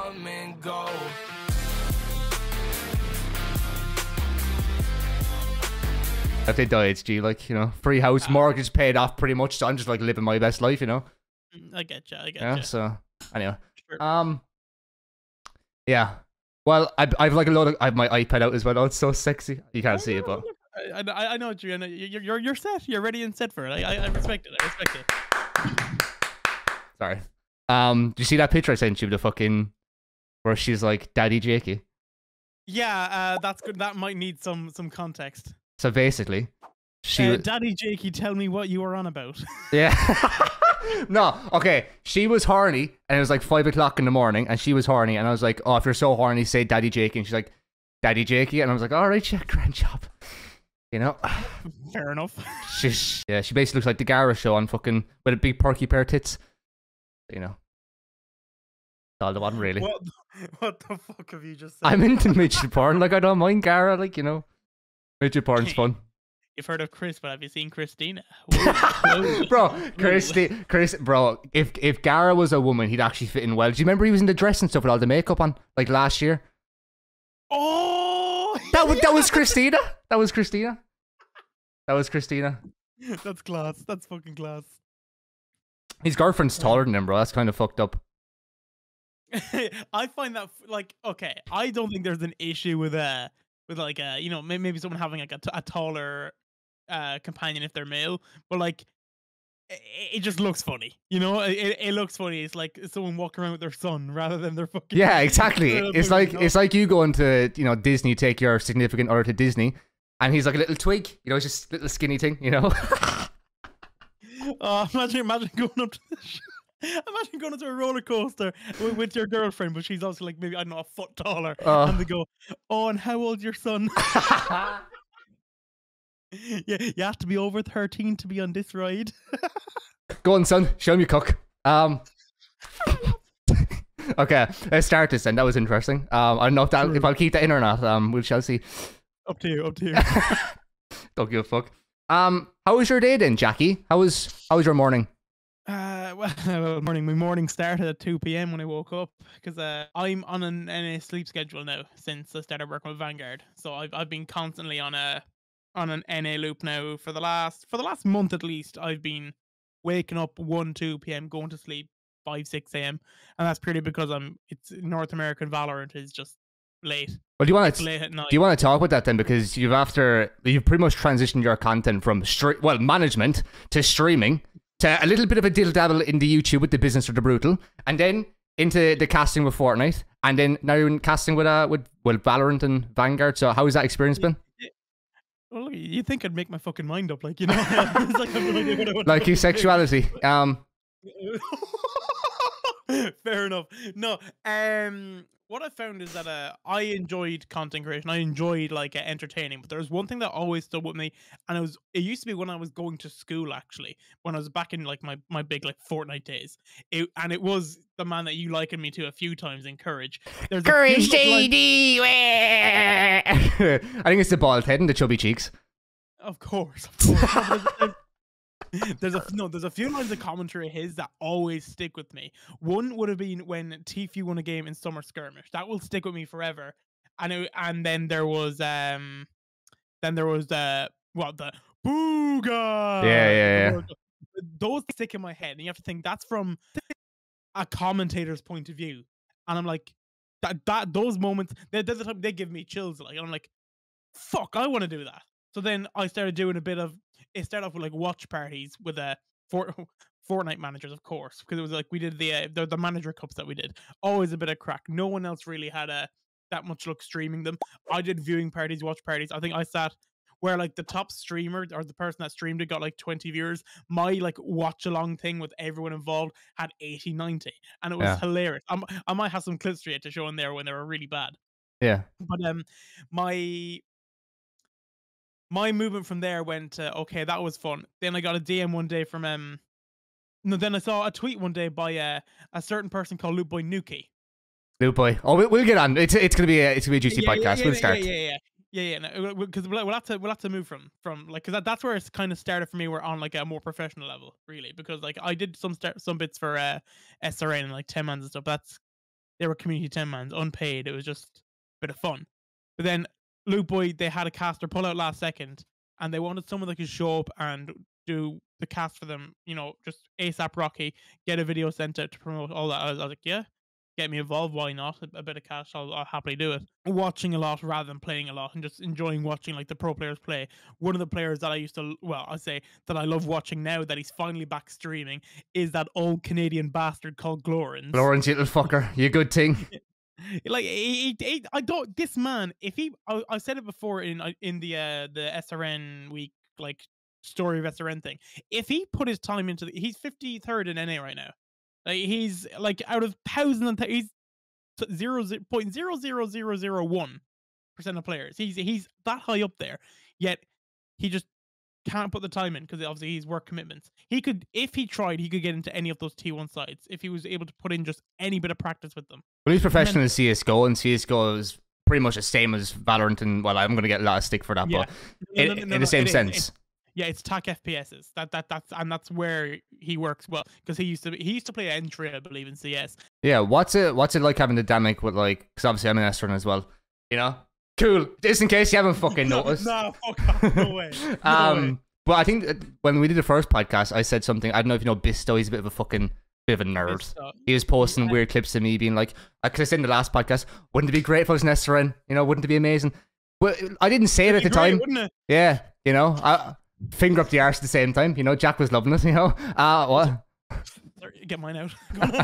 come and go. If they die, it's G, like, you know, free house, mortgage paid off pretty much, so I'm just like living my best life, you know. I get you. Yeah. So anyway, Sure. yeah. Well, I've like a lot of I have my iPad out as well. Oh, it's so sexy. You can't see it, but I know what you're set. You're ready and set for it. I respect it. I respect it. sorry. Do you see that picture I sent you? The fucking where she's like Daddy Jakey. Yeah, that's good. That might need some context. So basically, she Daddy Jakey, tell me what you were on about. Yeah. No, okay. She was horny, and it was like 5 o'clock in the morning, and she was horny, and I was like, "Oh, if you're so horny, say Daddy Jakey." And she's like, "Daddy Jakey," and I was like, "All right, yeah, grand job." You know. Fair enough. She basically looks like the Gara show on fucking with a big perky pair of tits. You know. All the one really. What the fuck have you just said? I'm into midget porn. Like I don't mind Gara. Like you know, midget porn's fun. You've heard of Chris, but have you seen Christina? Bro, bro, if Gara was a woman, he'd actually fit in well. Do you remember he was in the dress and stuff with all the makeup on, like last year? Oh, that was Christina. That was Christina. That was Christina. That's class. That's fucking class. His girlfriend's taller than him, bro. That's kind of fucked up. I find that like okay. I don't think there's an issue with like you know maybe someone having like a taller companion if they're male, but like it just looks funny, you know. It looks funny. It's like someone walking around with their son rather than their fucking exactly. It's like you going to Disney, take your significant other to Disney, and he's like a little twig, you know, just a little skinny thing, you know. Imagine going up to imagine going to a roller coaster with your girlfriend, but she's also like maybe I don't know a foot taller, and they go, "Oh, and how old's your son?" Yeah, you have to be over 13 to be on this ride. Go on, son. Show me your cock. Okay, let's start this then. That was interesting. I don't know if I'll keep that in or not. We shall see. Up to you. Don't give a fuck. How was your day then, Jackie? How was your morning? Well, my morning started at 2 p.m. when I woke up because I'm on an NA sleep schedule now since I started working with Vanguard. So I've been constantly on an NA loop now for the last month at least. I've been waking up 1-2 p.m. going to sleep 5-6 a.m. and that's purely because it's North American Valorant is just late. Well, do you want to talk about that then? Because you've pretty much transitioned your content from management to streaming to a little bit of a diddle dabble in the YouTube with the Business of the Brutal, and then into the casting with Fortnite, and then now you're in casting with Valorant and Vanguard. So how has that experience been? Well, look, you think I'd make my fucking mind up, like, you know? It's like, I have no idea what I want like your sexuality. Fair enough. No, what I found is that I enjoyed content creation. I enjoyed like entertaining, but there was one thing that always stood with me, and it used to be when I was going to school, actually, when I was back in like my big like Fortnite days. It was the man that you likened me to a few times in Courage. There's Courage JD. I think it's the bald head and the chubby cheeks. Of course. There's a few lines of commentary of his that always stick with me. One would have been when Tfue won a game in Summer Skirmish. That will stick with me forever. And then there was the Booga. Yeah. Those stick in my head, and you have to think that's from a commentator's point of view. And I'm like, that those moments, they're the time they give me chills. Like, and I'm like, fuck, I want to do that. So then I started doing it started off with like watch parties with Fortnite managers, of course, because it was like we did the manager cups that we did. Always a bit of crack. No one else really had that much luck streaming them. I did viewing parties, watch parties. I think I sat where like the top streamer or the person that streamed it got like 20 viewers. My like watch along thing with everyone involved had 80, 90, and it was hilarious. I might have some clips for you to show in there when they were really bad. Yeah. But my movement from there went, okay, that was fun. Then I got a DM one day from then I saw a tweet one day by a certain person called Loot Boy Nuki. Loot Boy. Oh, we'll get on. It's gonna be a juicy podcast. We'll start. Yeah. Because we'll have to move from like, because that's where it's kind of started for me. We're on like a more professional level, really, because like I did some bits for SRN and like 10 mans and stuff. They were community 10-mans, unpaid. It was just a bit of fun. But then Loot Boy, they had a caster pull out last second, and they wanted someone that could show up and do the cast for them, you know, just ASAP Rocky, get a video sent out to promote all that. I was like, yeah, get me involved. Why not? A bit of cash, I'll happily do it. Watching a lot rather than playing a lot, and just enjoying watching like the pro players play. One of the players that I used to, well, I say that I love watching now that he's finally back streaming is that old Canadian bastard called Glorens. Glorens, you little fucker, you good thing. Like I don't. This man, if he, I said it before in the SRN week, like story of SRN thing. If he put his time into he's 53rd in NA right now. Like he's like out of thousands and he's 0.00001% of players. He's that high up there. Yet he just can't put the time in because obviously he's work commitments. He could, if he tried, he could get into any of those T1 sides if he was able to put in just any bit of practice with them. Well, he's professional in CSGO, and CSGO is pretty much the same as Valorant, and well, I'm going to get a lot of stick for that, but in the same sense. It's TAC FPSs. That's where he works well because he used to play entry, I believe, in CS. Yeah, what's it like having the dynamic with like? Because obviously I'm an Estron as well. You know, cool. Just in case you haven't fucking noticed. No, fuck off. No way. But I think when we did the first podcast, I said something. I don't know if you know Bisto. He's a bit of a fucking bit of a nerd. Bisto. He was posting weird clips of me being like, I could have said in the last podcast, wouldn't it be great if I was an Estron? You know, wouldn't it be amazing? But I didn't say it at the time. Wouldn't it? Yeah, you know, I finger up the arse at the same time. You know, Jack was loving it. You know, what? Get mine out.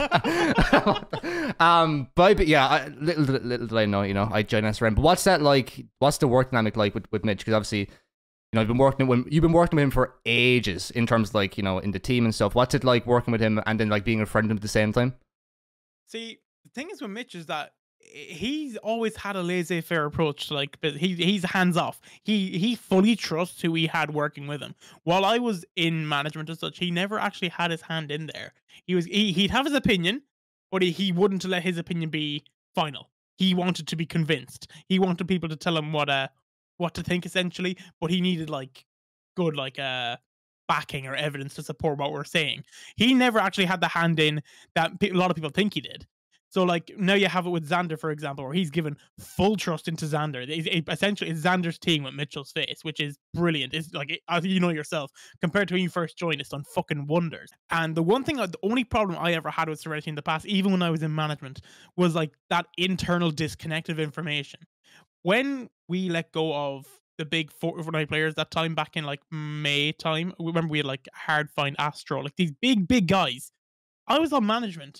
But yeah, little did I know, you know, I joined SRM. But what's that like? What's the work dynamic like with Mitch? Because obviously, you know, you've been working with him for ages in terms of like, you know, in the team and stuff. What's it like working with him and then like being a friend of him at the same time? See, the thing is with Mitch is that he's always had a laissez-faire approach to like, he's hands off. He fully trusts who he had working with him. While I was in management and such, he never actually had his hand in there. He'd have his opinion, but he wouldn't let his opinion be final. He wanted to be convinced. He wanted people to tell him what to think essentially, but he needed like good backing or evidence to support what we're saying. He never actually had the hand in that a lot of people think he did. So like now you have it with Xander, for example, where he's given full trust into Xander. Essentially, it's Xander's team with Mitchell's face, which is brilliant. It's like, as you know yourself, compared to when you first joined, it's done fucking wonders. And the only problem I ever had with Serenity in the past, even when I was in management, was like that internal disconnect of information. When we let go of the big Fortnite players that time back in like May time, remember we had like Hardfind, Astro, like these big guys. I was on management.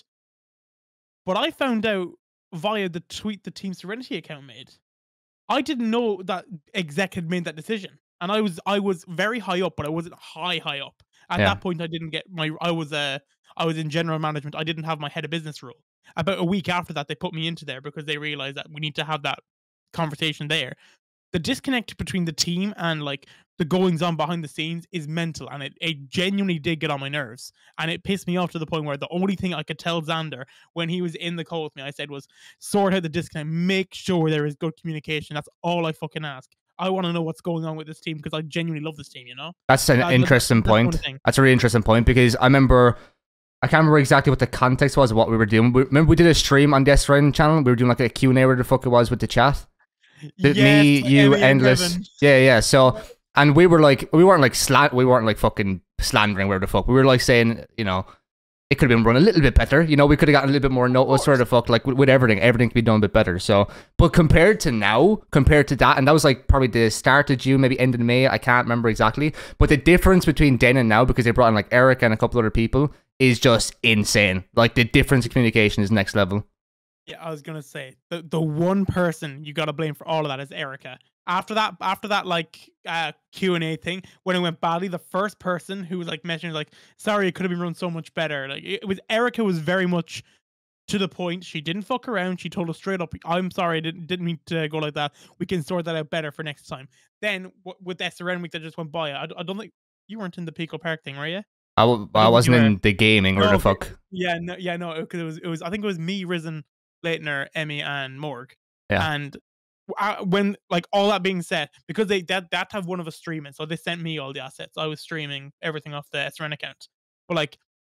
But I found out via the tweet the Team Serenity account made. I didn't know that exec had made that decision. And I was very high up, but I wasn't high up. At that point, I didn't get I was in general management. I didn't have my head of business role. About a week after that, they put me into there because they realized that we need to have that conversation there. The disconnect between the team and like the goings on behind the scenes is mental, and it genuinely did get on my nerves, and it pissed me off to the point where the only thing I could tell Xander when he was in the call with me, I said was sort out the disconnect, make sure there is good communication. That's all I fucking ask. I want to know what's going on with this team because I genuinely love this team, you know? That's an interesting point. That's a really interesting point because I remember, I can't remember exactly what the context was of what we were doing. Remember we did a stream on the SRN channel? We were doing like a Q&A where the fuck it was with the chat. Yes, me, you, Endless. Yeah. So, and we weren't like fucking slandering where the fuck. We were like saying, you know, it could have been run a little bit better. You know, we could have gotten a little bit more notice where the fuck, like with everything could be done a bit better. So, but compared to that, and that was like probably the start of June, maybe end of May, I can't remember exactly. But the difference between then and now, because they brought in like Eric and a couple other people, is just insane. Like the difference in communication is next level. Yeah, I was gonna say the one person you gotta blame for all of that is Erica. After that like Q&A thing, when it went badly, the first person who was like mentioning like, sorry, it could have been run so much better. Like it was Erica was very much to the point. She didn't fuck around. She told us straight up, I'm sorry, I didn't mean to go like that. We can sort that out better for next time. Then with the SRN week that just went by, I don't think you weren't in the Pico Park thing, were you? I wasn't in the gaming or the fuck. Yeah, no, because it was I think it was me, Risen, Leitner, Emmy, and Morg. Yeah. And when like all that being said, because they that have one of us streaming, so they sent me all the assets. I was streaming everything off the SRN account. But like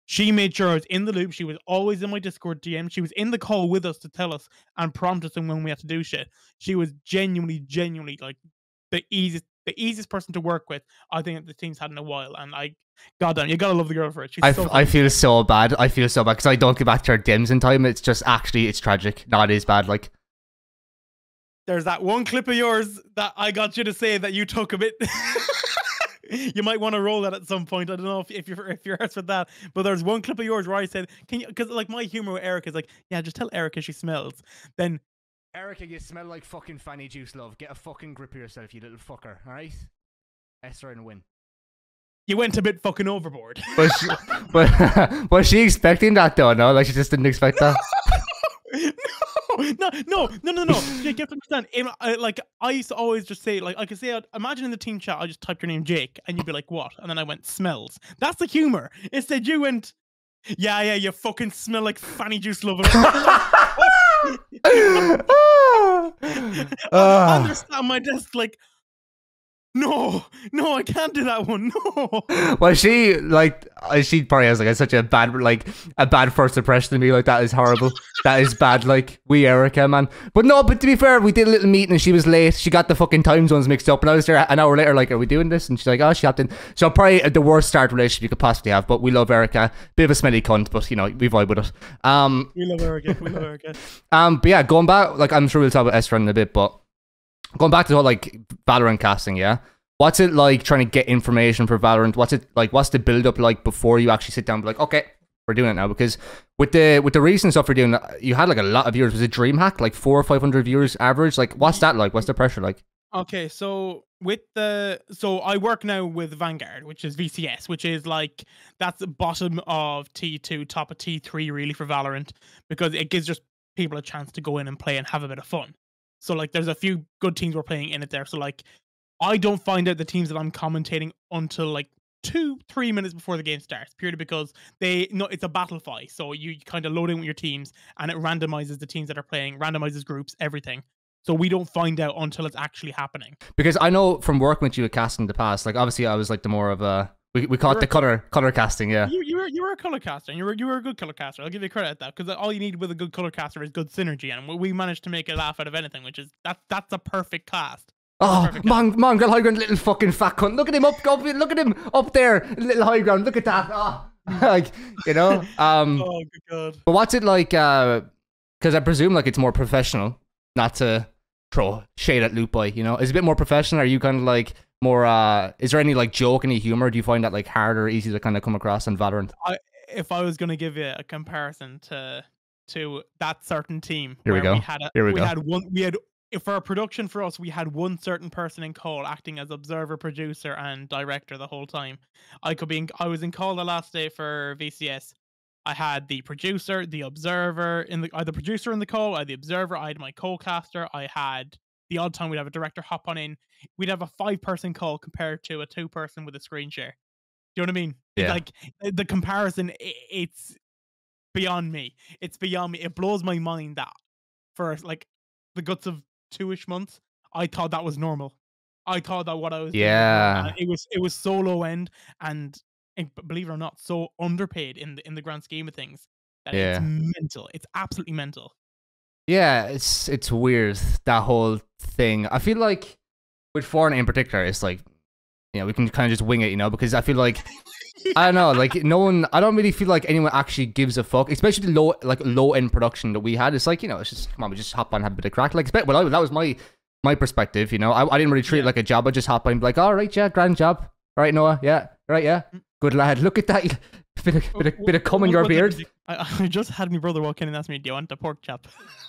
She made sure I was in the loop. She was always in my Discord DM. She was in the call with us to tell us and prompt us when we had to do shit. She was genuinely like the easiest person to work with I think the team's had in a while. And goddamn, you gotta love the girl for it. I feel so bad. I feel so bad because I don't get back to her DMs in time. It's just actually, it's tragic. No, it is bad. Like, there's that one clip of yours that I got you to say that you took a bit. You might want to roll that at some point. I don't know if you're hurt with that, but there's one clip of yours where I said, "Can you?" Because like my humor with Erica is like, "Yeah, just tell Erica she smells." Then, Erica, you smell like fucking fanny juice, love. Get a fucking grip of yourself, you little fucker. All right, Esther and win. You went a bit fucking overboard. But was she expecting that though? No, like she just didn't expect that. No. You have to understand. Like I used to always just say, like I could say, imagine in the team chat, I just typed your name Jake, and you'd be like, "What?" And then I went smells. That's the humor. Instead, you went, yeah, you fucking smell like fanny juice, lover. I understand my desk, like. No, I can't do that one. No. Well, she probably has like such a bad first impression of me. Like, that is horrible. That is bad. Like, Erica, man. But to be fair, we did a little meeting and she was late. She got the fucking time zones mixed up, and I was there an hour later. Like, are we doing this? And she's like, oh, she hopped in. So probably the worst start relationship you could possibly have. But we love Erica. Bit of a smelly cunt, but we vibe with it. We love Erica. But yeah, going back, like I'm sure we'll talk about Esther in a bit, but. Going back to the whole like Valorant casting, yeah. What's it like trying to get information for Valorant? What's it like? What's the build up like before you actually sit down and be like, okay, we're doing it now? Because with the recent stuff you're doing, you had like a lot of viewers. Was it DreamHack like 400 or 500 viewers average? Like, what's that like? What's the pressure like? Okay, so I work now with Vanguard, which is VCS, which is like that's the bottom of T2, top of T3 really for Valorant, because it gives just people a chance to go in and play and have a bit of fun. So, like, there's a few good teams we're playing in it there. So, like, I don't find out the teams that I'm commentating until, like, 2-3 minutes before the game starts, purely because it's a battlefy. So, you kind of load in with your teams, and it randomizes the teams that are playing, randomizes groups, everything. So, we don't find out until it's actually happening. Because I know from working with you at casting in the past, like, obviously, I was, like, the more of a... We call it the color casting, yeah. You were a color caster, and you were a good color caster. I'll give you credit at that, because all you need with a good color caster is good synergy, and we managed to make a laugh out of anything, which is that's a perfect cast. Mongrel high ground, little fucking fat cunt. Look at him look at him up there, little high ground. Look at that. Like, oh good God. But what's it like? Because I presume like it's more professional, not to throw shade at Loot Boy. Is it a bit more professional? Are you kind of like more is there any like joke, any humor? Do you find that like harder or easy to kind of come across in Valorant? If I was going to give you a comparison to that certain team, here we go. For a production for us, we had one certain person in call acting as observer, producer, and director the whole time. I was in call the last day for VCS. I had the producer, the observer the producer in the call. I had the observer. I had my co-caster. I had the odd time we'd have a director hop on in. We'd have a 5-person call compared to a 2-person with a screen share. Do you know what I mean? Yeah. Like the comparison, it's beyond me. It's beyond me. It blows my mind that for like the guts of 2-ish months, I thought that was normal. I thought that what I was doing it was so low end and believe it or not, so underpaid in the grand scheme of things that it's mental. It's absolutely mental. Yeah, it's weird, that whole thing. I feel like with Fortnite in particular, it's like, we can kind of just wing it, because I feel like I don't know, like I don't really feel like anyone actually gives a fuck, especially the low end production that we had. It's like, it's just, come on, we just hop on, have a bit of crack. Like, that was my perspective, I didn't really treat it like a job. I just hop on and be like, all right, yeah, grand job. All right, Noah, yeah, right, yeah, good lad. Look at that, bit of cum in your beard. I just had my brother walk in and ask me, do you want a pork chop?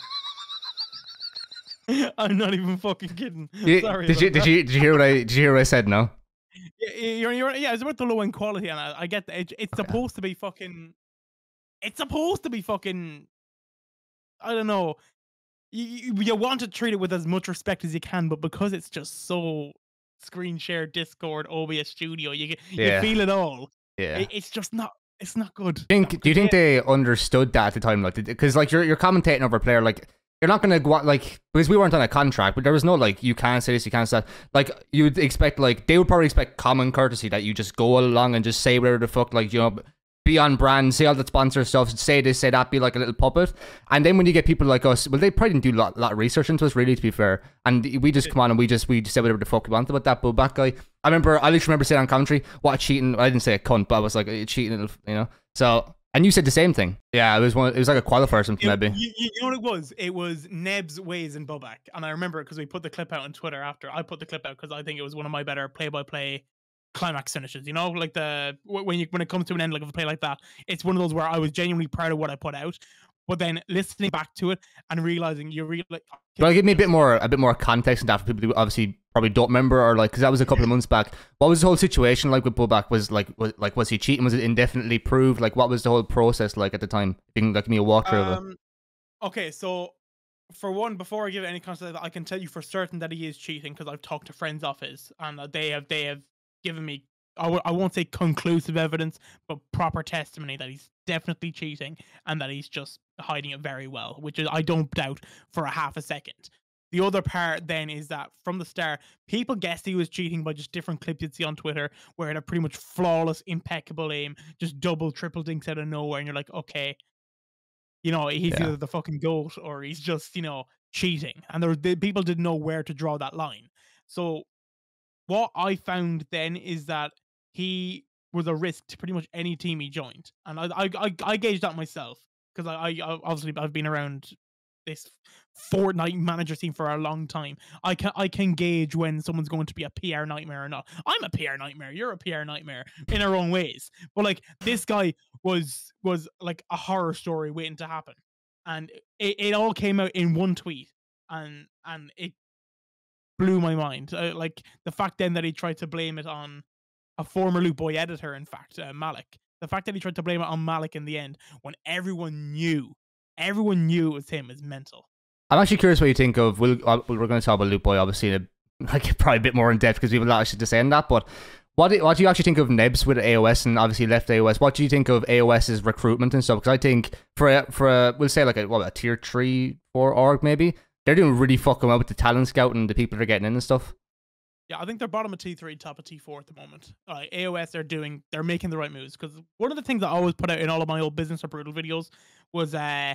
I'm not even fucking kidding. Sorry. Did you hear what I said? No. Yeah, it's about the low end quality, and I get that it's supposed to be fucking. It's supposed to be fucking. I don't know. You want to treat it with as much respect as you can, but because it's just so screen share, Discord, OBS Studio, you feel it all. Yeah, it's just not. It's not good. Do you think they understood that at the time? Like, because like you're commentating over a player, like. You're not going to go out, like, because we weren't on a contract, but there was no, like, you can't say this, you can't say that. Like, you would expect, like, they would probably expect common courtesy that you just go along and just say whatever the fuck, like, be on brand, say all that sponsor stuff, say this, say that, be like a little puppet. And then when you get people like us, well, they probably didn't do a lot of research into us, really, to be fair. And we just come on and we just said whatever the fuck we wanted about that Bobak guy. I literally remember saying on commentary, what a cheating, I didn't say a cunt, but I was like, cheating, you know? So, and you said the same thing. Yeah, it was like a qualifier or something, maybe. You know what it was? It was Neb's Ways and Bobak. And I remember it because we put the clip out on Twitter after. I put the clip out because I think it was one of my better play-by-play climax finishes, you know, like when it comes to an end like of a play like that, it's one of those where I was genuinely proud of what I put out, but then listening back to it and realizing you're really like, well, give me a bit more context and that for people who obviously probably don't remember, or like, because that was a couple of months back. What was the whole situation like with Bobak? Was he cheating? Was it indefinitely proved? Like, what was the whole process like at the time? You can, like, give me a walkthrough of it. Okay, so for one, before I give any context, I can tell you for certain that he is cheating because I've talked to friends of his and they have given me, I won't say conclusive evidence, but proper testimony that he's definitely cheating and that he's just hiding it very well, which is, I don't doubt for a half a second. The other part then is that from the start, people guessed he was cheating by just different clips you'd see on Twitter where they're pretty much flawless, impeccable aim, just double, triple dinks out of nowhere, and you're like, okay, you know, he's either the fucking GOAT or he's just, you know, cheating. And people didn't know where to draw that line. So what I found then is that he was a risk to pretty much any team he joined, and I gauged that myself because I obviously I've been around this Fortnite manager scene for a long time. I can gauge when someone's going to be a PR nightmare or not. I'm a PR nightmare. You're a PR nightmare in our own ways, but like this guy was like a horror story waiting to happen, and it all came out in one tweet, and it blew my mind. Like the fact then that he tried to blame it on a former Loot Boy editor, in fact, Malik. The fact that he tried to blame it on Malik in the end when everyone knew it was him is mental. I'm actually curious what you think of, we're going to talk about Loot Boy, obviously, like probably a bit more in depth because we have a lot to say on that, but what do you actually think of Nebs with AOS and obviously left AOS? What do you think of AOS's recruitment and stuff? Because I think for a we'll say like a tier 3, 4 org maybe, they're doing really fucking well with the talent scout and the people they're getting in and stuff. Yeah, I think they're bottom of T3, top of T4 at the moment. AOS, they're making the right moves. Because one of the things I always put out in all of my old Business or Brutal videos was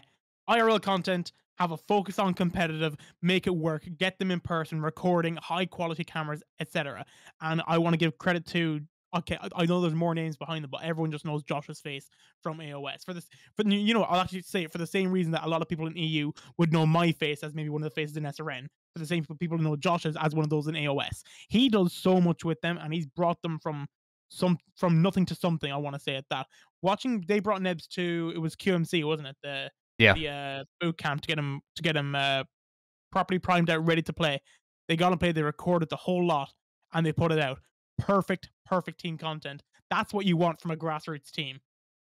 IRL content, have a focus on competitive, make it work, get them in person, recording, high quality cameras, etc. And I want to give credit to, okay, I know there's more names behind them, but everyone just knows Josh's face from AOS. You know, I'll actually say it for the same reason that a lot of people in EU would know my face as maybe one of the faces in SRN. For the same people know Josh's as one of those in AOS. He does so much with them, and he's brought them from nothing to something. I want to say it that. Watching, they brought Nebs to, it was QMC, wasn't it? The boot camp to get him properly primed out, ready to play. They got him played. They recorded the whole lot and they put it out. Perfect team content. That's what you want from a grassroots team.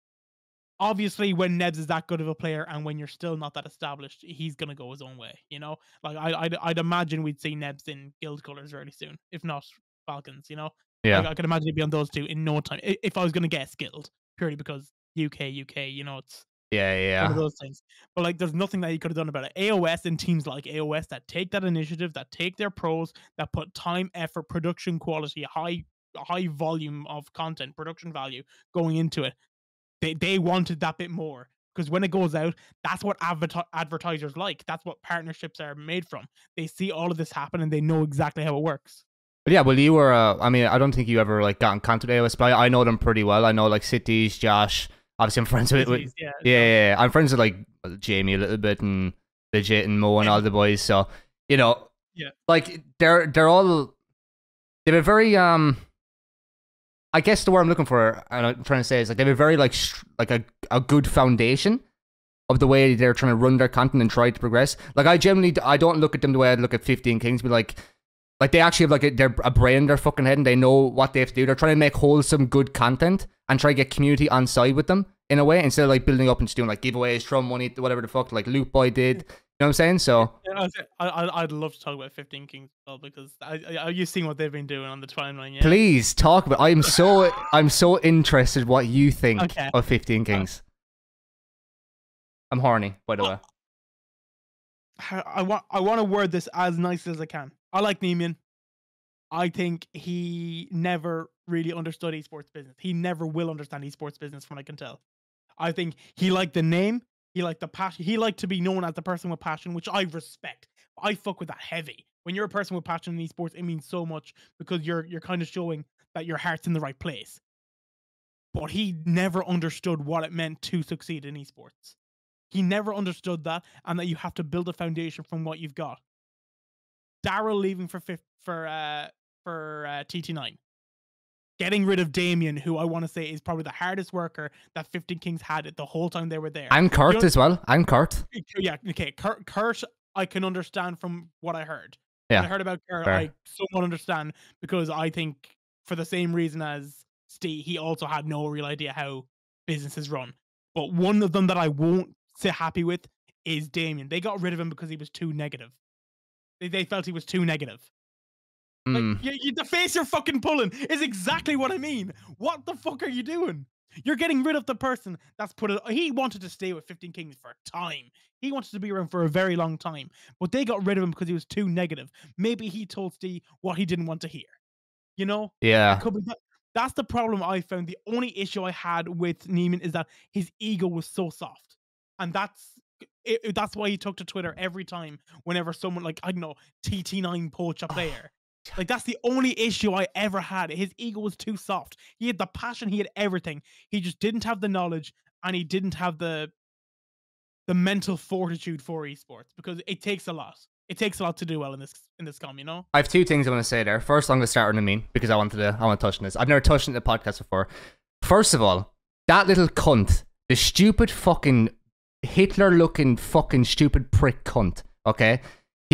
Obviously, when Nebs is that good of a player and when you're still not that established, he's gonna go his own way. You know, like I'd imagine we'd see Nebs in guild colors really soon, if not Falcons. You know, I could imagine he'd be on those two in no time. If I was gonna guess guild, purely because UK, you know, it's one of those things. But like, there's nothing that he could have done about it. AOS and teams like AOS that take that initiative, that take their pros, that put time, effort, production quality, high volume of content, production value going into it. They wanted that bit more because when it goes out, that's what advertisers like. That's what partnerships are made from. They see all of this happen and they know exactly how it works. But yeah, well, you were. I mean, I don't think you ever like got in contact with AOS, but I know them pretty well. I know like Cities, Josh. Obviously, I'm friends with yeah. I'm friends with like Jamie a little bit and Legit and Mo and all the boys. So you know, like they're all they have a very I guess the word I'm looking for, and I'm trying to say is like they have a very like a good foundation of the way they're trying to run their content and try to progress. Like I don't look at them the way I'd look at 15 Kings, but like they actually have like a brain in their fucking head and they know what they have to do. They're trying to make wholesome, good content and try to get community on side with them in a way instead of like building up and just doing like giveaways, throw money, whatever the fuck, like Loot Boy did. You know what I'm saying? So I'd love to talk about 15 Kings as well because you've seen what they've been doing on the timeline. Yeah? Please talk about. I'm so interested what you think of 15 Kings. I'm horny, by the way. I want to word this as nice as I can. I like Neiman. I think he never really understood esports business. He never will understand esports business, from what I can tell. I think he liked the name, he liked the passion, he liked to be known as the person with passion, which I respect. I fuck with that heavy. When you're a person with passion in esports, it means so much because you're kind of showing that your heart's in the right place. But he never understood what it meant to succeed in esports. He never understood that, and that you have to build a foundation from what you've got. Daryl leaving for TT9. Getting rid of Damien, who I want to say is probably the hardest worker that 15 Kings had it the whole time they were there. And Kurt as well. And Kurt. Yeah, okay. Kurt, I can understand from what I heard. Yeah. When I heard about Kurt, Fair. I somewhat understand, because I think for the same reason as Steve, he also had no real idea how businesses run. But one of them that I won't say happy with is Damien. They got rid of him because he was too negative. They felt he was too negative. Like, the face you're fucking pulling is exactly what I mean. What the fuck are you doing? You're getting rid of the person that's put it. He wanted to stay with 15 Kings for a time. He wanted to be around for a very long time. But they got rid of him because he was too negative. Maybe he told Steve what he didn't want to hear. You know? Yeah. It could be that. That's the problem I found. The only issue I had with Neiman is that his ego was so soft. And that's why he took to Twitter every time whenever someone, like, I don't know, TT9 poach a player. Like, that's the only issue I ever had. His ego was too soft. He had the passion, he had everything. He just didn't have the knowledge, and he didn't have the mental fortitude for esports, because it takes a lot. It takes a lot to do well in this com, you know? I have two things I want to say there. First, I'm going to start on Amin, because I want to touch on this. I've never touched on the podcast before. First of all, that little cunt, the stupid fucking Hitler-looking fucking stupid prick cunt, okay?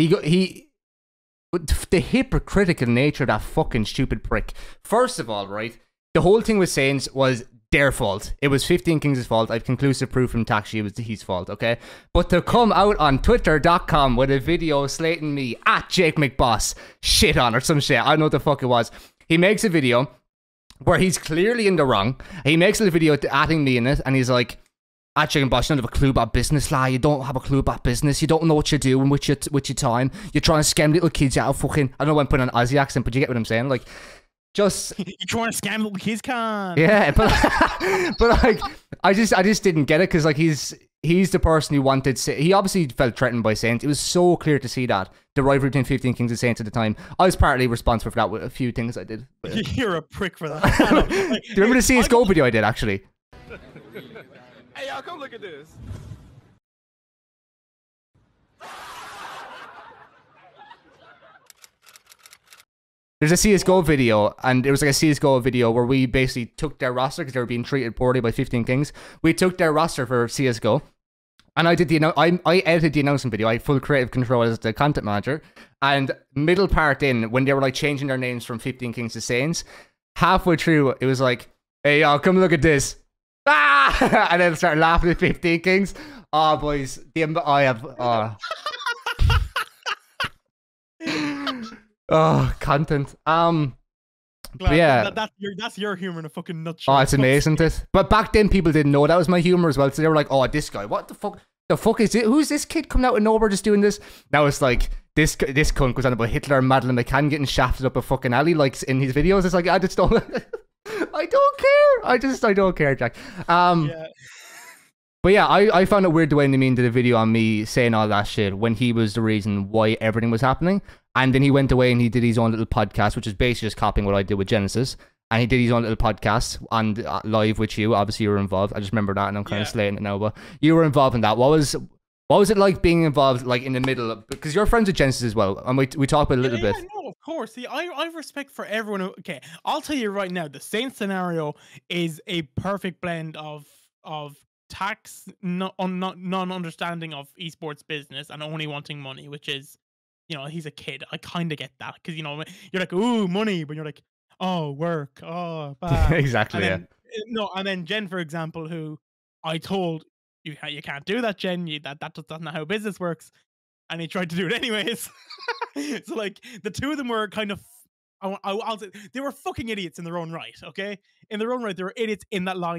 The hypocritical nature of that fucking stupid prick. First of all, right, the whole thing with Saints was their fault. It was 15 Kings' fault. I've conclusive proof from Taxi it was his fault, okay? But to come out on Twitter.com with a video slating me at Jake McBoss shit on or some shit, I don't know what the fuck it was. He makes a video where he's clearly in the wrong. He makes a video adding me in it, and he's like, Chicken Boss, you don't have a clue about business, lad. You don't have a clue about business. You don't know what you're doing with your time. You're trying to scam little kids out of fucking... I don't know why I'm putting an Aussie accent, but you get what I'm saying? Like, just... You're trying to scam little kids, can? Yeah, but like, I just didn't get it, because like he's the person who wanted... He obviously felt threatened by Saints. It was so clear to see that. The rivalry between 15 Kings and Saints at the time. I was partly responsible for that with a few things I did. But... You're a prick for that. Like, do you remember the CSGO video I did, actually? Hey, y'all, come look at this. There's a CSGO video, and it was like a CSGO video where we basically took their roster because they were being treated poorly by 15 Kings. We took their roster for CSGO, and I did I edited the announcement video. I had full creative control as the content manager, and middle part in, when they were like changing their names from 15 Kings to Saints, halfway through, it was like, hey, y'all, come look at this. Ah! And then start laughing at 15 Kings. Oh, boys, I have. Oh, content. Yeah, that's your humor in a fucking nutshell. Oh, it's amazing, this. But back then, people didn't know that was my humor as well. So they were like, "Oh, this guy, what the fuck? The fuck is it? Who's this kid coming out of nowhere just doing this?" Now it's like this cunt goes on about Hitler and Madeleine McCann getting shafted up a fucking alley, like in his videos. It's like, I just don't. I don't care. I don't care, Jack. Yeah. But yeah, I found it weird the way Namin did a video on me saying all that shit when he was the reason why everything was happening. And then he went away and he did his own little podcast, which is basically just copying what I did with Genesis. And he did his own little podcast on live with you. Obviously, you were involved. I just remember that, and I'm kind of slating it now. But you were involved in that. What was it like being involved, like in the middle of, because you're friends with Genesis as well, and we talked about it a little bit. No, of course. See, I have respect for everyone. Okay, I'll tell you right now, the Saints scenario is a perfect blend of tax, non-understanding of esports business, and only wanting money, which is, you know, he's a kid. I kind of get that, because, you know, you're like, ooh, money, but you're like, oh, work, oh, bad. Exactly. And then, no, and then Jen, for example, who I told you can't do that, Jen. That's not how business works, and he tried to do it anyways. So like the two of them were kind of, I'll say, they were fucking idiots in their own right. Okay, in their own right, they were idiots in that line.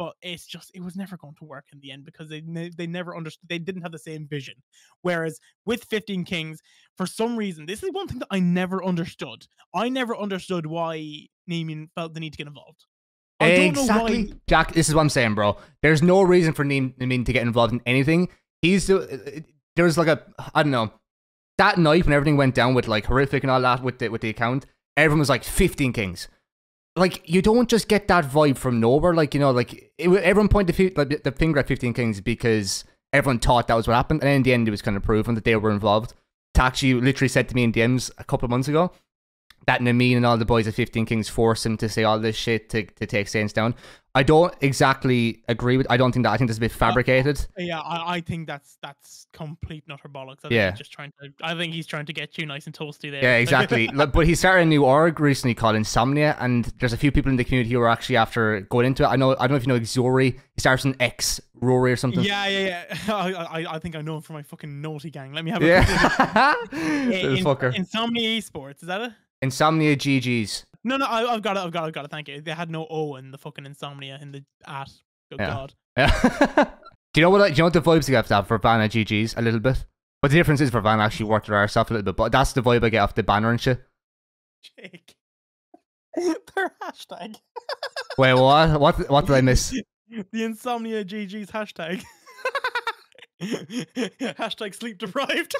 but it's just, it was never going to work in the end because they never understood, they didn't have the same vision. Whereas with 15 Kings, for some reason, this is one thing that I never understood. I never understood why Neiman felt the need to get involved. I don't know why. Jack, this is what I'm saying, bro. There's no reason for Neiman to get involved in anything. There was like I don't know, that night when everything went down with like Horrific and all that with the account, everyone was like 15 Kings. Like, you don't just get that vibe from nowhere. Like, you know, like everyone pointed the finger at 15 Kings because everyone thought that was what happened, and in the end it was kind of proven that they were involved. Tachi literally said to me in DMs a couple of months ago that Neiman and all the boys at 15 Kings forced him to say all this shit to take Saints down. I don't exactly agree with. I think that's a bit fabricated. Yeah, I think that's complete and utter bollocks. I think he's trying to get you nice and toasty there. Yeah, exactly. But he started a new org recently called Insomnia, and there's a few people in the community who are actually after going into it. I don't know if you know Xori. He starts an X Rory or something. Yeah. I think I know him from my fucking naughty gang. Let me have a fucker. Insomnia Esports, is that it? Insomnia GGs. No, I've got it. Thank you. They had no O in the fucking Insomnia in the at. Good God. Yeah. Do you know what the vibes you have to have for Vanna GGs a little bit? But the difference is for Vanna actually worked her arse off a little bit, but that's the vibe I get off the banner and shit. Jake. Their hashtag. Wait, what did I miss? The Insomnia GGs hashtag. Hashtag sleep deprived.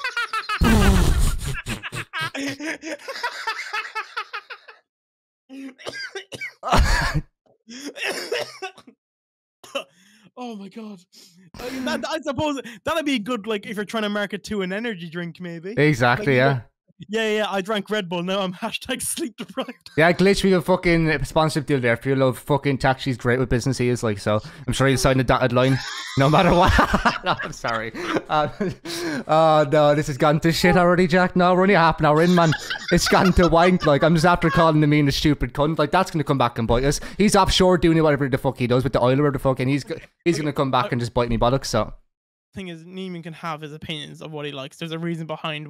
Oh my God. I suppose that'd be good, like, if you're trying to market to an energy drink, maybe. Exactly, like, yeah. Yeah, I drank Red Bull, now I'm hashtag sleep deprived. Yeah, Glitch, we have a fucking sponsorship deal there. If you love fucking Taxi's great with business, he is, like, so I'm sure he'll sign the dotted line no matter what. No, I'm sorry. Oh no, this has gone to shit already, Jack. No, we're only half an hour in, man. It's gone to wank. Like, I'm just after calling the mean a stupid cunt. Like, that's gonna come back and bite us. He's offshore doing whatever the fuck he does with the oil or the fuck, and he's gonna come back and just bite me bollocks. So, thing is, Neiman can have his opinions of what he likes. There's a reason behind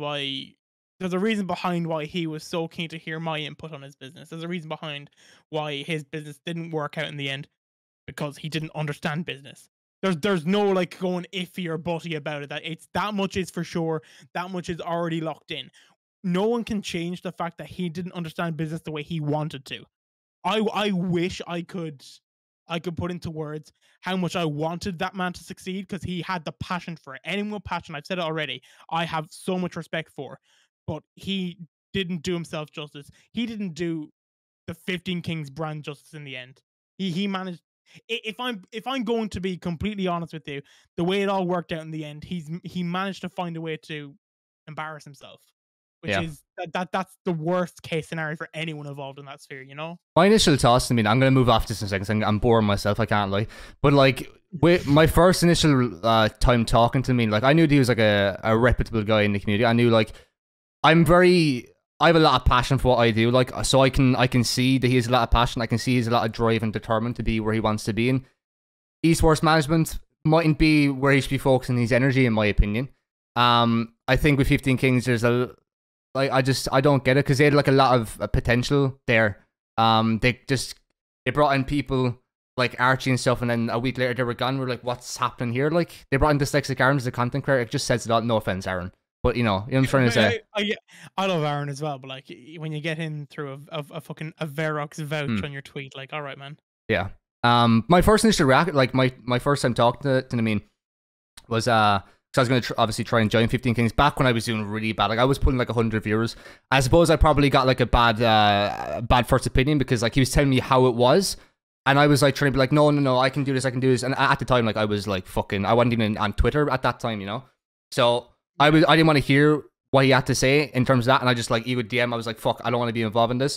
why he was so keen to hear my input on his business. There's a reason behind why his business didn't work out in the end, because he didn't understand business. There's no like going iffy or butty about it. That it's that much is for sure. That much is already locked in. No one can change the fact that he didn't understand business the way he wanted to. I wish I could put into words how much I wanted that man to succeed, because he had the passion for it. Anyone with passion, I've said it already, I have so much respect for. But he didn't do himself justice. He didn't do the 15 Kings brand justice in the end. He managed. If I'm going to be completely honest with you, the way it all worked out in the end, he managed to find a way to embarrass himself, which is that's the worst case scenario for anyone involved in that sphere. You know. My initial thoughts. I mean, I'm gonna move off this in a second. I'm boring myself. I can't lie. But like, with my first initial time talking to him, like, I knew he was like a reputable guy in the community. I knew, like, I have a lot of passion for what I do, like, so I can see that he has a lot of passion. I can see he's a lot of drive and determined to be where he wants to be in. Esports management mightn't be where he should be focusing his energy, in my opinion. I think with 15 Kings, there's I don't get it, because they had like a lot of potential there. They brought in people like Archie and stuff, and then a week later they were gone. We're like, what's happening here? Like, they brought in Dyslexic Aaron as a content creator. It just says it all. No offense, Aaron. But you know what I'm trying to say. I love Aaron as well, but like, when you get in through a fucking Verox vouch on your tweet, like, all right, man. Yeah. My first initial reaction, like my first time talking to Neiman was because I was going to obviously try and join 15 Kings back when I was doing really bad. Like, I was putting like 100 viewers. I suppose I probably got like a bad first opinion, because like he was telling me how it was, and I was like trying to be like, no, I can do this. And at the time, like, I was like fucking, I wasn't even on Twitter at that time, you know. So I didn't want to hear what he had to say in terms of that, and I just, like, he would DM. I was like, fuck, I don't want to be involved in this.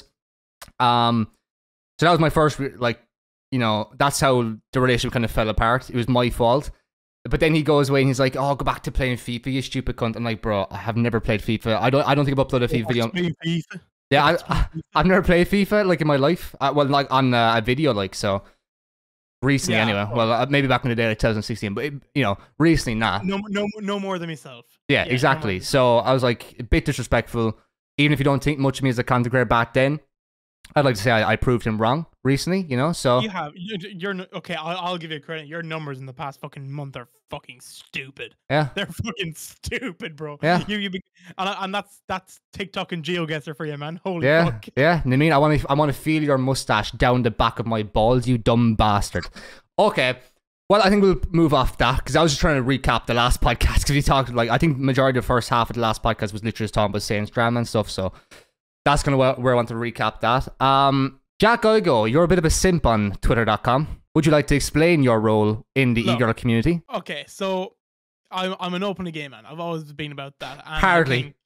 So that was my first, like, you know, that's how the relationship kind of fell apart. It was my fault. But then he goes away and he's like, oh, go back to playing FIFA, you stupid cunt. I'm like, bro, I have never played FIFA. I don't think I've uploaded a FIFA video. Yeah, I've never played FIFA, like, in my life. Well, like, on a video, like, so. Recently, anyway. Well, maybe back in the day, like 2016, but you know, recently, nah. No more than myself. Yeah, exactly. So I was like, a bit disrespectful. Even if you don't think much of me as a content creator back then, I'd like to say I proved him wrong recently, you know. So You have okay. I'll give you credit. Your numbers in the past fucking month are fucking stupid. yeah, They're fucking stupid, bro. Yeah. And that's TikTok and GeoGuessr for you, man. Holy yeah, fuck. yeah. I mean, I want to feel your mustache down the back of my balls, you dumb bastard. Okay. Well, I think we'll move off that because I was just trying to recap the last podcast because we talked like I think majority of the first half of the last podcast was literally just talking about Saints drama and stuff. So that's kind of where I want to recap that. Jack Igo, you're a bit of a simp on Twitter.com. Would you like to explain your role in the e-girl community? Okay, so I'm an openly gay man. I've always been about that. And Hardly.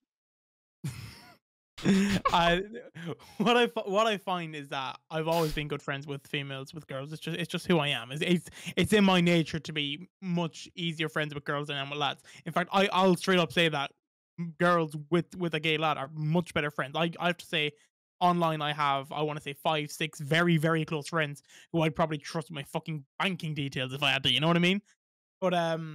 What I find is that I've always been good friends with females, with girls. It's just who I am. It's in my nature to be much easier friends with girls than I am with lads. In fact, I'll straight up say that girls with a gay lad are much better friends. I have to say, online I want to say 5, 6 very, very close friends who I'd probably trust with my fucking banking details if I had to. You know what I mean? But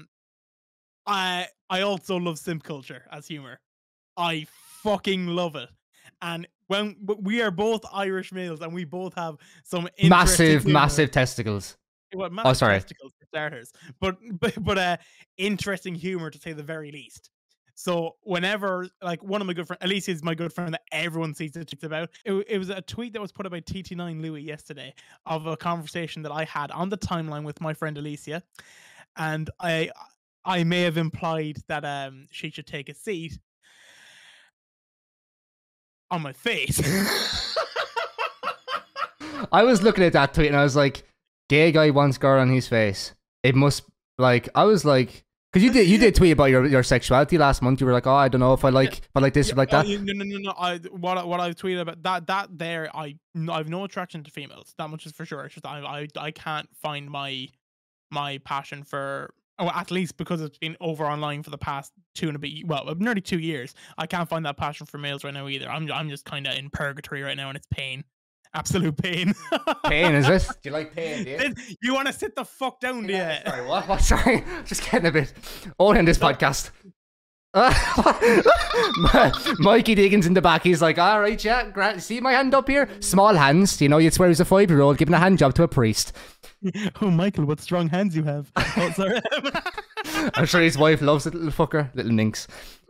I also love simp culture as humor. I fucking love it. And when we are both Irish males and we both have some massive testicles. Well, massive sorry. testicles for starters, but interesting humor to say the very least. So whenever, like, one of my good friends, Alicia is my good friend that everyone sees the tweets about. It was a tweet that was put up by TT9 Louis yesterday of a conversation that I had on the timeline with my friend Alicia, and I may have implied that she should take a seat on my face. I was looking at that tweet and I was like, gay guy wants girl on his face. It must, like, I was like, because you did tweet about your sexuality last month. You were like, oh, I don't know if I like this or like that. No. What I tweeted about that there, I have no attraction to females. That much is for sure. It's just I can't find my passion for, or at least because it's been over online for the past nearly 2 years. I can't find that passion for males right now either. I'm just kind of in purgatory right now, and it's pain. Absolute pain. Pain, is it? Do you like pain, do you? You want to sit the fuck down, do you? Sorry, what? Sorry. Just getting a bit old in this podcast. Mikey Diggins in the back, he's like, all right, yeah, see my hand up here? Small hands, you know, you'd swear he's a 5-year-old giving a hand job to a priest. Oh, Michael, what strong hands you have. Oh, sorry. I'm sure his wife loves it, little fucker, little minx.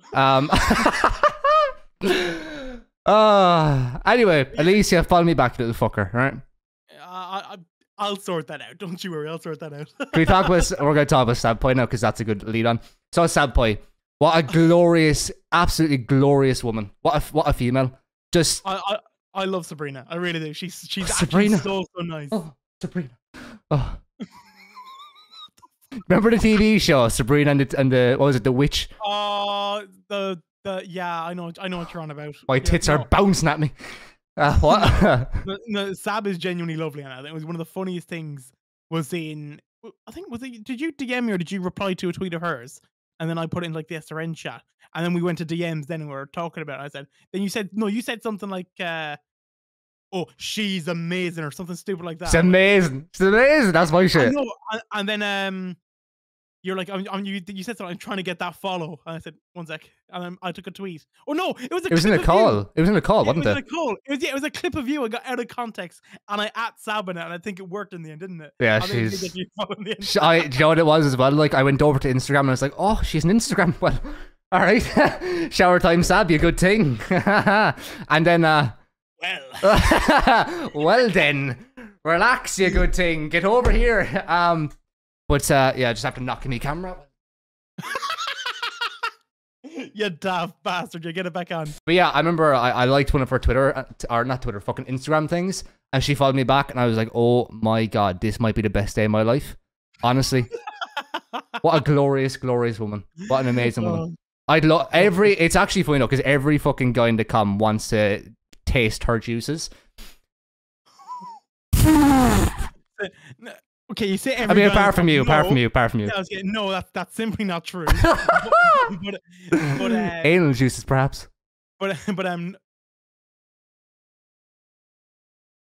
Anyway, Alicia, follow me back, little fucker, right? I'll sort that out. Don't you worry, I'll sort that out. We're going to talk about Sad Boy now because that's a good lead on. So, Sad Boy, what a glorious, absolutely glorious woman. What a female. Just I love Sabrina. I really do. She's Sabrina. Actually so nice. Oh, Sabrina. Oh. Remember the TV show Sabrina and the what was it, the witch? Yeah, I know what you're on about. My tits are bouncing at me. What? no, Sab is genuinely lovely, and it was one of the funniest things was seeing. I think did you DM me or did you reply to a tweet of hers? And then I put it in like the SRN chat, and then we went to DMs. Then and we were talking about it. I said, then you said something like, "Oh, she's amazing" or something stupid like that. She's amazing. She's amazing. That's my shit. I know. And then you're like, you said something. I'm trying to get that follow, and I said, one sec, and I took a tweet. Oh no, it was in a call. It was in a call, wasn't it? It was in a call. It was a clip of you. I got out of context, and I Sab in it, and I think it worked in the end, didn't it? Yeah, do you know what it was as well? Like, I went over to Instagram and I was like, oh, she's an Instagram. Well, all right, shower time, Sab, you good thing. And then, well then, relax, you good thing. Get over here. But yeah, just have to knock me camera. You daft bastard, you get it back on. But yeah, I remember I liked one of her Twitter, or not Twitter, fucking Instagram things, and she followed me back, and I was like, oh my god, this might be the best day of my life. Honestly. What a glorious, glorious woman. What an amazing woman. I'd love it's actually funny though, because every fucking guy in the com wants to taste her juices. Okay, you say I mean, apart from you. No, that's simply not true. but anal juices, perhaps. But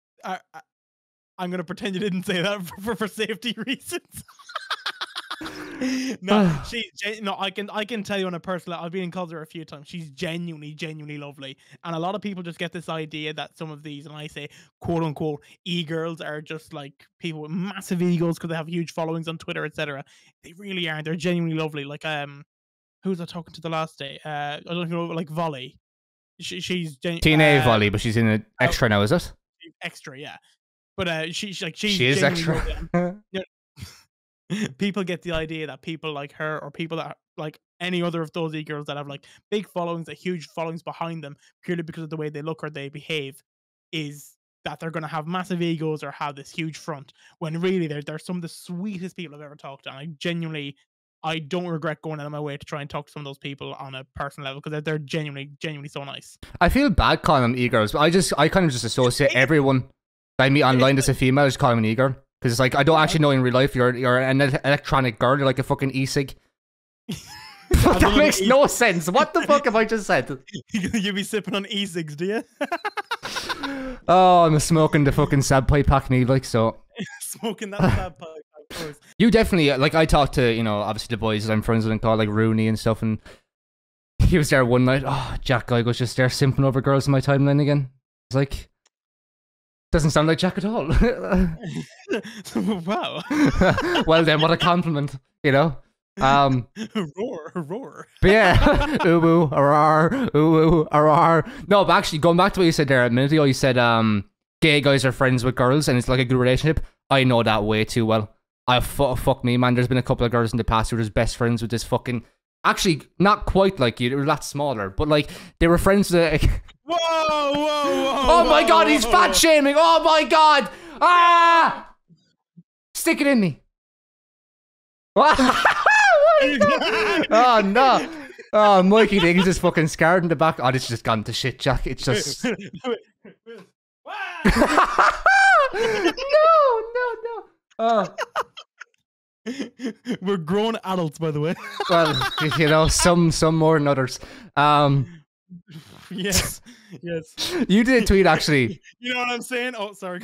I'm gonna pretend you didn't say that for safety reasons. No, no. I can tell you on a personal. I've been in calls with her a few times. She's genuinely lovely, and a lot of people just get this idea that some of these, and I say quote unquote e-girls, are just like people with massive egos because they have huge followings on Twitter, etc. They really aren't. They're genuinely lovely. Like who was I talking to the last day? I don't know, like Volley. She's TNA Volley, but she's in an extra now, is it? Extra, yeah. But she's she is extra. People get the idea that people like her, or people that like any other of those e-girls that have like big followings, that huge followings behind them, purely because of the way they look or they behave, is that they're going to have massive egos or have this huge front, when really they're some of the sweetest people I've ever talked to. And I don't regret going out of my way to try and talk to some of those people on a personal level, because they're genuinely so nice. I feel bad calling them e-girls, but I kind of just associate everyone I meet online as a female. I just call them an e-girl. Because it's like, I don't actually know in real life you're an electronic girl, you're like a fucking e-cig. That makes no sense. What the fuck have I just said? You be sipping on e-cigs, do you? Oh, I'm smoking the fucking sad pipe pack me, like, so. Smoking that sad pipe, of course. You definitely, like, I talked to, you know, obviously the boys that I'm friends with and call, like, Rooney and stuff, and he was there one night. Oh, Jack Guy was just there simping over girls in my timeline again. It's like, doesn't sound like Jack at all. Wow. Well then, what a compliment, you know? Roar. But yeah. Ooh, No, but actually, going back to what you said there a minute ago, you said gay guys are friends with girls and it's like a good relationship. I know that way too well. Fuck me, man. There's been a couple of girls in the past who were just best friends with this fucking... Actually, not quite like you. They were a lot smaller, but like, they were friends with... Whoa! Oh my god, he's fat shaming! Oh my god! Ah! Stick it in me. What? Oh no! Oh, Mikey Diggins is fucking scared in the back. Oh, it's just gone to shit, Jack. It's just... No. Oh. We're grown adults, by the way. Well, you know, some more than others. Yes. You did a tweet, actually. You know what I'm saying? Oh, sorry.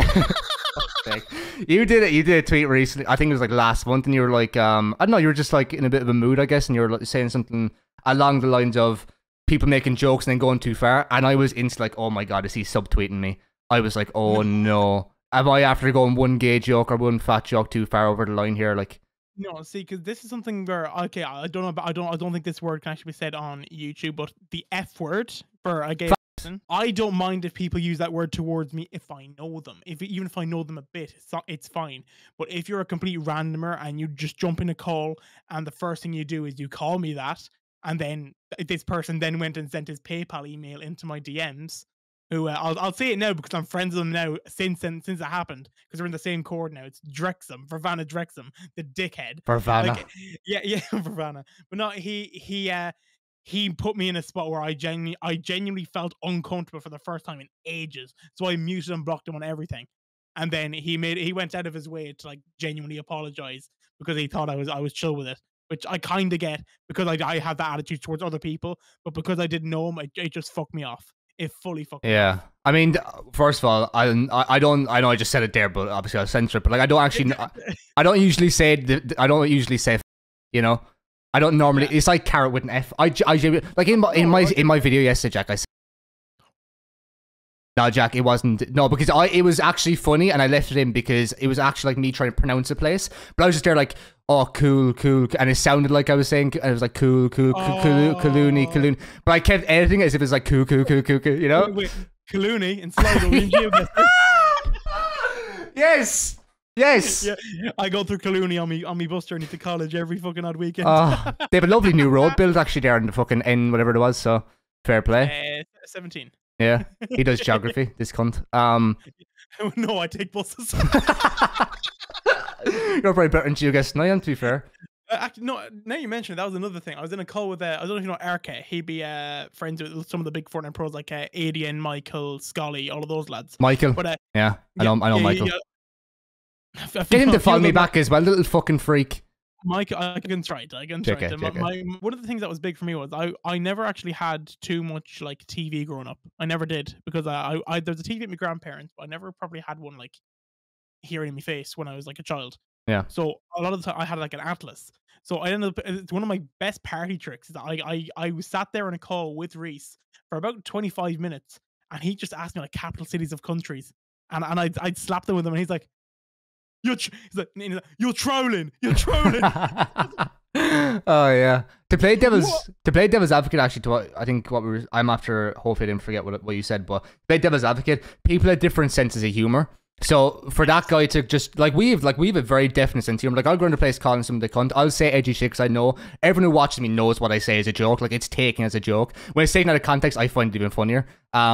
You did a tweet recently. I think it was like last month, and you were like, I don't know, you were just like in a bit of a mood, I guess, and you were like saying something along the lines of people making jokes and then going too far. And I was instantly like, oh my god, is he subtweeting me? I was like, oh no. Am I after going one gay joke or one fat joke too far over the line here? Like, no, see, because this is something where, okay, I don't know, but I don't think this word can actually be said on YouTube, but the F word for a gay person, I don't mind if people use that word towards me if I know them. Even if I know them a bit, it's fine. But if you're a complete randomer and you just jump in a call and the first thing you do is you call me that, and then this person then went and sent his PayPal email into my DMs, who I'll say it now because I'm friends with them now since it happened, because we're in the same chord now. It's Drexum, Vervana Drexum, the dickhead. Vervana. Like, yeah, Vervana. But no, he put me in a spot where I genuinely felt uncomfortable for the first time in ages. So I muted and blocked him on everything. And then he went out of his way to like genuinely apologize because he thought I was chill with it, which I kind of get, because I have that attitude towards other people. But because I didn't know him, it just fucked me off. It fully fucked me off. I mean, first of all, I know I just said it there, but obviously I'll censor it. But like, I don't usually say, you know, I don't normally. It's like carrot with an F. Like in my video yesterday, Jack, I said, no, Jack, it wasn't. No, because it was actually funny, and I left it in because it was actually like me trying to pronounce a place. But I was just there like, oh, cool, and it sounded like I was saying, and it was like cool, Kalooni. But I kept editing it as if it was like cool, you know? Wait, Kalooni and Sligo. Yes. Yeah, I go through Kalooni on me bus journey to college every fucking odd weekend. They have a lovely new road built actually there in the fucking end, whatever it was. So fair play. 17. Yeah, he does geography. This cunt. No, I take buses. You're probably better than GeoGuess than I am, to be fair. Actually, no. Now you mentioned it, that was another thing. I was in a call with I don't know if you know RK. He'd be friends with some of the big Fortnite pros like Adian, Michael, Scully, all of those lads. Michael. But I know Michael. Get him to follow me back as well, little fucking freak. Mike, I can try it. One of the things that was big for me was I never actually had too much like TV growing up. I never did, because there's a TV at my grandparents, but I never probably had one like here in my face when I was like a child. Yeah. So a lot of the time I had like an Atlas. So I ended up. It's one of my best party tricks. Is that I was sat there in a call with Reese for about 25 minutes, and he just asked me like capital cities of countries, and I'd slapped him with him, and he's like, he's like, you're trolling, you're trolling. Oh yeah. To play devil's advocate, actually, I think I'm after. Hopefully, I didn't forget what you said, but play devil's advocate. People have different senses of humor. So for that guy to just we have a very definite sense of humor. Like I'll go into a place calling somebody the cunt. I'll say edgy shit because I know everyone who watches me knows what I say is a joke. Like it's taken as a joke. When it's taken out of context, I find it even funnier.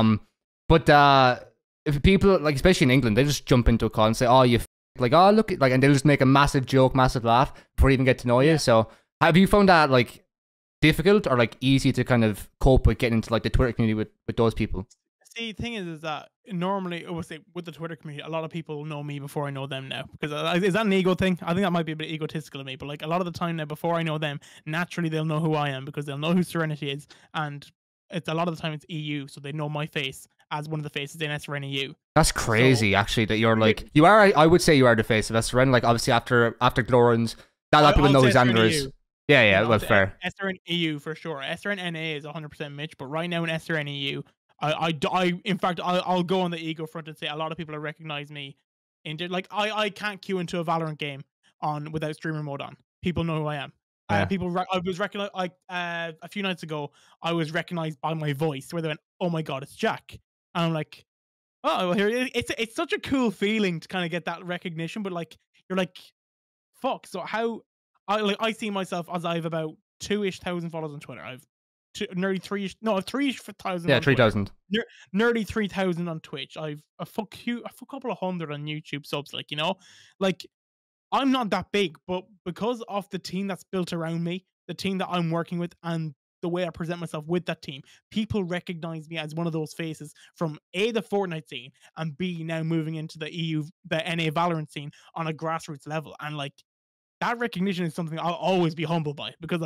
But if people like, especially in England, they just jump into a call and say, "Oh, you like, oh look," like, and they'll just make a massive joke, massive laugh before they even get to know you. So have you found that like difficult or like easy to kind of cope with getting into like the Twitter community with those people? See, the thing is that normally, I would say, with the Twitter community, a lot of people know me before I know them now. Because is that an ego thing? I think that might be a bit egotistical of me. But like a lot of the time now, before I know them, naturally they'll know who I am because they'll know who Serenity is, and it's a lot of the time it's EU, so they know my face as one of the faces in SRN EU. That's crazy, actually. That you're like you are. I would say you are the face of SRN. Like obviously after Glorans, a lot of people know who Xander is. Yeah, well, fair. SRN EU for sure. SRN NA is 100% Mitch, but right now in SRN EU, in fact, I'll go on the ego front and say a lot of people recognize me. Like I can't queue into a Valorant game without streamer mode on. People know who I am. Yeah. I was recognized a few nights ago. I was recognized by my voice, where they went, "Oh my god, it's Jack!" And I'm like, "Oh, well, here it's such a cool feeling to kind of get that recognition." But like, you're like, "Fuck!" So how I see myself as I have about 2,000 followers on Twitter. I've nearly 3,000. Yeah, 3,000. Nearly 3,000 on Twitch. I've a couple of hundred on YouTube subs. Like, you know, like I'm not that big, but because of the team that's built around me, the team that I'm working with, and the way I present myself with that team, people recognize me as one of those faces from A, the Fortnite scene, and B, now moving into the NA Valorant scene on a grassroots level. And like that recognition is something I'll always be humbled by, because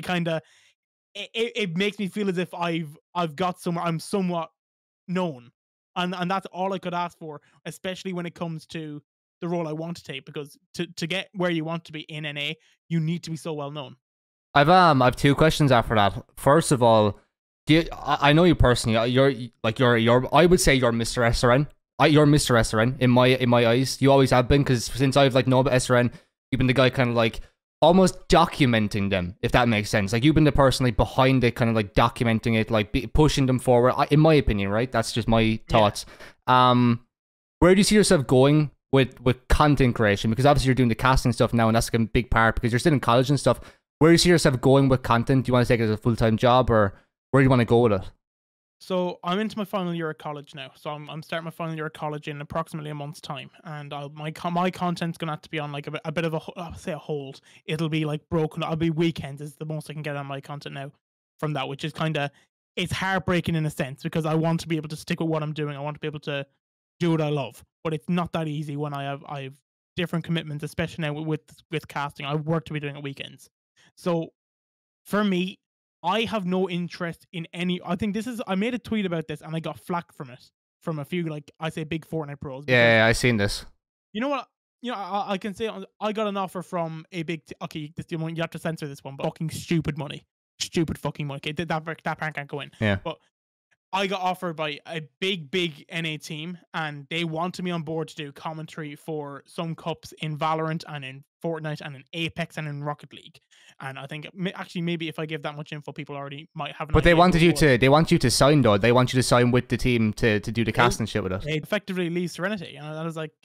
it makes me feel as if I've got somewhere, I'm somewhat known, and that's all I could ask for, especially when it comes to the role I want to take, because to get where you want to be in NA, you need to be so well known. I've two questions after that. First of all, I know you personally. You're I would say you're Mr. SRN. You're Mr. SRN in my eyes. You always have been, because since I've like known about SRN, you've been the guy kind of like almost documenting them, if that makes sense. Like you've been the person like behind it, kind of like documenting it, like pushing them forward. In my opinion, right? That's just my thoughts. Yeah. Where do you see yourself going with content creation? Because obviously you're doing the casting stuff now, and that's like a big part because you're still in college and stuff. Where do you see yourself going with content? Do you want to take it as a full-time job, or where do you want to go with it? So I'm into my final year of college now. So I'm starting my final year of college in approximately a month's time, and my content's gonna have to be on like a bit of I'll say a hold. It'll be like broken. I'll be weekends is the most I can get on my content now from that, which is kind of, it's heartbreaking in a sense, because I want to be able to stick with what I'm doing. I want to be able to do what I love, but it's not that easy when I have different commitments, especially now with casting. I work to be doing it weekends. So for me, I have no interest in any. I think I made a tweet about this and I got flack from it from a few, like I say, big Fortnite pros. Yeah, I seen this. You know what? You know, I can say I got an offer from a big. Okay, you have to censor this one, but fucking stupid money, stupid fucking money. Okay, that part can't go in. Yeah. But I got offered by a big NA team, and they wanted me on board to do commentary for some cups in Valorant and in Fortnite and in Apex and in Rocket League. And I think actually maybe if I give that much info, people already might have. But they want you to sign though. They want you to sign with the team to do the casting shit with us. They effectively leave Serenity, and I was like,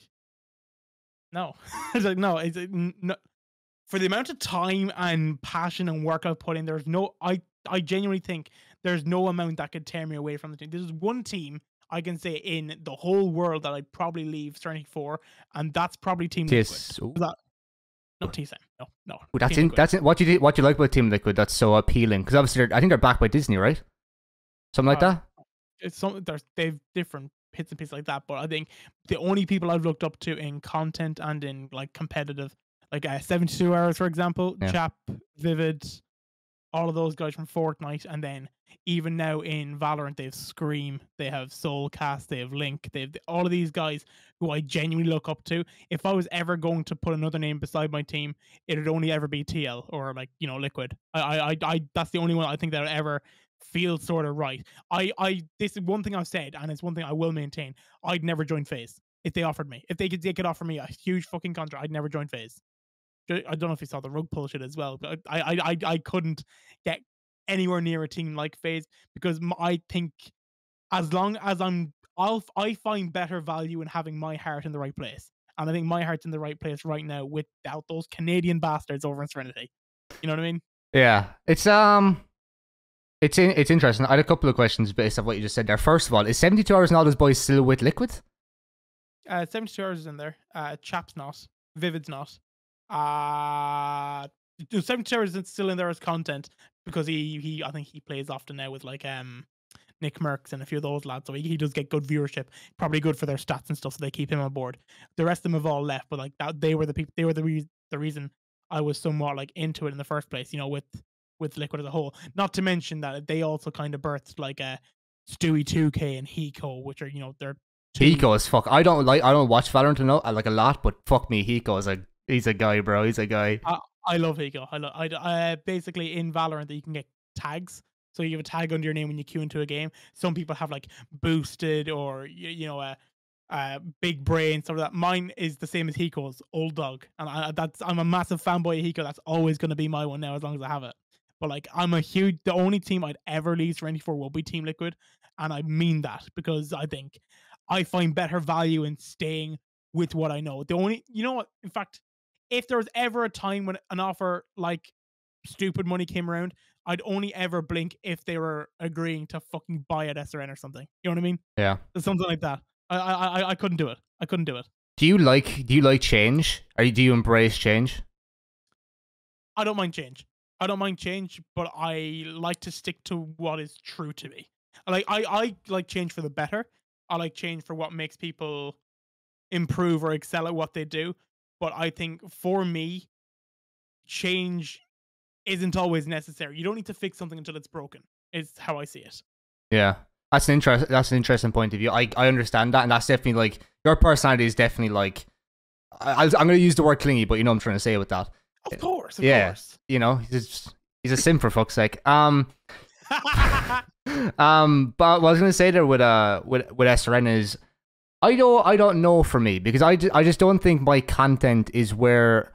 no. I was like, no. No. For the amount of time and passion and work I've put in, there's no. I genuinely think there's no amount that could tear me away from the team. There's one team I can say in the whole world that I'd probably leave Serenity for, and that's probably Team Liquid. Not T-Sam. No. Ooh, that's it. What you like about Team Liquid that's so appealing? Because obviously, I think they're backed by Disney, right? Something like that. They've different hits and pieces like that, but I think the only people I've looked up to in content and in like competitive, like 72 Hours, for example, Chap, Vivid, all of those guys from Fortnite, and then even now in Valorant, they have Scream, they have Soulcast, they have Link, they have all of these guys who I genuinely look up to. If I was ever going to put another name beside my team, it would only ever be TL or like Liquid. I that's the only one I think that would ever feel sort of right. This is one thing I've said, and it's one thing I will maintain. I'd never join FaZe if they offered me. If they could offer me a huge fucking contract, I'd never join FaZe. I don't know if you saw the rug pull shit as well, but I couldn't get anywhere near a team like FaZe because I think as long as I find better value in having my heart in the right place, and I think my heart's in the right place right now without those Canadian bastards over in Serenity. You know what I mean? Yeah, it's interesting. I had a couple of questions based on what you just said there. First of all, is 72 Hours and all those boys still with Liquid? 72 Hours is in there. Chap's not. Vivid's not. 72 Hours is still in there as content because I think he plays often now with like Nick Merckx and a few of those lads, so he does get good viewership. Probably good for their stats and stuff, so they keep him on board. The rest of them have all left, but like that, they were the people. They were the reason I was somewhat like into it in the first place. With Liquid as a whole. Not to mention that they also kind of birthed like Stewie 2K and Hiko, which are they're Hiko is fuck. I don't watch Valorant enough. I like a lot, but fuck me, Hiko is he's a guy, bro. He's a guy. I love Hiko. I basically in Valorant that you can get tags. So you have a tag under your name when you queue into a game. Some people have like boosted or big brain, stuff like that. Mine is the same as Hiko's, Old Dog, and I'm a massive fanboy of Hiko. That's always going to be my one now as long as I have it. But like the only team I'd ever leave Serenity for will be Team Liquid, and I mean that because I think I find better value in staying with what I know. In fact, if there was ever a time when an offer like stupid money came around, I'd only ever blink if they were agreeing to fucking buy at SRN or something. You know what I mean? Yeah. Something like that. I couldn't do it. I couldn't do it. Do you like change? Do you embrace change? I don't mind change. I don't mind change, but I like to stick to what is true to me. I like change for the better. I like change for what makes people improve or excel at what they do. But I think for me, change isn't always necessary. You don't need to fix something until it's broken. Is how I see it. Yeah, that's an interesting point of view. I understand that, and that's definitely like your personality is definitely like. I'm going to use the word clingy, but you know what I'm trying to say with that. Of course. He's a sim for fuck's sake. But what I was going to say there with SRN is, I don't know for me because I just don't think my content is where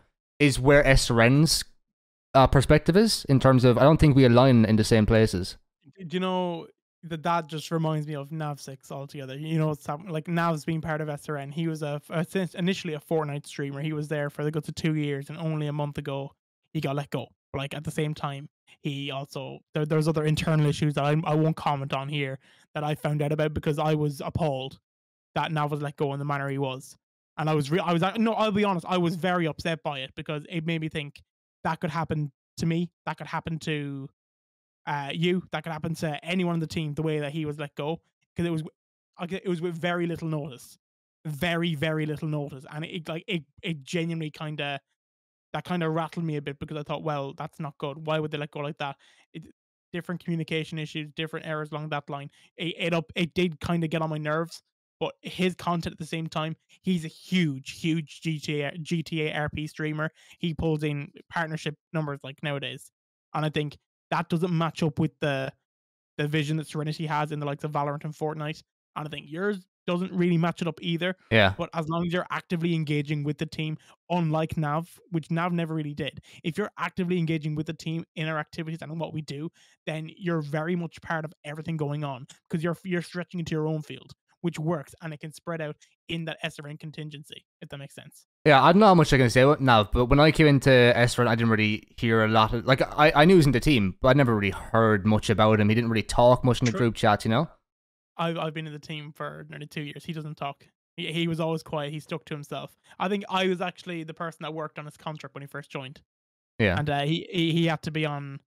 SRN's perspective is in terms of I don't think we align in the same places. Do you know that just reminds me of Nav6 altogether? You know, it's like Nav's being part of SRN. He was initially a Fortnite streamer. He was there for the good of 2 years, and only a month ago he got let go. But like at the same time, he also there's other internal issues that I won't comment on here that I found out about because I was appalled that Nav was let go in the manner he was, and I'll be honest, I was very upset by it because it made me think that could happen to me, that could happen to you, that could happen to anyone on the team the way that he was let go because it was with very little notice, very little notice, and it genuinely kind of rattled me a bit because I thought, well, that's not good. Why would they let go like that? Different communication issues, different errors along that line. It did kind of get on my nerves. But his content at the same time, he's a huge GTA RP streamer. He pulls in partnership numbers like nowadays, and I think that doesn't match up with the vision that Serenity has in the likes of Valorant and Fortnite. And I think yours doesn't really match it up either. Yeah. But as long as you're actively engaging with the team, unlike Nav, which Nav never really did, if you're actively engaging with the team in our activities and in what we do, then you're very much part of everything going on because you're stretching into your own field, which works, and it can spread out in that SRN contingency, if that makes sense. Yeah, I don't know how much I can say now, but when I came into SRN, I didn't really hear a lot of, like, I knew he was in the team, but I never really heard much about him. He didn't really talk much in the group chats, you know? I've been in the team for nearly 2 years. He doesn't talk. He was always quiet. He stuck to himself. I think I was actually the person that worked on his contract when he first joined. Yeah. And he had to be on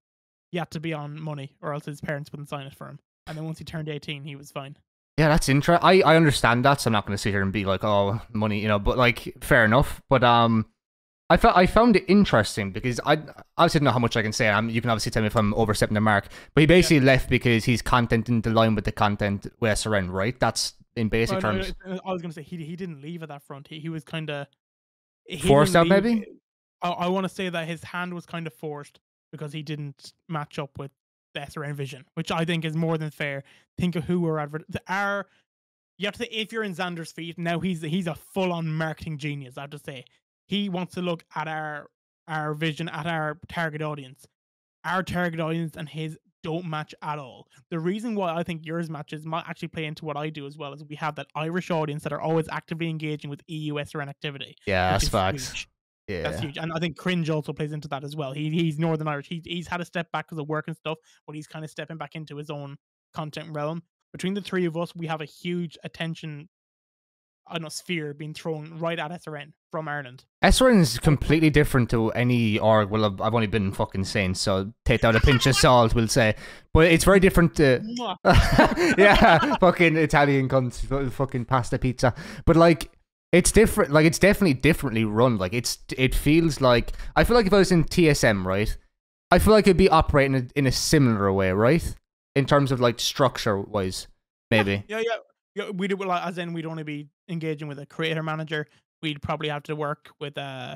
money, or else his parents wouldn't sign it for him. And then once he turned 18, he was fine. Yeah, that's interesting. I understand that, so I'm not going to sit here and be like, oh, money, you know, but like, fair enough. But I found it interesting because I obviously don't know how much I can say. You can obviously tell me if I'm overstepping the mark. But he basically left because his content didn't align with the content with SRN, right? That's in basic terms. I was gonna say he didn't leave at that front. He was kind of Forced out, maybe. I want to say that his hand was kind of forced because he didn't match up with the SRN vision, which I think is more than fair. Think of who we're you have to say, if you're in Xander's feet now, he's a full on marketing genius. I have to say, he wants to look at our vision, at our target audience. Our target audience and his don't match at all. The reason why I think yours matches might actually play into what I do as well, is we have that Irish audience that are always actively engaging with EU SRN activity. Yeah, that's facts. Huge. Yeah, that's huge. And I think Cringe also plays into that as well. He's Northern Irish. He's had to step back because of work and stuff, but he's kind of stepping back into his own content realm. Between the three of us, we have a huge attention, sphere being thrown right at SRN from Ireland. SRN is completely different to any org. Well, I've only been fucking Saints, so take that with a pinch of salt, we'll say. But it's very different to... yeah, fucking Italian cunt, fucking pasta pizza. But, like, it's different. Like, it's definitely differently run. Like, it feels like... I feel like if I was in TSM, right? I feel like it'd be operating in a similar way, right? In terms of, like, structure-wise, maybe. Yeah. We'd we'd only be engaging with a creator manager. We'd probably have to work with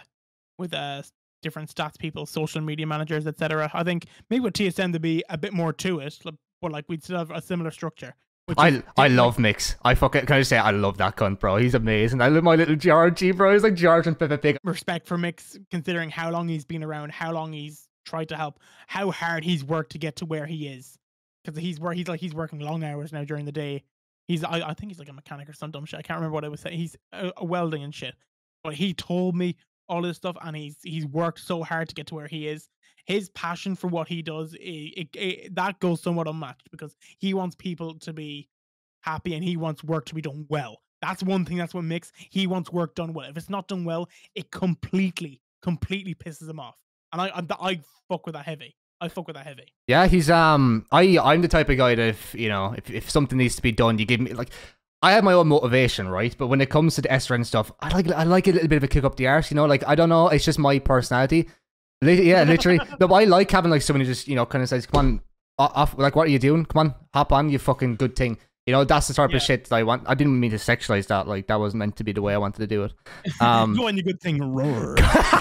different stats people, social media managers, etc. I think maybe with TSM there'd be a bit more to it, but like we'd still have a similar structure. I love Mix. Can I just say I love that cunt, bro. He's amazing. I love my little Georgie, bro. He's like George and Peppa Pig. Respect for Mix, considering how long he's been around, how long he's tried to help, how hard he's worked to get to where he is. Because he's working long hours now during the day. I think he's like a mechanic or some dumb shit. I can't remember what I was saying. He's a welding and shit. But he told me all this stuff, and he's worked so hard to get to where he is. His passion for what he does, that goes somewhat unmatched because he wants people to be happy and he wants work to be done well. That's one thing. That's what Mix. He wants work done well. If it's not done well, it completely pisses him off. And I fuck with that heavy. I fuck with that heavy. Yeah, he's I'm the type of guy that if something needs to be done, you give me like I have my own motivation, right? But when it comes to the SRN stuff, I like a little bit of a kick up the arse, like I don't know, it's just my personality. Yeah, literally. No, but I like having like someone who just kind of says, "Come on, off, like what are you doing? Come on, hop on, you fucking good thing." That's the sort of shit that I want. I didn't mean to sexualize that. Like that wasn't meant to be the way I wanted to do it. Go on, you good thing, roar.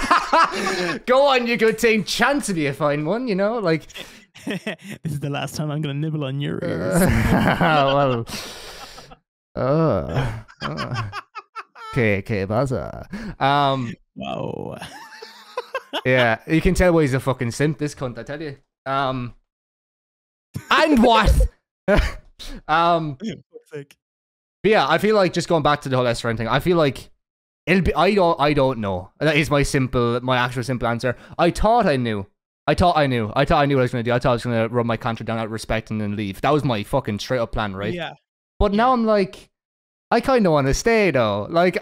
Go on, you good thing. Chance to be a fine one, like. This is the last time I'm gonna nibble on your ears. Well. Okay, baza. Wow. Yeah, you can tell why he's a fucking simp. This cunt, I tell you. And what? But yeah, I feel like just going back to the whole SRN thing, I feel like it'll be. I don't know. That is my actual simple answer. I thought I knew what I was gonna do. I thought I was gonna run my contract down out of respect and then leave. That was my fucking straight up plan, right? Yeah. But now I'm like, I kind of want to stay though. Like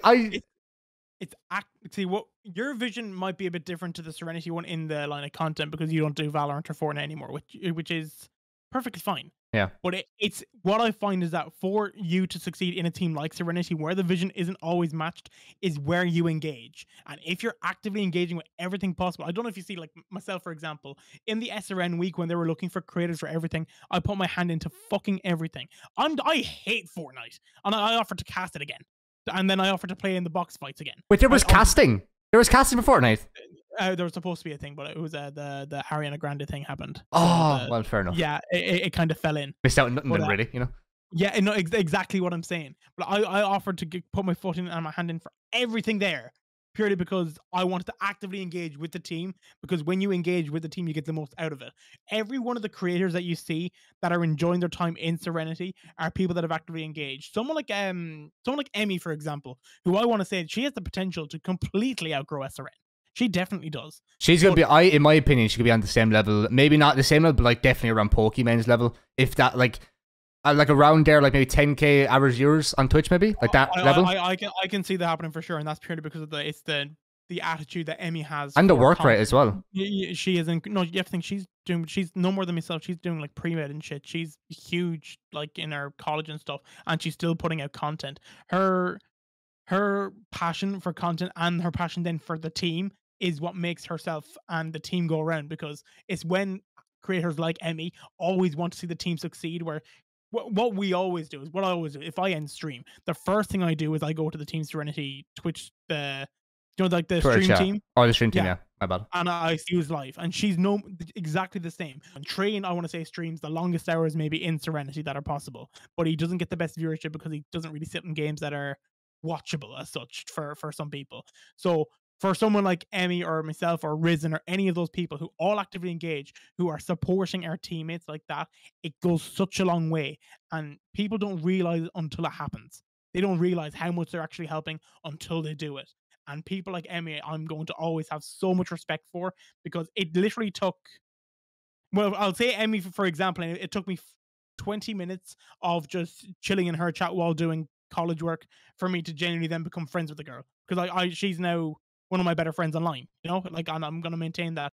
see what your vision might be a bit different to the Serenity one in the line of content because you don't do Valorant or Fortnite anymore, which is perfectly fine. Yeah. But it's what I find is that for you to succeed in a team like Serenity, where the vision isn't always matched, is where you engage. And if you're actively engaging with everything possible, I don't know if you see, like myself, for example, in the SRN week when they were looking for creators for everything, I put my hand into fucking everything. I hate Fortnite, and I offered to cast it again, and then I offered to play in the box fights again. Wait, there was casting. There was casting for Fortnite. There was supposed to be a thing, but it was the Ariana Grande thing happened. Oh, well, fair enough. Yeah, it kind of fell in. Missed out on nothing then, really, Yeah, no, exactly what I'm saying. But I offered to put my foot in and my hand in for everything there, purely because I wanted to actively engage with the team. Because when you engage with the team, you get the most out of it. Every one of the creators that you see that are enjoying their time in Serenity are people that have actively engaged. Someone like Emmy, for example, who I want to say she has the potential to completely outgrow SRN. She definitely does. She's gonna be. In my opinion, she could be on the same level. Maybe not the same level, but like definitely around Pokemon's level. If that, like around there, like maybe 10K average viewers on Twitch, maybe like that level. I can see that happening for sure, and that's purely because of the attitude that Emmy has and the work rate as well. She isn't. No, you have to think she's no more than myself. She's doing like pre-med and shit. She's huge, like in her college and stuff, and she's still putting out content. Her passion for content and her passion then for the team is what makes herself and the team go around, because it's when creators like Emmy always want to see the team succeed, where what we always do is what I always do. If I end stream, the first thing I do is I go to the Team Serenity Twitch, like the Twitch, stream yeah. team, Oh, the stream team, Yeah. yeah. My bad. and I see who's live, and she's exactly the same. And Train, I want to say, streams the longest hours maybe in Serenity that are possible, but he doesn't get the best viewership because he doesn't really sit in games that are watchable as such for some people. So for someone like Emmy or myself or Risen or any of those people who all actively engage, who are supporting our teammates like that, it goes such a long way. And people don't realize it until it happens. They don't realize how much they're actually helping until they do it. And people like Emmy, I'm going to always have so much respect for, because it literally took, well, I'll say Emmy, for example, and it took me 20 minutes of just chilling in her chat while doing college work for me to genuinely then become friends with the girl. Because she's now one of my better friends online, like, and I'm going to maintain that.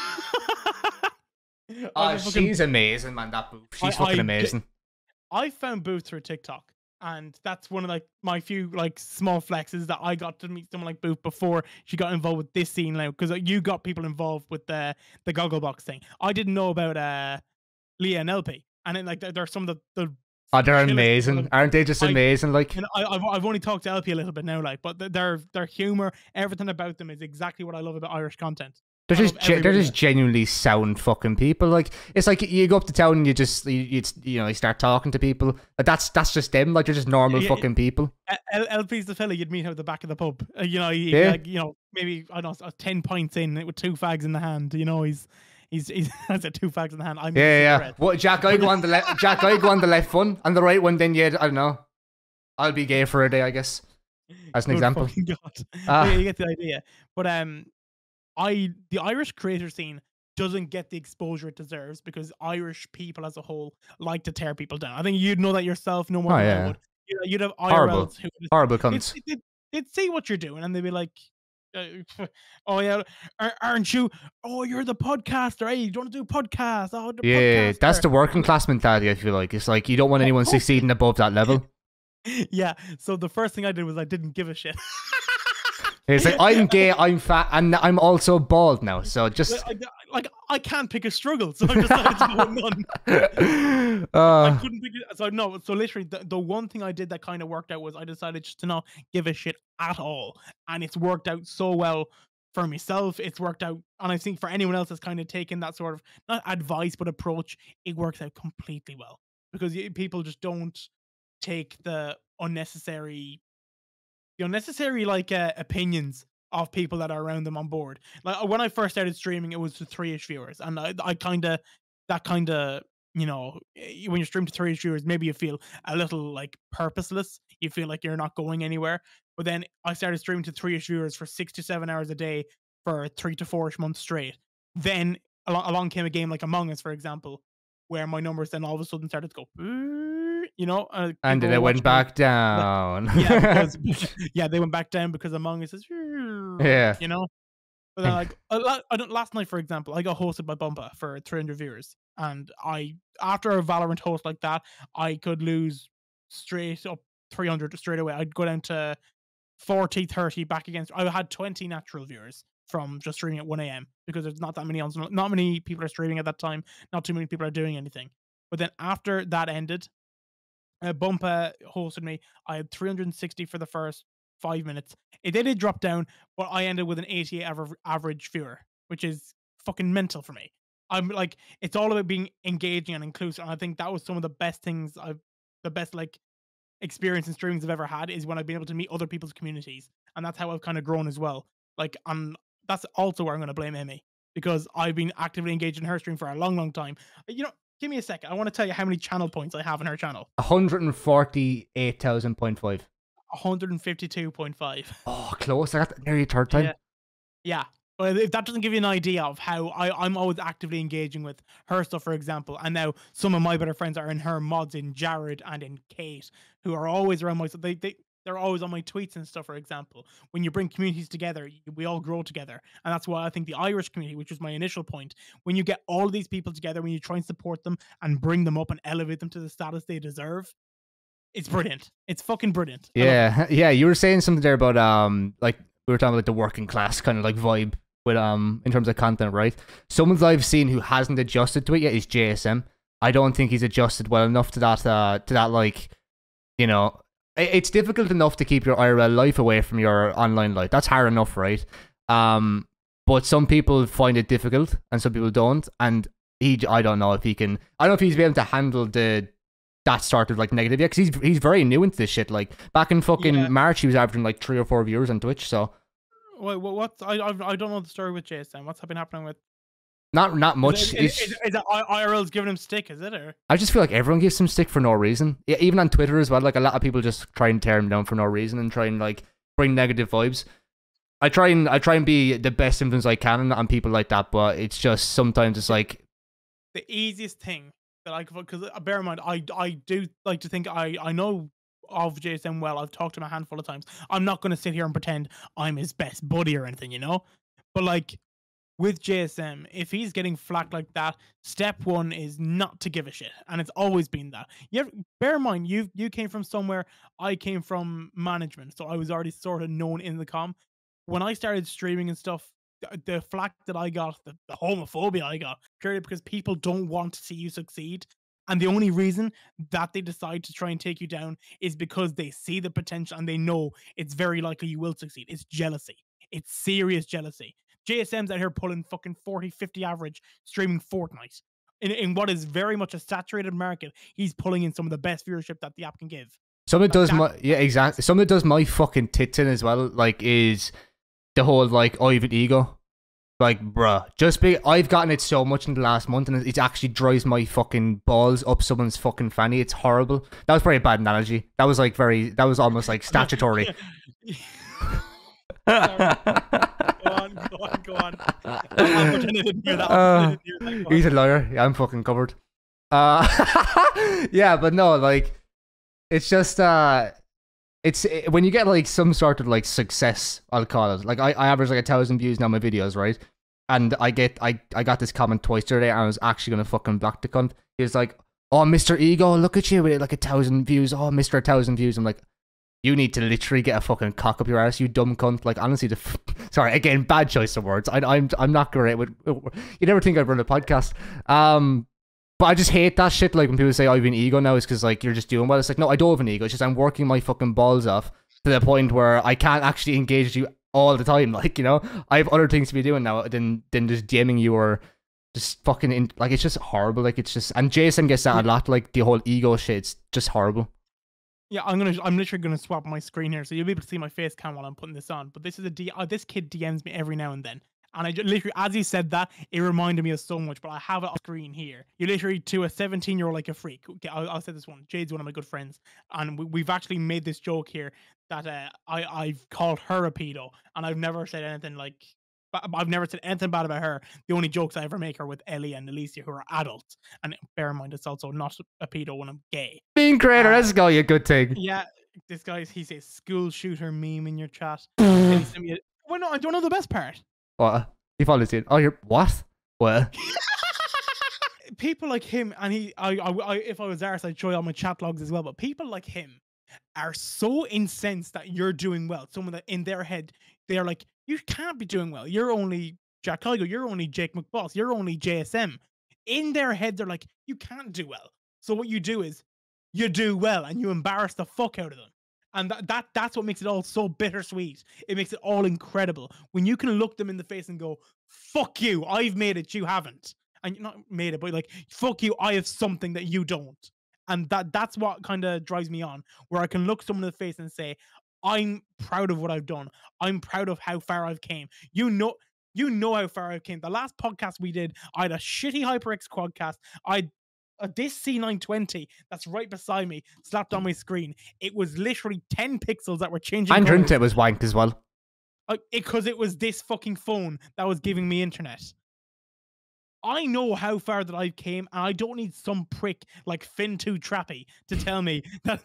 Oh, she's amazing, man. That Booth. She's fucking amazing. I found Booth through TikTok. And that's one of like my few like small flexes, that I got to meet someone like Booth before she got involved with this scene now, because you got people involved with the Gogglebox thing. I didn't know about Leah and LP, and then like they're some of the oh, they're amazing, aren't they? Just amazing. Like, I've only talked to LP a little bit now, like, but their humor, everything about them is exactly what I love about Irish content. They're just genuinely sound fucking people. Like, it's like you go up to town and you start talking to people. But that's just them. Like, they're just normal fucking people. LP's the fella you'd meet out the back of the pub. Maybe I don't know, 10 pints in with 2 fags in the hand. He's has 2 fags in the hand. Yeah. What, Jack? I go on the left. Jack, I go on the left one, and the right one. Then I don't know. I'll be gay for a day, I guess. As an example. God. You get the idea. But the Irish creator scene doesn't get the exposure it deserves, because Irish people as a whole like to tear people down. I think you'd know that yourself no more than I would. You'd have IRLs who horrible cunts. They'd see what you're doing and they'd be like, oh yeah, aren't you? Oh, you're the podcaster. Hey, you don't want to do podcasts. Oh, yeah, podcaster. That's the working class mentality. I feel like it's like you don't want anyone succeeding above that level. Yeah. So the first thing I did was I didn't give a shit. It's like, I'm gay, I'm fat, and I'm also bald now. So just I can't pick a struggle, so I decided to go none. I couldn't pick it. So no. So literally, the one thing I did that kind of worked out was I decided just to not give a shit at all, and it's worked out so well for myself. It's worked out, and I think for anyone else that's kind of taken that sort of not advice but approach, it works out completely well, because people just don't take the unnecessary like opinions of people that are around them on board. Like when I first started streaming, it was to 3-ish viewers, and I kind of when you stream to 3-ish viewers, maybe you feel a little like purposeless. You feel like you're not going anywhere. But then I started streaming to 3-ish viewers for 6 to 7 hours a day for 3 to 4-ish months straight. Then along came a game like Among Us, for example, where my numbers then all of a sudden started to go, and then it went back down. Yeah, they went back down because Among Us is, yeah, But then, last night, for example, I got hosted by Bumpa for 300 viewers, and after a Valorant host like that, I could lose straight up 300 straight away. I'd go down to 40, 30 back against. I had 20 natural viewers from just streaming at 1 a.m. because there's not many people are streaming at that time. Not too many people are doing anything. But then after that ended, Bumpa hosted me. I had 360 for the first 5 minutes. It did drop down, but I ended with an 88 average viewer, which is fucking mental for me. I'm like, it's all about being engaging and inclusive, and I think that was some of the best things the best like experience in streamings I've ever had is when I've been able to meet other people's communities, and that's how I've kind of grown as well. Like, that's also where I'm going to blame Emmy, because I've been actively engaged in her stream for a long, long time. Give me a second. I want to tell you how many channel points I have in her channel. 148,000.5. 152.5. Oh, close. I got that nearly third time. Yeah. But if that doesn't give you an idea of how I'm always actively engaging with her stuff, for example, and now some of my better friends are in her mods, in Jared and in Kate, who are always around my stuff. They're always on my tweets and stuff, for example. When you bring communities together, we all grow together. And that's why I think the Irish community, which was my initial point, when you get all of these people together, when you try and support them and bring them up and elevate them to the status they deserve, it's brilliant. It's fucking brilliant. Yeah. Yeah. You were saying something there about, like, we were talking about the working class kind of like vibe with in terms of content, right? Someone I've seen who hasn't adjusted to it yet is JSM. I don't think he's adjusted well enough to that like, you know, it's difficult enough to keep your IRL life away from your online life. That's hard enough, right? But some people find it difficult and some people don't. And I don't know if he can. I don't know if he's been able to handle that sort of like negative yet, because he's very new into this shit. Like back in fucking March, he was averaging like 3 or 4 viewers on Twitch. So, wait, what's I don't know the story with JSM. What's been happening with? Not much. Is it IRL's giving him stick? Is it or? I just feel like everyone gives him stick for no reason. Yeah, even on Twitter as well. Like a lot of people just try and tear him down for no reason and try and like bring negative vibes. I try and be the best influence I can on people like that, but it's just sometimes it's like the easiest thing that I could, because bear in mind, I do like to think I know of JSM well. I've talked to him a handful of times. I'm not going to sit here and pretend I'm his best buddy or anything, you know. But like with JSM, if he's getting flack like that, step one is not to give a shit, and it's always been that. Bear in mind, you came from somewhere. I came from management, so I was already sort of known in the comm. When I started streaming and stuff, the flack that I got, the homophobia I got, purely because people don't want to see you succeed. And the only reason that they decide to try and take you down is because they see the potential and they know it's very likely you will succeed. It's jealousy. It's serious jealousy. JSM's out here pulling fucking 40, 50 average, streaming Fortnite. In what is very much a saturated market, he's pulling in some of the best viewership that the app can give. Something does exactly. Something does my fucking tits in as well. Like is the whole like Ivan ego, like bruh. I've gotten it so much in the last month, and it actually drives my fucking balls up someone's fucking fanny. It's horrible. That was probably a bad analogy. That was like that was almost like statutory. Go on. He's a lawyer. Yeah, I'm fucking covered. Yeah, but no, like it's just when you get like some sort of like success, I'll call it. Like I average like 1,000 views now on my videos, right? And I got this comment twice today, and I was actually gonna fucking block the cunt. He was like, "Oh, Mr. Ego, look at you with like 1,000 views. Oh, Mr. 1,000 views." I'm like, you need to literally get a fucking cock up your ass, you dumb cunt. Like honestly, sorry again, bad choice of words. I'm not great with. You never think I'd run a podcast. But I just hate that shit. Like when people say I have an ego now, it's because like you're just doing well. It's like no, I don't have an ego. It's just I'm working my fucking balls off to the point where I can't actually engage you all the time. Like, you know, I have other things to be doing now than just DMing you or just fucking like it's just horrible. Like it's just, and Jason gets that a lot. Like the whole ego shit. It's just horrible. Yeah, I'm literally gonna swap my screen here, so you'll be able to see my face cam while I'm putting this on. But this is this kid DMs me every now and then. And I just, literally, as he said that, it reminded me of so much, but I have it on screen here. You literally, to a 17-year-old like a freak. Okay, I'll say this one. Jade's one of my good friends. And we've actually made this joke here that I've called her a pedo. And I've never said anything like, I've never said anything bad about her. The only jokes I ever make are with Ellie and Alicia, who are adults. And bear in mind, it's also not a pedo when I'm gay. Being creator, let's go, you good thing. Yeah, this guy, he says school shooter meme in your chat. And he sent me well, no, I don't know the best part. What? He follows in. Oh, you're what? What? People like him, and if I was Ars, I'd show you all my chat logs as well. But people like him are so incensed that you're doing well. Someone that in their head, they're like, you can't be doing well. You're only Jack Kygo. You're only Jake McBoss. You're only JSM. In their head, they're like, you can't do well. So what you do is you do well, and you embarrass the fuck out of them. And that's what makes it all so bittersweet. It makes it all incredible. When you can look them in the face and go, fuck you, I've made it, you haven't. And you're not made it, but like, fuck you, I have something that you don't. And that's what kind of drives me on, where I can look someone in the face and say, I'm proud of what I've done. I'm proud of how far I've came. You know how far I've came. The last podcast we did, I had a shitty HyperX quadcast. This C920 that's right beside me slapped on my screen. It was literally 10 pixels that were changing. And it was wanked as well. Because it was this fucking phone that was giving me internet. I know how far that I've came, and I don't need some prick like Fin2 Trappy to tell me that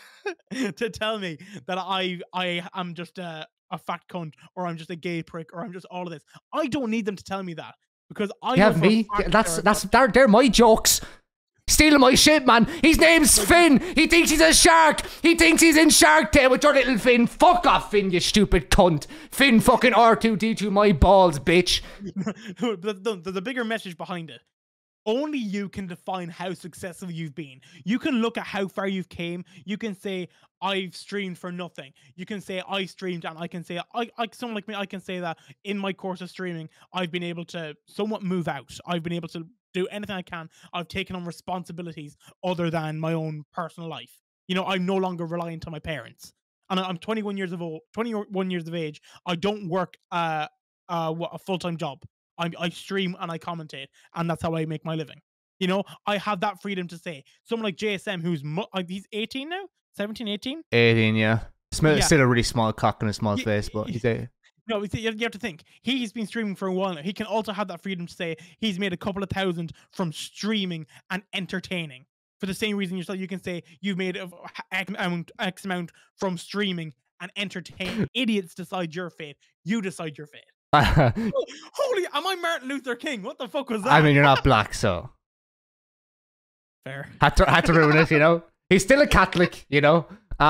I am just a fat cunt, or I'm just a gay prick, or I'm just all of this. I don't need them to tell me that, because I have me. They're my jokes. Stealing my shit, man. His name's Finn. He thinks he's a shark. He thinks he's in Shark Tale with your little Finn. Fuck off, Finn, you stupid cunt. Finn fucking R2D2 my balls, bitch. There's a bigger message behind it. Only you can define how successful you've been. You can look at how far you've came. You can say, I've streamed for nothing. You can say, I streamed, and I can say, someone like me, I can say that in my course of streaming, I've been able to somewhat move out. I've been able to do anything I can. I've taken on responsibilities other than my own personal life. You know, I'm no longer reliant on my parents. And I'm 21 years of age. I don't work a full-time job. I stream and I commentate, and that's how I make my living. You know, I have that freedom to say. Someone like JSM, who's he's 18 now, 17, 18? 18, yeah. Still a really small cock and a small face, but he's a... No, you have to think. He's been streaming for a while now. He can also have that freedom to say he's made a couple of thousand from streaming and entertaining. For the same reason yourself, you can say you've made X amount from streaming and entertaining. Idiots decide your fate. You decide your fate. Holy, am I Martin Luther King? What the fuck was that? I mean, you're not black, so... Fair. Had to ruin it, you know? He's still a Catholic, you know?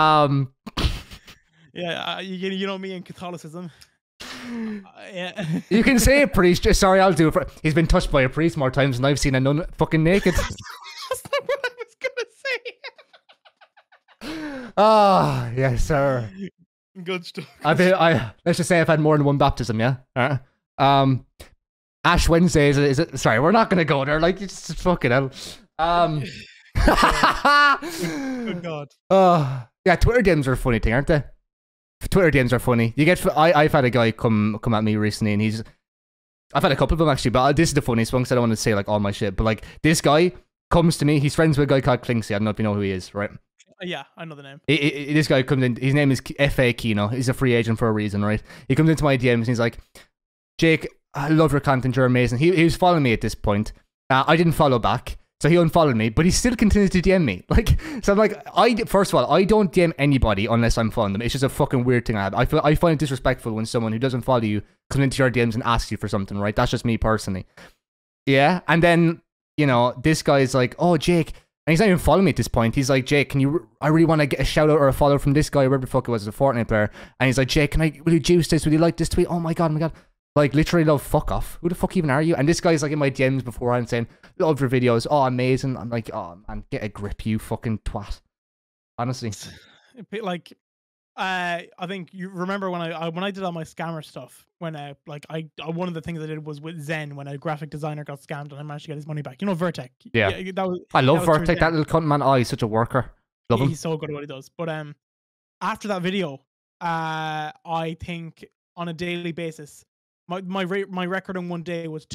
Yeah, you know me and Catholicism. Yeah. You can say a priest. Sorry, I'll do it. He's been touched by a priest more times than I've seen a nun fucking naked. That's not what I was gonna say. Ah, yes, sir. Good stuff. Let's just say I've had more than one baptism, yeah? Ash Wednesday, is it? Sorry, we're not gonna go there. Like, it's just fucking hell. Good God. Yeah, Twitter DMs are a funny thing, aren't they? Twitter DMs are funny. I've had a guy come at me recently, and I've had a couple of them actually, but this is the funniest one because I don't want to say like all my shit. But like, this guy comes to me. He's friends with a guy called Clinksy. I don't know if you know who he is, right? Yeah, I know the name. This guy comes in. His name is F.A. Kino. He's a free agent for a reason, right? He comes into my DMs and he's like, Jake, I love your content. You're amazing. He was following me at this point. I didn't follow back. So he unfollowed me, but he still continues to DM me. Like, so I'm like, first of all, I don't DM anybody unless I'm following them. It's just a fucking weird thing I have. I find it disrespectful when someone who doesn't follow you comes into your DMs and asks you for something, right? That's just me personally. Yeah. And then, you know, this guy is like, oh, Jake. And he's not even following me at this point. He's like, Jake, I really want to get a shout out or a follow from this guy, whoever the fuck it was, a Fortnite player. And he's like, Jake, will you juice this? Will you like this tweet? Oh my God. Like, literally, no, fuck off. Who the fuck even are you? And this guy's like in my DMs beforehand saying, love your videos. Oh, amazing. I'm like, oh, man, get a grip, you fucking twat. Honestly. Like, I think you remember when I did all my scammer stuff, when one of the things I did was with Zen, when a graphic designer got scammed and I managed to get his money back. You know, Vertec. Yeah. I love Vertec, that little cunt, man. Oh, he's such a worker. Love him. He's so good at what he does. But after that video, I think on a daily basis, my record in one day was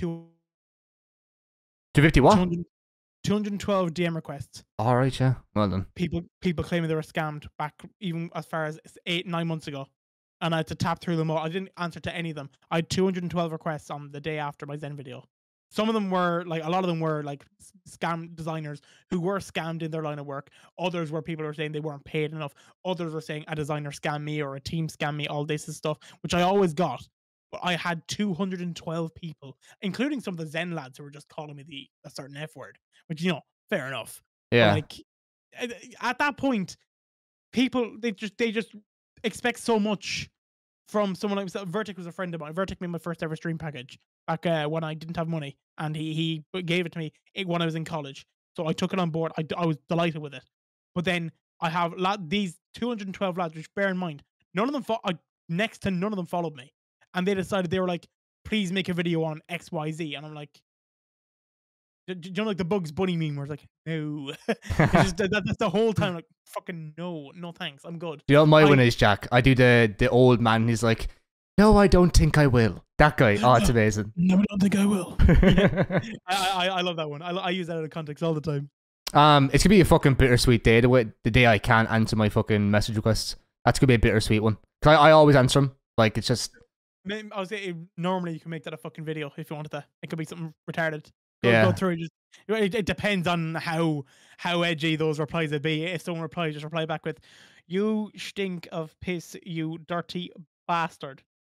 250 what? 212 DM requests. All right, yeah. Well done. People claiming they were scammed back even as far as 8-9 months ago. And I had to tap through them all. I didn't answer to any of them. I had 212 requests on the day after my Zen video. Some of them were like, a lot of them were like scam designers who were scammed in their line of work. Others were people who were saying they weren't paid enough. Others were saying a designer scammed me or a team scammed me, all this stuff, which I always got. But I had 212 people, including some of the Zen lads who were just calling me a certain F word, which, you know, fair enough. Yeah. But like, at that point, people, they just expect so much from someone like myself. Vertic was a friend of mine. Vertic made my first ever stream package back when I didn't have money, and he gave it to me when I was in college. So I took it on board. I was delighted with it. But then I have these 212 lads, which bear in mind, none of them next to none of them followed me. And they decided, they were like, please make a video on XYZ. And I'm like, do you know, like the Bugs Bunny meme where it's like, no. That's the whole time, like, fucking no thanks, I'm good. You know what my one is, Jack? I do the old man, he's like, no, I don't think I will. That guy, oh, it's amazing. No, I don't think I will. Yeah. I love that one. I use that out of context all the time. It's gonna be a fucking bittersweet day, the day I can't answer my fucking message requests. That's gonna be a bittersweet one. Because I always answer them. Like, it's just... I was saying, normally you can make that a fucking video if you wanted to. It could be something retarded. Go through. It depends on how edgy those replies would be. If someone replies, just reply back with, "You stink of piss, you dirty bastard."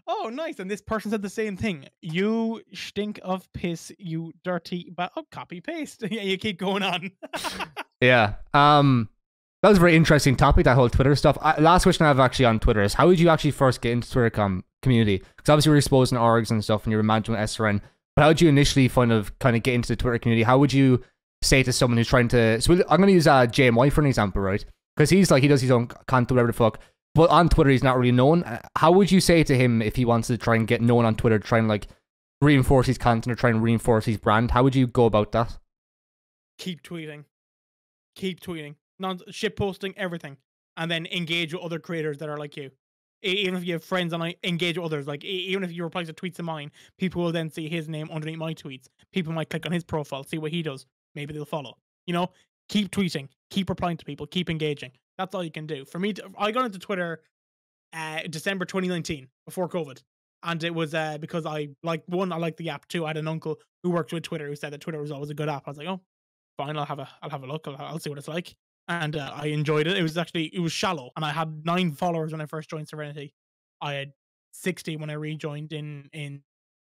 oh, nice. And this person said the same thing. You stink of piss, you dirty. But oh, copy paste. Yeah, you keep going on. Yeah. That was a very interesting topic, that whole Twitter stuff. Last question I have actually on Twitter is, how did you actually first get into Twitter community? Because obviously you were exposed in orgs and stuff and you were managing SRN. But how did you initially kind of get into the Twitter community? How would you say to someone who's trying to... So I'm going to use JMY for an example, right? Because he's like, he does his own content, whatever the fuck. But on Twitter, he's not really known. How would you say to him if he wants to try and get known on Twitter, try and like reinforce his content or try and reinforce his brand? How would you go about that? Keep tweeting. Keep tweeting. Shit posting, everything. And then engage with other creators that are like you. Even if you have friends and I engage with others, like even if you reply to tweets of mine, people will then see his name underneath my tweets. People might click on his profile, see what he does. Maybe they'll follow. You know, keep tweeting, keep replying to people, keep engaging. That's all you can do. For me, I got into Twitter December 2019 before COVID. And it was because I like the app. Two, I had an uncle who worked with Twitter who said that Twitter was always a good app. I was like, oh, fine, I'll have a look. I'll see what it's like. And I enjoyed it. It was shallow, and I had 9 followers when I first joined Serenity. I had 60 when I rejoined in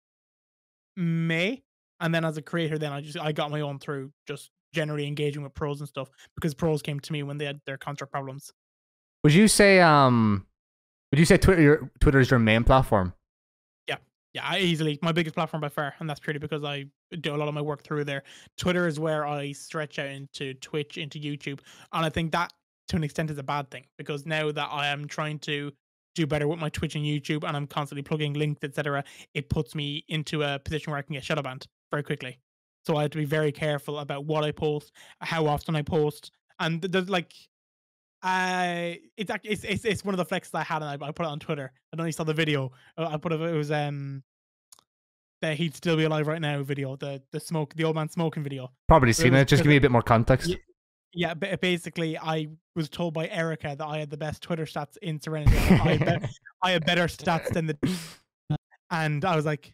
May, and then as a creator, then I got my own through just generally engaging with pros and stuff, because pros came to me when they had their contract problems. Would you say Twitter is your main platform? Yeah, I easily my biggest platform by far, and that's purely because I do a lot of my work through there. Twitter is where I stretch out into Twitch, into YouTube, and I think that to an extent is a bad thing, because now that I am trying to do better with my Twitch and YouTube, and I'm constantly plugging links, etc., it puts me into a position where I can get shadow banned very quickly. So I have to be very careful about what I post, how often I post, and there's like it's one of the flexes I had, and I put it on Twitter. I don't know if you saw the video. I put it was the He'd Still Be Alive Right Now video, the old man smoking video. Probably seen it. Just give me a bit more context. Yeah, basically, I was told by Erica that I had the best Twitter stats in Serenity. I had better stats than the, and I was like,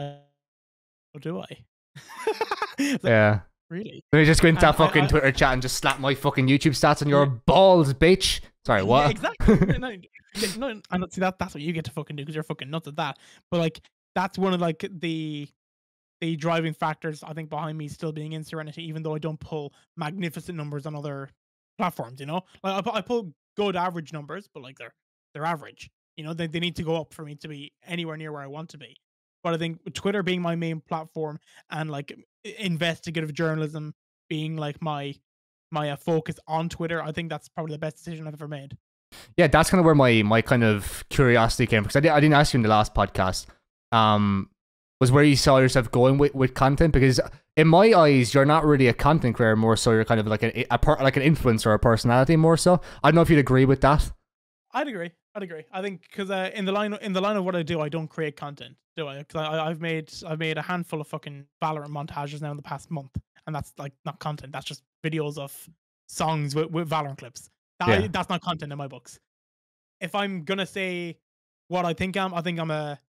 do I? Like, yeah. Really? Let me just go into that fucking Twitter chat and just slap my fucking YouTube stats on your balls, bitch. Sorry, what? Yeah, exactly. No, and see that's what you get to fucking do, because you're fucking nuts at that. But like, that's one of like the driving factors I think behind me still being in Serenity, even though I don't pull magnificent numbers on other platforms. You know, like I pull good average numbers, but like they're average. You know, they need to go up for me to be anywhere near where I want to be. But I think Twitter being my main platform, and like investigative journalism being like my focus on Twitter, I think that's probably the best decision I've ever made. Yeah, that's kind of where my kind of curiosity came from, because I didn't ask you in the last podcast. Was where you saw yourself going with content, because in my eyes, you're not really a content creator, more so you're kind of like like an influencer or a personality more so. I don't know if you'd agree with that. I'd agree. I think because in the line of what I do, I don't create content, do I? Because I've made a handful of fucking Valorant montages now in the past month, and that's like not content. That's just videos of songs with Valorant clips. That's not content in my books. If I'm gonna say what I think I'm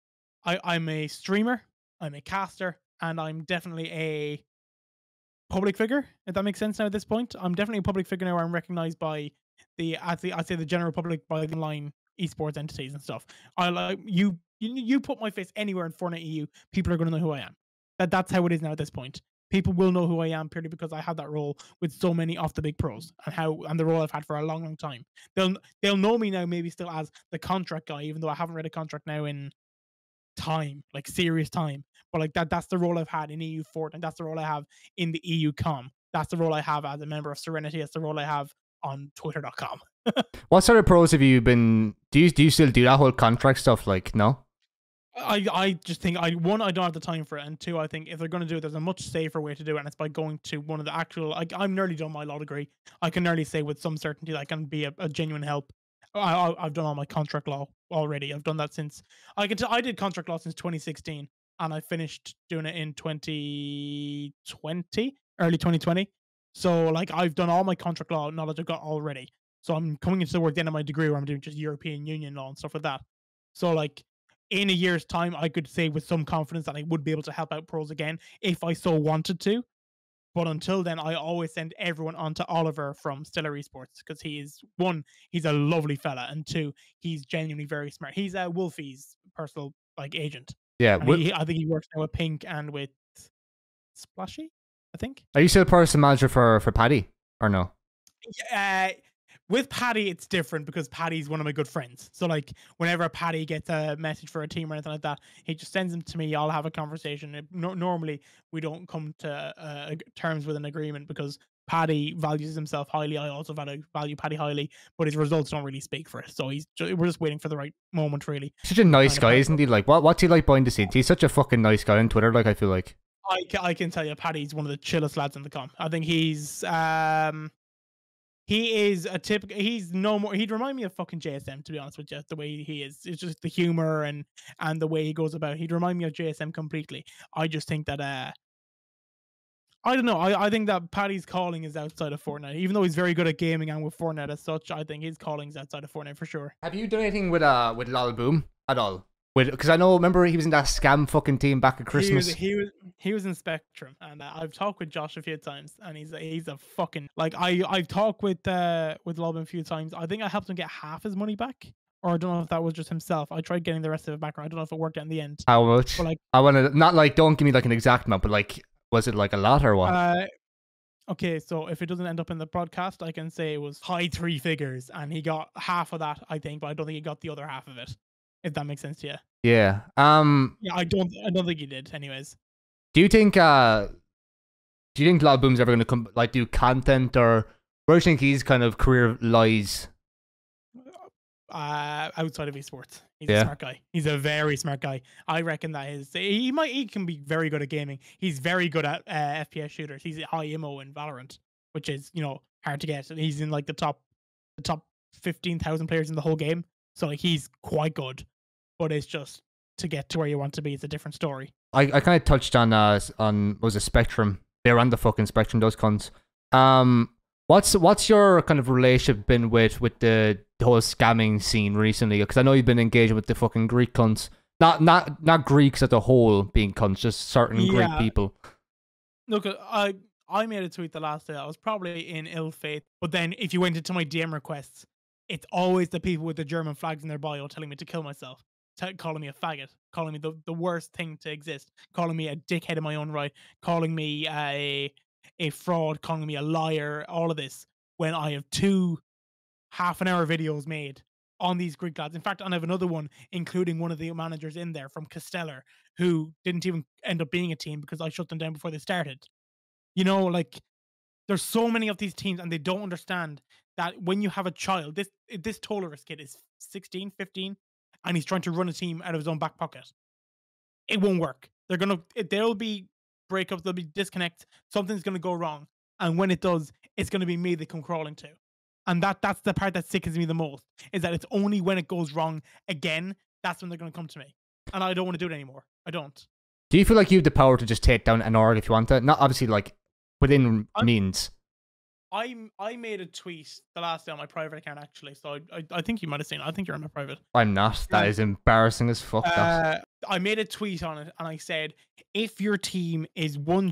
a streamer, I'm a caster, and I'm definitely a public figure, if that makes sense now at this point. I'm definitely a public figure now where I'm recognized by I'd say the general public, by the online esports entities and stuff. I like you put my face anywhere in Fortnite EU, people are going to know who I am. That's how it is now at this point. People will know who I am purely because I have that role with so many of the big pros, and the role I've had for a long time. They'll know me now maybe still as the contract guy, even though I haven't read a contract now in time, like serious time. But like that's the role I've had in EU Fortnite. That's the role I have in the EU Com. That's the role I have as a member of Serenity. That's the role I have on Twitter.com. What sort of pros have you been? Do you still do that whole contract stuff? Like, no. I just think I don't have the time for it, and 2, I think if they're going to do it, there's a much safer way to do it, and it's by going to one of the actual. I'm nearly done my law degree. I can nearly say with some certainty that I can be a genuine help. I've done all my contract law already. I've done that since I did contract law since 2016, and I finished doing it in 2020, early 2020. So like I've done all my contract law knowledge I've got already. So I'm coming into the work at the end of my degree where I'm doing just European Union law and stuff like that. So like in a year's time, I could say with some confidence that I would be able to help out pros again if I so wanted to. But until then, I always send everyone on to Oliver from Stellar Esports because one, he's a lovely fella, and two, he's genuinely very smart. He's Wolfie's personal like agent. Yeah. And I think he works now with Pink and with Splashy, I think. Are you still person manager for Paddy or no? With Paddy, it's different because Paddy's one of my good friends. So like whenever Paddy gets a message for a team or anything like that, he just sends them to me. I'll have a conversation. Normally, we don't come to terms with an agreement because Paddy values himself highly. I also value Paddy highly, but his results don't really speak for it. So we're just waiting for the right moment, really. Such a nice guy, isn't he? Like, what's he like behind the scenes? He's such a fucking nice guy on Twitter. Like, I feel like I can tell you, Paddy's one of the chillest lads in the comp. I think he is a typical. He's no more. He'd remind me of fucking JSM, to be honest with you. The way he is, it's just the humor and the way he goes about. He'd remind me of JSM completely. I just think that I don't know. I think that Paddy's calling is outside of Fortnite. Even though he's very good at gaming and with Fortnite as such, I think his calling is outside of Fortnite for sure. Have you done anything with Lol Boom at all? Because I know, remember he was in that scam fucking team back at Christmas. He was in Spectrum, and I've talked with Josh a few times, and he's a fucking like I've talked with Lob a few times. I think I helped him get half his money back, or I don't know if that was just himself. I tried getting the rest of it back, and I don't know if it worked out in the end. How much? But like, I want to not like don't give me like an exact amount, but like was it like a lot or what? Okay, so if it doesn't end up in the broadcast, I can say it was high 3 figures, and he got half of that, I think, but I don't think he got the other half of it. If that makes sense to you. Yeah. Yeah, I don't think he did. Anyways. Do you think Lol Boom's ever going to do content, or where do you think his kind of career lies? Outside of esports, he's a smart guy. He's a very smart guy. I reckon that he can be very good at gaming. He's very good at FPS shooters. He's high IMO in Valorant, which is hard to get. And he's in like the top 15,000 players in the whole game. So like he's quite good, but it's just to get to where you want to be. It's a different story. I kind of touched on was it Spectrum? They're on the fucking Spectrum, those cunts. What's your kind of relationship been with the whole scamming scene recently? Because I know you've been engaging with the fucking Greek cunts. Not Greeks as a whole being cunts, just certain Greek people. Look, I made a tweet the last day. I was probably in ill faith, but then if you went into my DM requests, it's always the people with the German flags in their bio telling me to kill myself, calling me a faggot, calling me the worst thing to exist, calling me a dickhead in my own right, calling me a fraud, calling me a liar, all of this, when I have 2 half-an-hour videos made on these Greek lads. In fact, I have another one, including one of the managers in there from Castellar, who didn't even end up being a team because I shut them down before they started. Like, there's so many of these teams, and they don't understand that when you have a child, this Tolerus kid is 16, 15, and he's trying to run a team out of his own back pocket. It won't work. There'll be breakups, there'll be disconnects, something's gonna go wrong. And when it does, it's gonna be me they come crawling to. And that's the part that sickens me the most, is that it's only when it goes wrong again, that's when they're gonna come to me. And I don't want to do it anymore. I don't. Do you feel like you have the power to just take down an org if you want to? Not obviously like within means. I made a tweet the last day on my private account, actually, so I think you might have seen it. I think you're on my private. I'm not. That is embarrassing as fuck. I made a tweet on it, and I said, if your team is one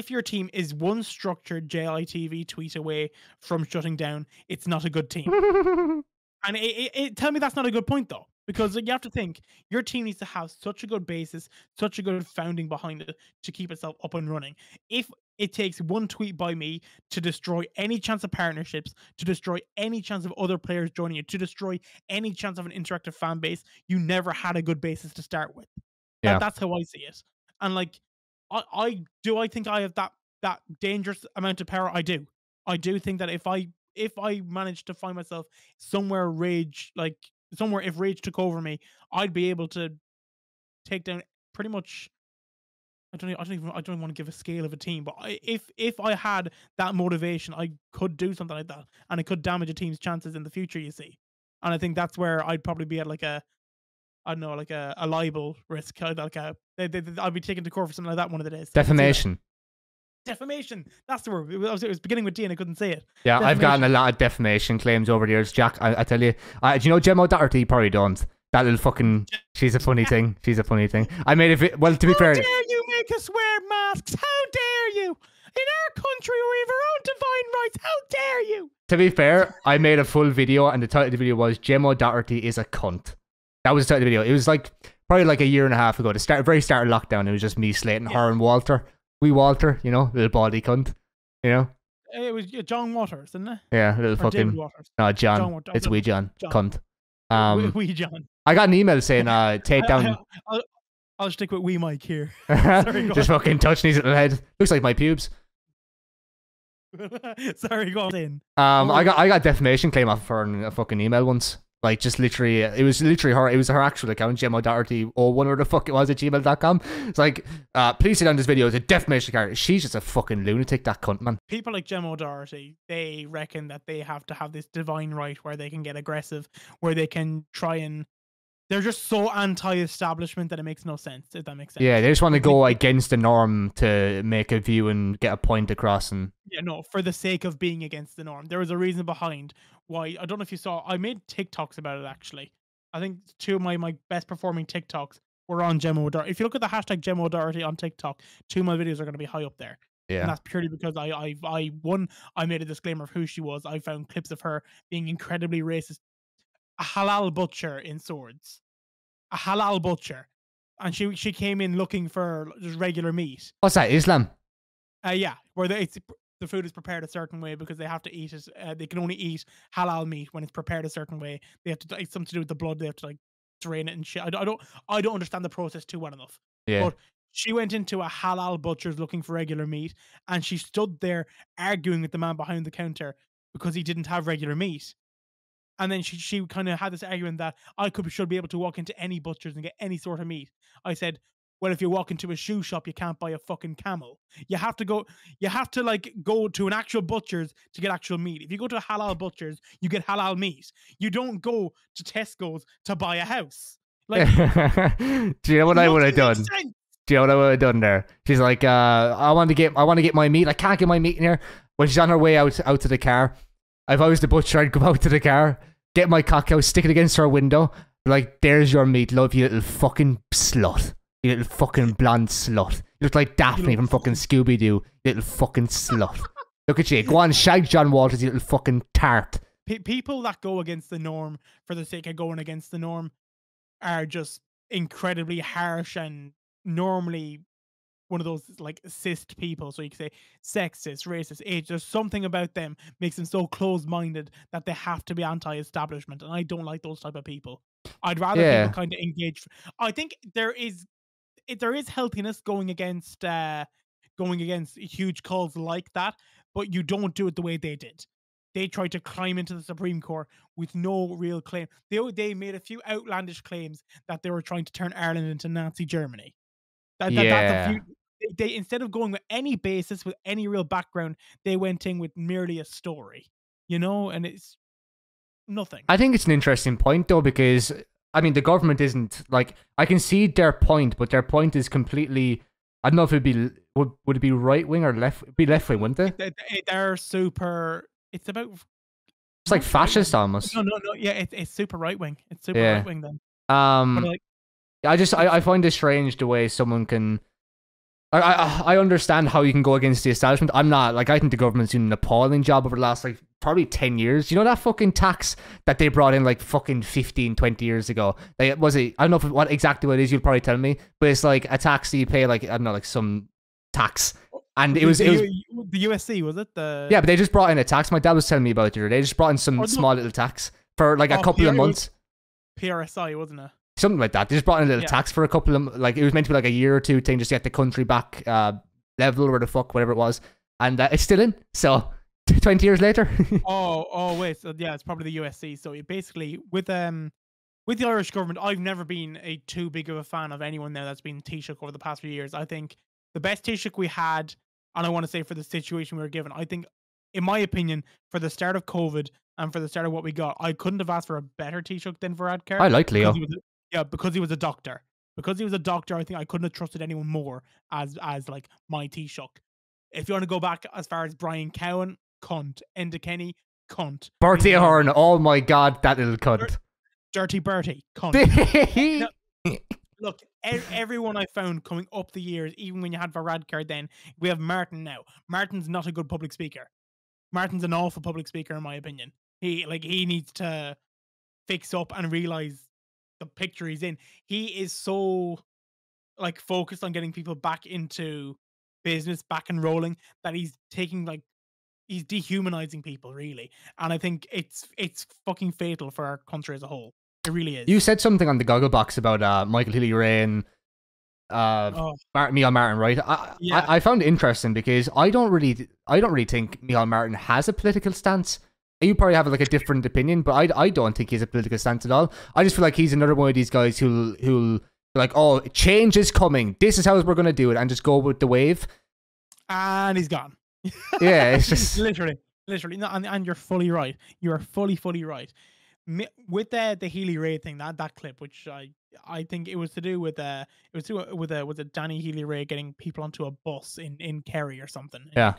structured JITV tweet away from shutting down, it's not a good team. And tell me that's not a good point, though. Because you have to think, your team needs to have such a good basis, such a good founding behind it to keep itself up and running. If it takes one tweet by me to destroy any chance of partnerships, to destroy any chance of other players joining you, to destroy any chance of an interactive fan base, you never had a good basis to start with. That's how I see it. And like, I think I have that dangerous amount of power? I do. I do think that if I manage to find myself somewhere if rage took over me, I'd be able to take down pretty much. I don't want to give a scale of a team, but if I had that motivation, I could do something like that, and it could damage a team's chances in the future. You see, and I think that's where I'd probably be at a libel risk. I'd be taken to court for something like that one of the days. Defamation. Defamation. That's the word. It was beginning with D and I couldn't say it. Yeah, I've gotten a lot of defamation claims over the years, Jack. I tell you. Do you know Gemma Doherty? You probably don't. That little fucking... She's a funny thing. She's a funny thing. I made a... Well, to be fair... How dare you make us wear masks? How dare you? In our country, we have our own divine rights. How dare you? To be fair, I made a full video, and the title of the video was Gemma Doherty is a cunt. That was the title of the video. It was like probably like a year and a half ago. The very start of lockdown, it was just me slating her and Walter. Wee Walter, you know, little baldy cunt. You know? It was John Waters, isn't it? Yeah, little Or fucking... David Waters. No, John. John It's wee John. Cunt. Wee John. I got an email saying, take down... I'll stick with wee Mike here. Sorry, just fucking touching his little head. Looks like my pubes. Sorry, go on. I got defamation claim off her in a fucking email once. Like, just literally, it was literally her. It was her actual account, Gemma Doherty, or whatever the fuck it was at gmail.com. It's like, please sit down this video. It's a defamation character. She's just a fucking lunatic, that cunt, man. People like Gemma Doherty, they reckon that they have to have this divine right where they can get aggressive, where they can try and... They're just so anti-establishment that it makes no sense, if that makes sense. Yeah, they just want to go against the norm to make a view and get a point across. And yeah, no, for the sake of being against the norm. There was a reason behind why. I don't know if you saw, I made TikToks about it, actually. I think two of my best performing TikToks were on Gemma Doherty. If you look at the hashtag Gemma Doherty on TikTok, two of my videos are going to be high up there. yeah. And that's purely because I made a disclaimer of who she was. I found clips of her being incredibly racist. A halal butcher in Swords. A halal butcher. And she came in looking for just regular meat. What's that, Islam? Yeah, where the food is prepared a certain way because they have to eat it. They can only eat halal meat when it's prepared a certain way. They have to, it's something to do with the blood. They have to like drain it and shit. I don't understand the process too well enough. Yeah. But she went into a halal butcher's looking for regular meat, and she stood there arguing with the man behind the counter because he didn't have regular meat. And then she kind of had this argument that should be able to walk into any butcher's and get any sort of meat. I said, well, if you walk into a shoe shop, you can't buy a fucking camel. You have to like go to an actual butcher's to get actual meat. If you go to a halal butcher's, you get halal meat. You don't go to Tesco's to buy a house. Like, do you know what I would have done? Do you know what I would have done there? She's like, I want to get my meat. I can't get my meat in here. When she's on her way out to the car, if I was the butcher, I'd go out to the car, get my cock out, stick it against her window, like, there's your meat, love, you little fucking slut. You little fucking blonde slut. You look like Daphne from fucking Scooby-Doo, you little fucking slut. Look at you. Go on, shag John Walters, you little fucking tart. People that go against the norm for the sake of going against the norm are just incredibly harsh and normally one of those like cyst people. So you can say sexist, racist, age. There's something about them makes them so closed-minded that they have to be anti-establishment. And I don't like those type of people. I'd rather people kind of engage. I think there is healthiness going against huge calls like that, but you don't do it the way they did. They tried to climb into the Supreme Court with no real claim. They made a few outlandish claims that they were trying to turn Ireland into Nazi Germany. That's a few. They instead of going with any basis, with any real background, they went in with merely a story, you know, and it's nothing. I think it's an interesting point though, because I mean the government isn't like, I can see their point, but their point is completely, I don't know if it'd be would it be right wing or left? It'd be left wing, wouldn't they? They're super. It's about. It's like fascist almost. No. Yeah, it's super right wing. It's super right wing then. But like, I find it strange the way someone can. I understand how you can go against the establishment. I'm not, like, I think the government's doing an appalling job over the last, like, probably 10 years. You know that fucking tax that they brought in, like, fucking 15, 20 years ago? Like, was it, I don't know what it is, you'll probably tell me, but it's like a tax that you pay, like, I don't know, like some tax. And it was the USC, was it? Yeah, but they just brought in a tax. My dad was telling me about it. They just brought in some small little tax for, like, a couple of months. PRSI, wasn't it? Something like that. They just brought in a little tax for a couple of, like, it was meant to be like a year or two thing just to get the country back level or the fuck, whatever it was. And it's still in. So 20 years later. oh, wait. So yeah, it's probably the USC. So basically, with the Irish government, I've never been too big of a fan of anyone there that's been Taoiseach over the past few years. I think the best Taoiseach we had, and I want to say for the situation we were given, I think, in my opinion, for the start of COVID and for the start of what we got, I couldn't have asked for a better Taoiseach than Varadkar. I like Leo. Because he was a doctor. Because he was a doctor, I think I couldn't have trusted anyone more as like my Taoiseach. If you want to go back as far as Brian Cowan, cunt. Enda Kenny, cunt. Bertie Ahern, oh my god, that little cunt. Dirty Bertie, cunt. look, everyone I found coming up the years, even when you had Varadkar, then we have Martin now. Martin's not a good public speaker. Martin's an awful public speaker, in my opinion. He needs to fix up and realize the picture he's in. He is so like focused on getting people back into business, back and rolling, that he's taking like he's dehumanizing people, really. And I think it's fucking fatal for our country as a whole. It really is. You said something on the Gogglebox about Michael Healy-Rae and Micheál Martin, right? I found it interesting because I don't really think Micheál Martin has a political stance. You probably have like a different opinion, but I don't think he has a political stance at all. I just feel like he's another one of these guys who'll be like, oh, change is coming. This is how we're gonna do it, and just go with the wave. And he's gone. Yeah, it's just literally. No, and you're fully right. You are fully right. With the Healy-Rae thing, that clip, which I think it was to do with was it Danny Healy-Rae getting people onto a bus in Kerry or something? Yeah.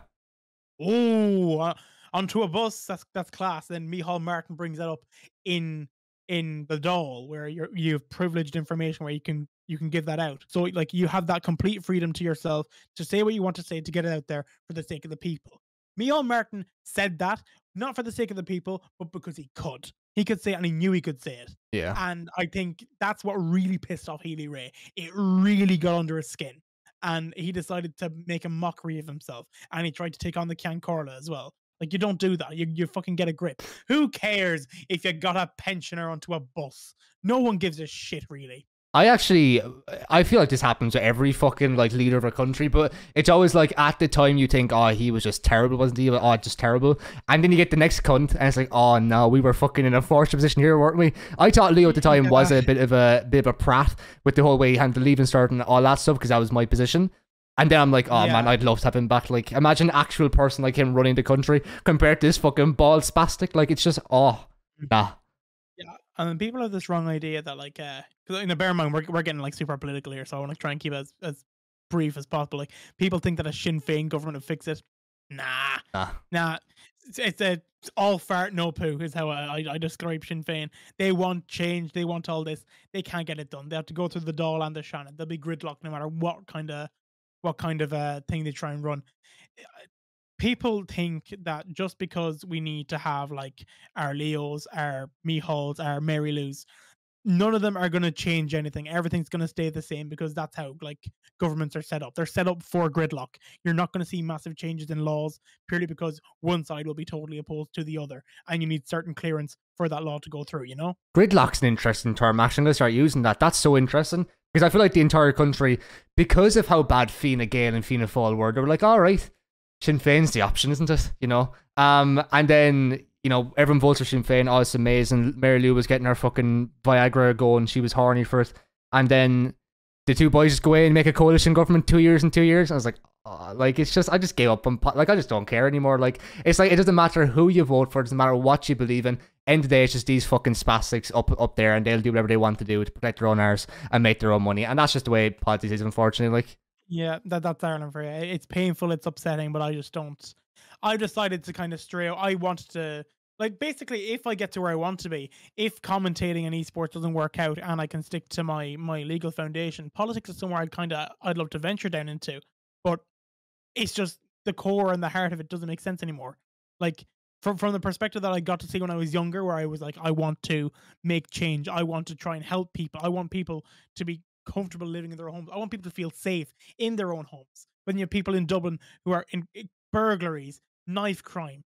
Oh, onto a bus. That's class. Then Micheál Martin brings that up in the Dáil, where you have privileged information where you can give that out. So like you have that complete freedom to yourself to say what you want to say, to get it out there for the sake of the people. Micheál Martin said that not for the sake of the people, but because he could. He could say it, and he knew he could say it. Yeah. And I think that's what really pissed off Healy-Rae. It really got under his skin. And he decided to make a mockery of himself. And he tried to take on the Ceann Comhairle as well. Like, you don't do that. You fucking get a grip. Who cares if you got a pensioner onto a bus? No one gives a shit, really. I feel like this happens to every fucking like leader of a country, but it's always like at the time you think, oh, he was just terrible, wasn't he? Oh, just terrible. And then you get the next cunt, and it's like, oh no, we were fucking in a fortunate position here, weren't we? I thought Leo at the time was a bit of a prat with the whole way he handled leaving start and all that stuff, because that was my position. And then I'm like, oh man, I'd love to have him back. Like, imagine an actual person like him running the country compared to this fucking bald spastic. Like, it's just, oh, nah. Yeah, and then people have this wrong idea that like, because bear in mind we're getting like super political here, so I want to try and keep it as brief as possible. Like, people think that a Sinn Féin government will fix it. Nah. It's all fart, no poo is how I describe Sinn Féin. They want change. They want all this. They can't get it done. They have to go through the Dáil and the Shannon. There'll be gridlock no matter what kind of thing they try and run. People think that just because we need to have like our Leos, our Micheáls, our Mary Lou's, none of them are going to change anything. Everything's going to stay the same, because that's how like governments are set up. They're set up for gridlock. You're not going to see massive changes in laws purely because one side will be totally opposed to the other, and you need certain clearance for that law to go through, you know? Gridlock's an interesting term. Actually, I'm going to start using that. That's so interesting, because I feel like the entire country, because of how bad Fianna Gael and Fianna Fáil were, they were like, all right, Sinn Féin's the option, isn't it? You know? And then, you know, everyone votes for Sinn Féin. Oh, it's amazing. Mary Lou was getting her fucking Viagra going. She was horny for it. And then the two boys just go away and make a coalition government 2 years and 2 years. I was like, oh, like, it's just, I just gave up. Like, I just don't care anymore. Like, it's like, it doesn't matter who you vote for. It doesn't matter what you believe in. End of the day, it's just these fucking spastics up there, and they'll do whatever they want to do to protect their own arse and make their own money. And that's just the way politics is, unfortunately. Like, yeah, that's Ireland for you. It's painful, it's upsetting, but I just don't. I decided to kind of stray out. I wanted to, like, basically, if I get to where I want to be, if commentating in esports doesn't work out and I can stick to my legal foundation, politics is somewhere I'd love to venture down into. But it's just the core and the heart of it doesn't make sense anymore. Like, from the perspective that I got to see when I was younger, where I was like, I want to make change. I want to try and help people. I want people to be comfortable living in their homes. I want people to feel safe in their own homes. When you have people in Dublin who are in burglaries, knife crime,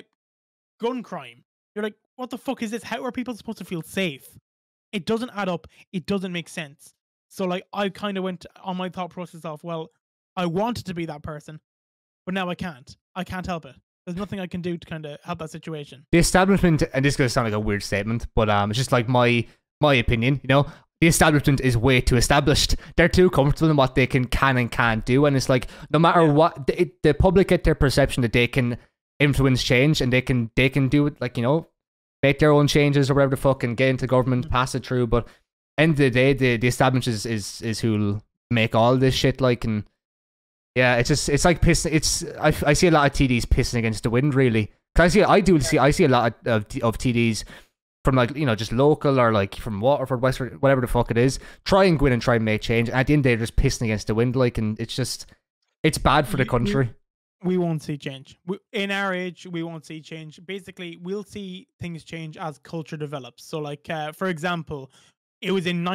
gun crime, you're like, what the fuck is this? How are people supposed to feel safe? It doesn't add up. It doesn't make sense. So like, I kind of went on my thought process of, well, I wanted to be that person, but now I can't. I can't help it. There's nothing I can do to kind of help that situation. The establishment, and this is going to sound like a weird statement, but it's just like my opinion, you know, the establishment is way too established. They're too comfortable in what they can and can't do, and it's like, no matter what, the public get their perception that they can influence change, and they can do it, like, you know, make their own changes or whatever the fuck, and get into government, pass it through. But end of the day, the establishment is who'll make all this shit, like, and yeah, it's like pissing. I see a lot of TDs pissing against the wind, really. Cause I see a lot of TDs from like, you know, just local or like from Waterford, Westford, whatever the fuck it is, try and go in and try and make change. And at the end of the day, they're just pissing against the wind, like, and it's just, it's bad for the country. We won't see change. In our age, we won't see change. Basically, we'll see things change as culture develops. So, like, for example, it was in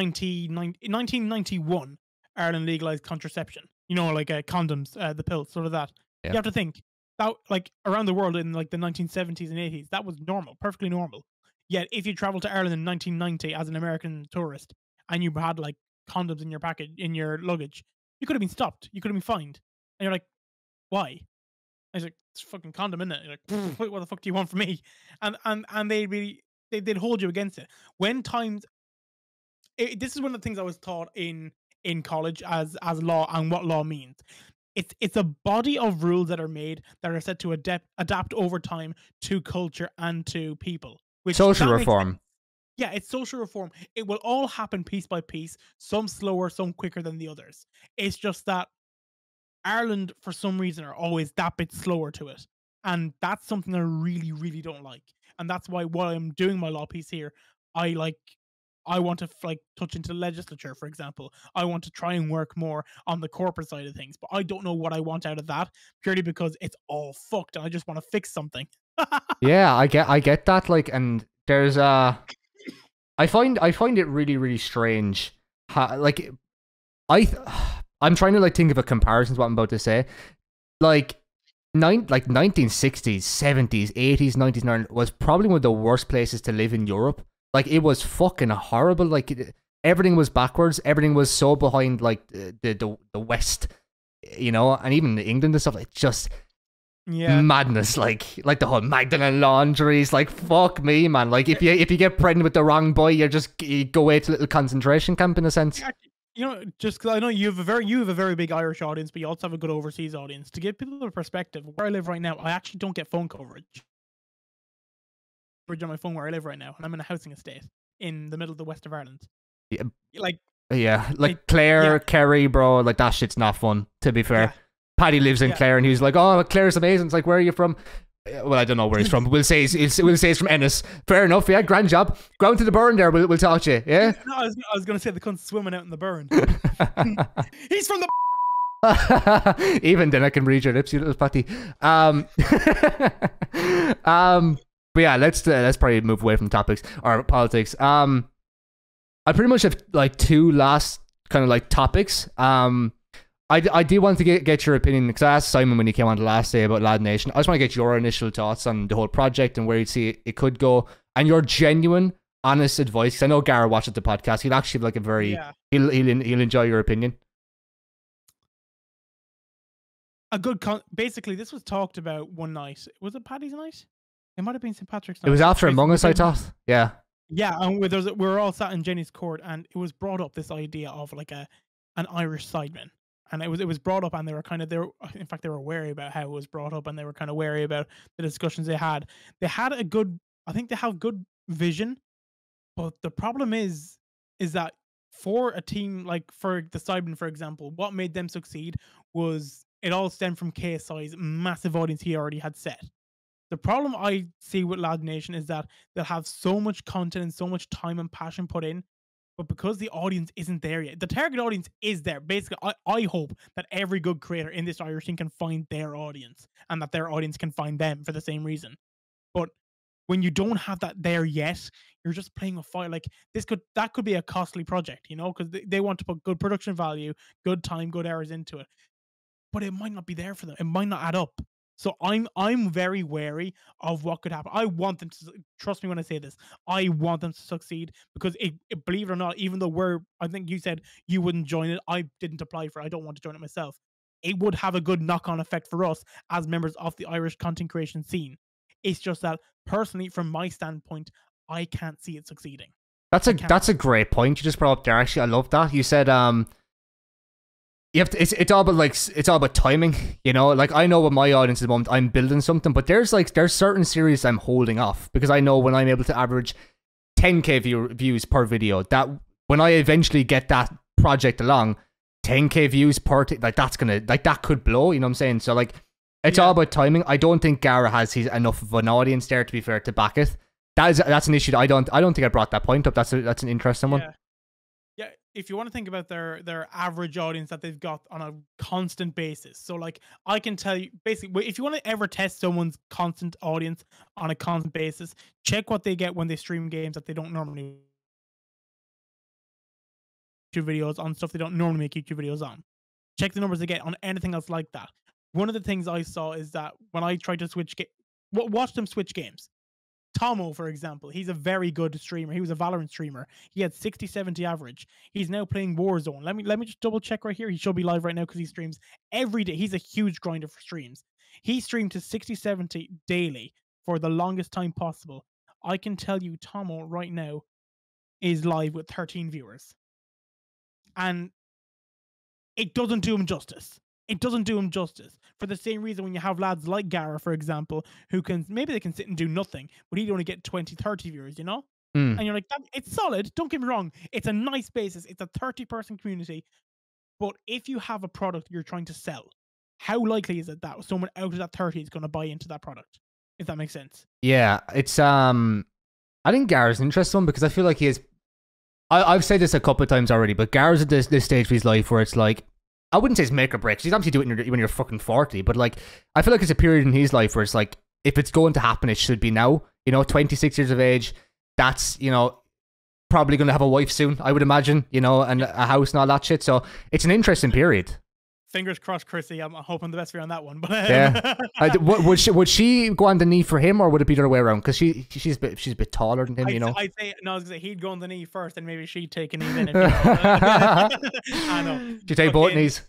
1991, Ireland legalized contraception. You know, like condoms, the pills, sort of that. Yeah. You have to think that, like, around the world in like the 1970s and 80s, that was normal, perfectly normal. Yet, if you travel to Ireland in 1990 as an American tourist and you had like condoms in your package, in your luggage, you could have been stopped. You could have been fined. And you're like, why? I was like, it's a fucking condom, isn't it? You're like, what the fuck do you want from me? And they'd hold you against it. When times, this is one of the things I was taught in college as law and what law means. It's a body of rules that are made that are set to adapt over time to culture and to people. Which Social reform. Yeah, it's social reform. It will all happen piece by piece, some slower, some quicker than the others. It's just that Ireland, for some reason, are always that bit slower to it. And that's something I really, really don't like. And that's why while I'm doing my law piece here, I want to like touch into the legislature, for example. I want to try and work more on the corporate side of things, but I don't know what I want out of that purely because it's all fucked and I just want to fix something. Yeah, I get that. Like, and there's I find it really, really strange how, like, I'm trying to like think of a comparison to what I'm about to say. Like 1960s, 70s, 80s, 90s, 90s was probably one of the worst places to live in Europe. Like, it was fucking horrible. Like, everything was backwards. Everything was so behind like the West, you know, and even England and stuff. It's just madness. Like the whole Magdalen laundries. Like, fuck me, man. Like, if you get pregnant with the wrong boy, you go away to a little concentration camp in a sense. You know, just because I know you have a very big Irish audience, but you also have a good overseas audience. To give people a perspective, where I live right now, I actually don't get phone coverage on my phone where I live right now, and I'm in a housing estate in the middle of the west of Ireland. Yeah, like Clare, Kerry, bro. Like, that shit's not fun. To be fair, Paddy lives in Clare, and he's like, "Oh, Clare's amazing." It's like, where are you from? Well, I don't know where he's from. We'll say he's from Ennis. Fair enough. Yeah, grand job. Go out to the burn there. We'll talk to you. Yeah. No, I was gonna say the cunt's swimming out in the burn. He's from the. Even then, I can read your lips, you little patty. But yeah, let's probably move away from topics or politics. I pretty much have like two last kind of like topics. I do want to get your opinion, because I asked Simon when he came on the last day about Lad Nation. I just want to get your initial thoughts on the whole project and where you see it could go, and your genuine, honest advice. 'Cause I know Gara watches the podcast. He'll actually have like a very he'll enjoy your opinion. A good basically, this was talked about one night. Was it Paddy's night? It might have been St. Patrick's night. It was after Among Us, I thought. Yeah. Yeah, and we were all sat in Jenny's court, and it was brought up, this idea of like an Irish sideman. And it was brought up, and they were wary about how it was brought up, and they were kind of wary about the discussions they had. They had I think they have good vision, but the problem is that for a team like for the Sidemen, for example, what made them succeed was it all stemmed from KSI's massive audience he already had set. The problem I see with Lad Nation is that they'll have so much content and so much time and passion put in, but because the audience isn't there yet, the target audience is there. Basically, I hope that every good creator in this Irish scene can find their audience, and that their audience can find them for the same reason. But when you don't have that there yet, you're just playing with fire. Like, that could be a costly project, you know, because they want to put good production value, good time, good hours into it, but it might not be there for them. It might not add up. So I'm very wary of what could happen. I want them to, trust me when I say this, I want them to succeed, because believe it or not, even though I think you said you wouldn't join it, I didn't apply for it, I don't want to join it myself. It would have a good knock-on effect for us as members of the Irish content creation scene. It's just that, personally, from my standpoint, I can't see it succeeding. That's a great point you just brought up there. Actually, I love that. You said you have to, it's all about timing, you know. Like, I know with my audience at the moment, I'm building something, but there's certain series I'm holding off, because I know when I'm able to average 10k views per video, that when I eventually get that project along, 10k views per that could blow, you know what I'm saying? So like, it's all about timing. I don't think Gara has enough of an audience there, to be fair, to back it. that's an issue that I don't think I brought that point up. That's an interesting one. Yeah, if you want to think about their average audience that they've got on a constant basis. So like I can tell you basically, if you want to ever test someone's constant audience on a constant basis, check what they get when they stream games that they don't normally YouTube videos on, stuff they don't normally make YouTube videos on. Check the numbers they get on anything else like that. One of the things I saw is that when I tried to watch them switch games. Tomo, for example, he's a very good streamer. He was a Valorant streamer. He had 60, 70 average. He's now playing Warzone. Let me just double check right here. He should be live right now because he streams every day. He's a huge grinder for streams. He streamed to 60, 70 daily for the longest time possible. I can tell you Tomo right now is live with 13 viewers. And it doesn't do him justice. It doesn't do him justice. For the same reason when you have lads like Gara, for example, who can, maybe they can sit and do nothing, but he'd only get 20, 30 viewers, you know? And you're like, it's solid. Don't get me wrong. It's a nice basis. It's a 30-person community. But if you have a product you're trying to sell, how likely is it that someone out of that 30 is going to buy into that product? If that makes sense. Yeah, it's I think Gara's an interesting one because I feel like he is. I've said this a couple of times already, but Gara's at this stage of his life where it's like, I wouldn't say it's make or break. He's obviously doing it when you're fucking 40, but like, I feel like it's a period in his life where it's like, if it's going to happen, it should be now. You know, 26 years of age, that's, you know, probably going to have a wife soon, I would imagine, you know, and a house and all that shit. So it's an interesting period. Fingers crossed, Chrissy. I'm hoping the best for you on that one. But yeah, would she go on the knee for him, or would it be the other way around? Because she's a bit taller than him, you know. I'd say no. I was gonna say he'd go on the knee first, and maybe she'd take a knee then. I know. You take both knees.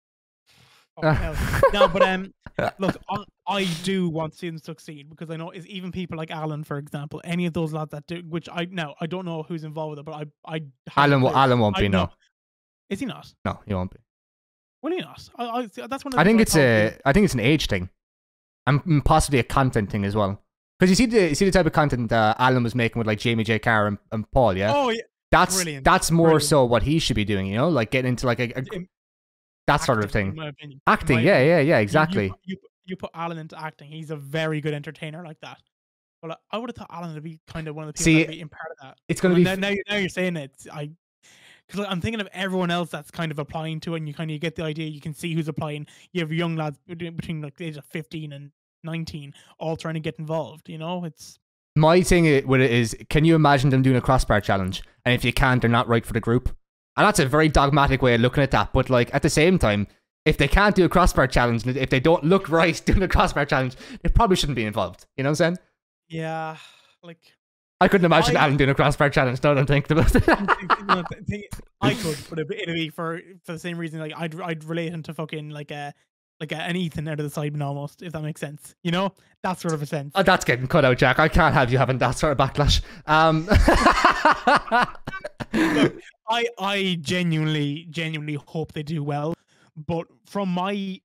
No, but look, I do want to see them succeed because I know it's even people like Alan, for example, any of those lads that do, which I don't know who's involved with it, but Alan won't be. No, is he not? No, he won't be. Will he not? That's one. I think it's an age thing, and possibly a content thing as well. Because you see the type of content Alan was making with like Jamie J. Carr and Paul. Yeah. Oh yeah. That's more so what he should be doing. You know, like getting into like that sort of thing. In my opinion. Acting. Yeah. Exactly. You put Alan into acting. He's a very good entertainer like that. Well, I would have thought Alan would be kind of one of the people that would be in part of that. It's going to be now you're saying it. Because I'm thinking of everyone else that's kind of applying to it, and you get the idea. You can see who's applying. You have young lads between like the age of 15 and 19 all trying to get involved. You know, it's my thing with it is, can you imagine them doing a crossbar challenge? And if you can't, they're not right for the group. And that's a very dogmatic way of looking at that. But like at the same time, if they can't do a crossbar challenge, if they don't look right doing a crossbar challenge, they probably shouldn't be involved. You know what I'm saying? Yeah, like. I couldn't imagine Alan doing a crossbar challenge. No, I'm thinking about it. I could, but it'd be for the same reason. Like I'd relate him to fucking like an Ethan out of the Sidemen almost, if that makes sense. You know, that sort of a sense. Oh, that's getting cut out, Jack. I can't have you having that sort of backlash. Look, I genuinely hope they do well, but from my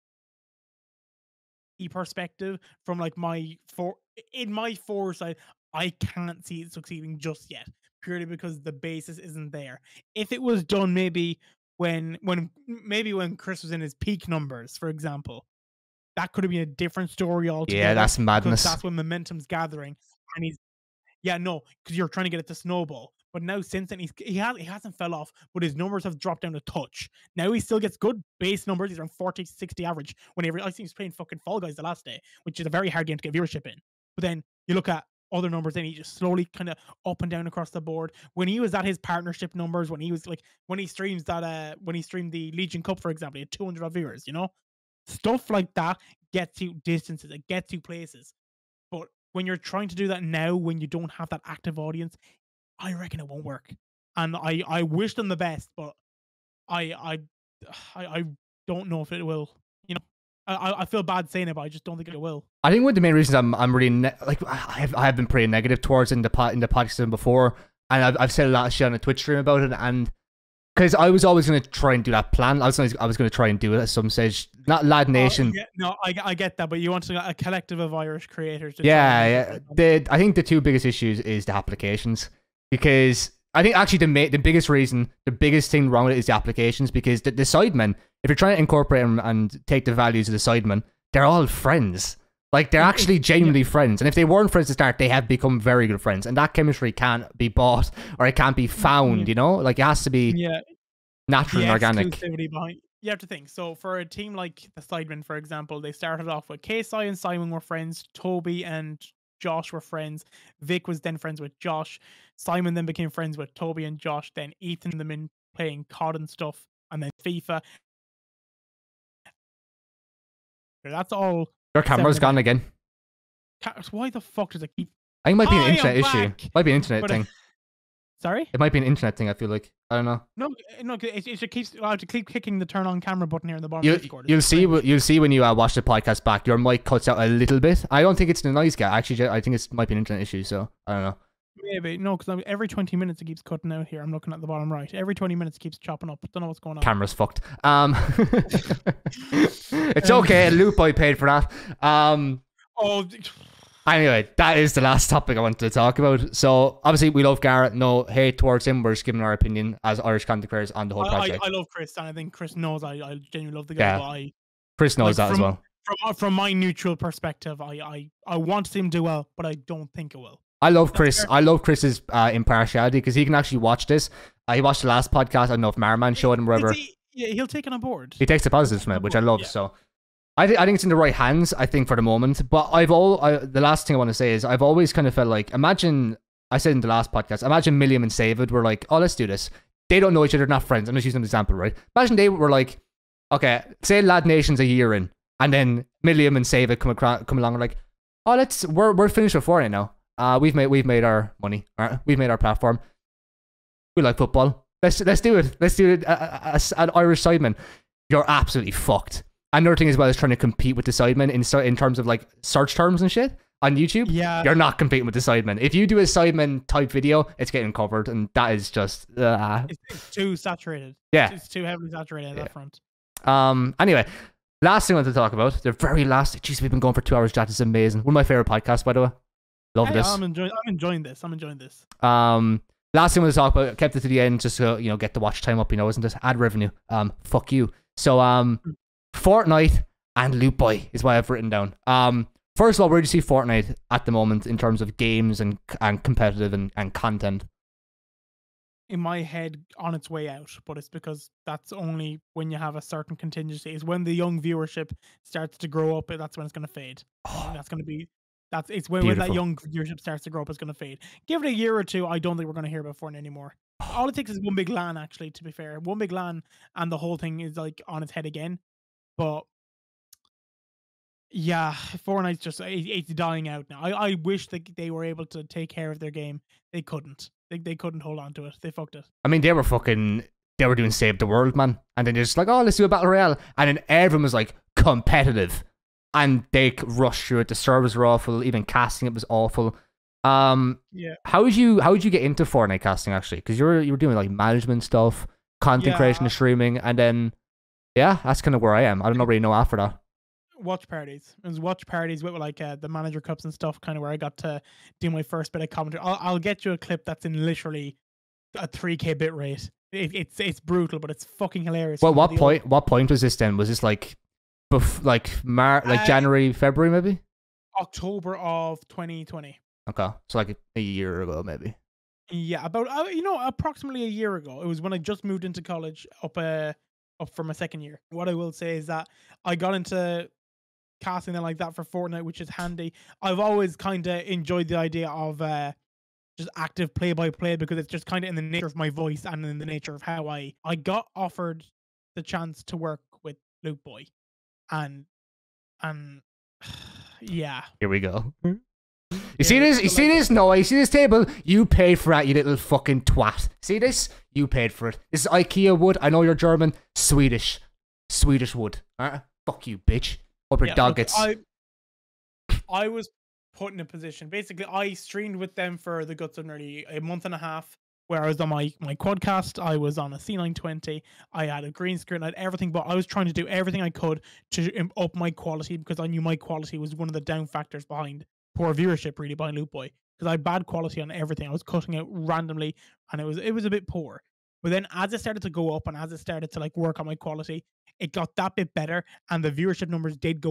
perspective, from like my foresight, I can't see it succeeding just yet, purely because the basis isn't there. If it was done maybe when Chris was in his peak numbers, for example, that could have been a different story altogether. Yeah, that's madness. That's when momentum's gathering, and because you're trying to get it to snowball. But now since then he hasn't fell off, but his numbers have dropped down a touch. Now he still gets good base numbers. He's around 40, 60 average. Whenever I think he's playing fucking Fall Guys the last day, which is a very hard game to get viewership in. But then you look at other numbers, and he just slowly kind of up and down across the board. When he was at his partnership numbers, when he streams that when he streamed the Legion Cup, for example, he had 200 viewers, you know? Stuff like that gets you distances, it gets you places. But when you're trying to do that now, when you don't have that active audience, I reckon it won't work. And I wish them the best, but I don't know if it will. You know, I feel bad saying it, but I just don't think it will. I think one of the main reasons I'm really I have been pretty negative towards in the podcast before, and I've said a lot of shit on a Twitch stream about it, and because I was always going to try and do that plan, I was going to try and do it at some stage. Not Lad Nation. I get that, but you want a collective of Irish creators. Yeah. I think the two biggest issues is the applications, because I think actually the biggest reason, the biggest thing wrong with it is the applications, because the Sidemen, if you're trying to incorporate them and take the values of the Sidemen, they're all friends. Like, they're actually genuinely friends. And if they weren't friends to start, they have become very good friends. And that chemistry can't be bought or it can't be found, you know? Like, it has to be natural and organic. Exclusivity behind. You have to think. So for a team like the Sidemen, for example, they started off with KSI and Simon were friends. Toby and Josh were friends. Vic was then friends with Josh. Simon then became friends with Toby and Josh. Then Ethan them in playing COD and stuff. And then FIFA. That's all. Your camera's gone again. Why the fuck does it keep... I think it might be an internet issue. Might be an internet thing. Sorry? It might be an internet thing, I feel like. I don't know. No, it keeps... I have to keep kicking the turn on camera button here in the bottom of Discord. You'll see when you watch the podcast back, your mic cuts out a little bit. I don't think it's the noise gate. Actually, I think it might be an internet issue, so I don't know. Maybe. No, because every 20 minutes it keeps cutting out here. I'm looking at the bottom right. Every 20 minutes it keeps chopping up. Don't know what's going on. Camera's fucked. It's okay. Loop Boy paid for that. Anyway, that is the last topic I wanted to talk about. So, obviously, we love Garrett. No hate towards him. We're just giving our opinion as Irish content creators on the whole project. I love Chris, and I think Chris knows I genuinely love the guy. Yeah. Chris knows that as well. From my neutral perspective, I want to see him do well, but I don't think it will. I love Chris. I love Chris's impartiality because he can actually watch this. He watched the last podcast. I don't know if Marman showed him wherever. Yeah, he'll take it on board. He takes the positives from it, which I love. Yeah. So I think it's in the right hands, I think, for the moment. But the last thing I want to say is I've always kind of felt like, imagine, I said in the last podcast, imagine Milliam and Savid were like, oh, let's do this. They don't know each other, not friends. I'm just using an example, right? Imagine they were like, okay, say Lad Nation's a year in, and then Milliam and Savid come along and like, oh, we're finished with Fortnite now. We've made our money. We've made our platform. We like football. Let's do it. Let's do it. An Irish Sidemen. You're absolutely fucked. Another thing as well is trying to compete with the Sidemen in terms of like search terms and shit on YouTube. Yeah, you're not competing with the Sidemen. If you do a Sidemen type video, it's getting covered, and that is just it's too saturated. Yeah, it's too heavily saturated at that front. Anyway. Last thing I want to talk about, the very last. Jeez, we've been going for 2 hours. That is amazing. One of my favorite podcasts, by the way. Love this. I'm enjoying this. Last thing I want to talk about, kept it to the end just to get the watch time up. Isn't it? Ad revenue. Fuck you. So Fortnite and Loot Boy is what I've written down. First of all, where do you see Fortnite at the moment in terms of games and competitive and content? In my head, on its way out, but it's because that's only when you have a certain contingency. Is when the young viewership starts to grow up. That's when it's going to fade. That's going to be. It's when that young viewership starts to grow up, it's going to fade. Give it a year or two, I don't think we're going to hear about Fortnite anymore. All it takes is one big LAN, actually, to be fair. One big LAN, and the whole thing is like on its head again. But yeah, Fortnite's just it's dying out now. I wish that they were able to take care of their game. They couldn't. They couldn't hold on to it. They fucked it. I mean, they were doing Save the World, man. And then they're just like, oh, let's do a Battle Royale. And then everyone was like, competitive. And they rushed through it. The servers were awful. Even casting it was awful. Yeah. How would you get into Fortnite casting, actually? Because you were doing like management stuff, content creation and streaming, and then that's kind of where I am. I don't really know after that. Watch parties. It was watch parties with like the manager cups and stuff, kind of where I got to do my first bit of commentary. I'll get you a clip that's in literally a 3K bit rate. It's brutal, but it's fucking hilarious. Well, what point was this then? Was this like January, February, maybe? October of 2020. Okay, so like a year ago, maybe. Yeah, about approximately a year ago. It was when I just moved into college, up for my second year. What I will say is that I got into casting and like that for Fortnite, which is handy. I've always kind of enjoyed the idea of just active play-by-play because it's just kind of in the nature of my voice and in the nature of how I got offered the chance to work with Loot Boy, and yeah. Here we go. You see this? You see this? No, you see this table? You paid for that, you little fucking twat. See this? You paid for it. This is IKEA wood. I know you're German. Swedish wood. Fuck you, bitch. Hope your dog gets. I was put in a position. Basically, I streamed with them for the guts of nearly a month and a half, where I was on my quadcast. I was on a C920. I had a green screen. I had everything, but I was trying to do everything I could to up my quality because I knew my quality was one of the down factors behind poor viewership, really, behind Loot Boy, because I had bad quality on everything. I was cutting out randomly, and it was a bit poor. But then as it started to go up and as it started to like work on my quality, it got that bit better, and the viewership numbers did go up.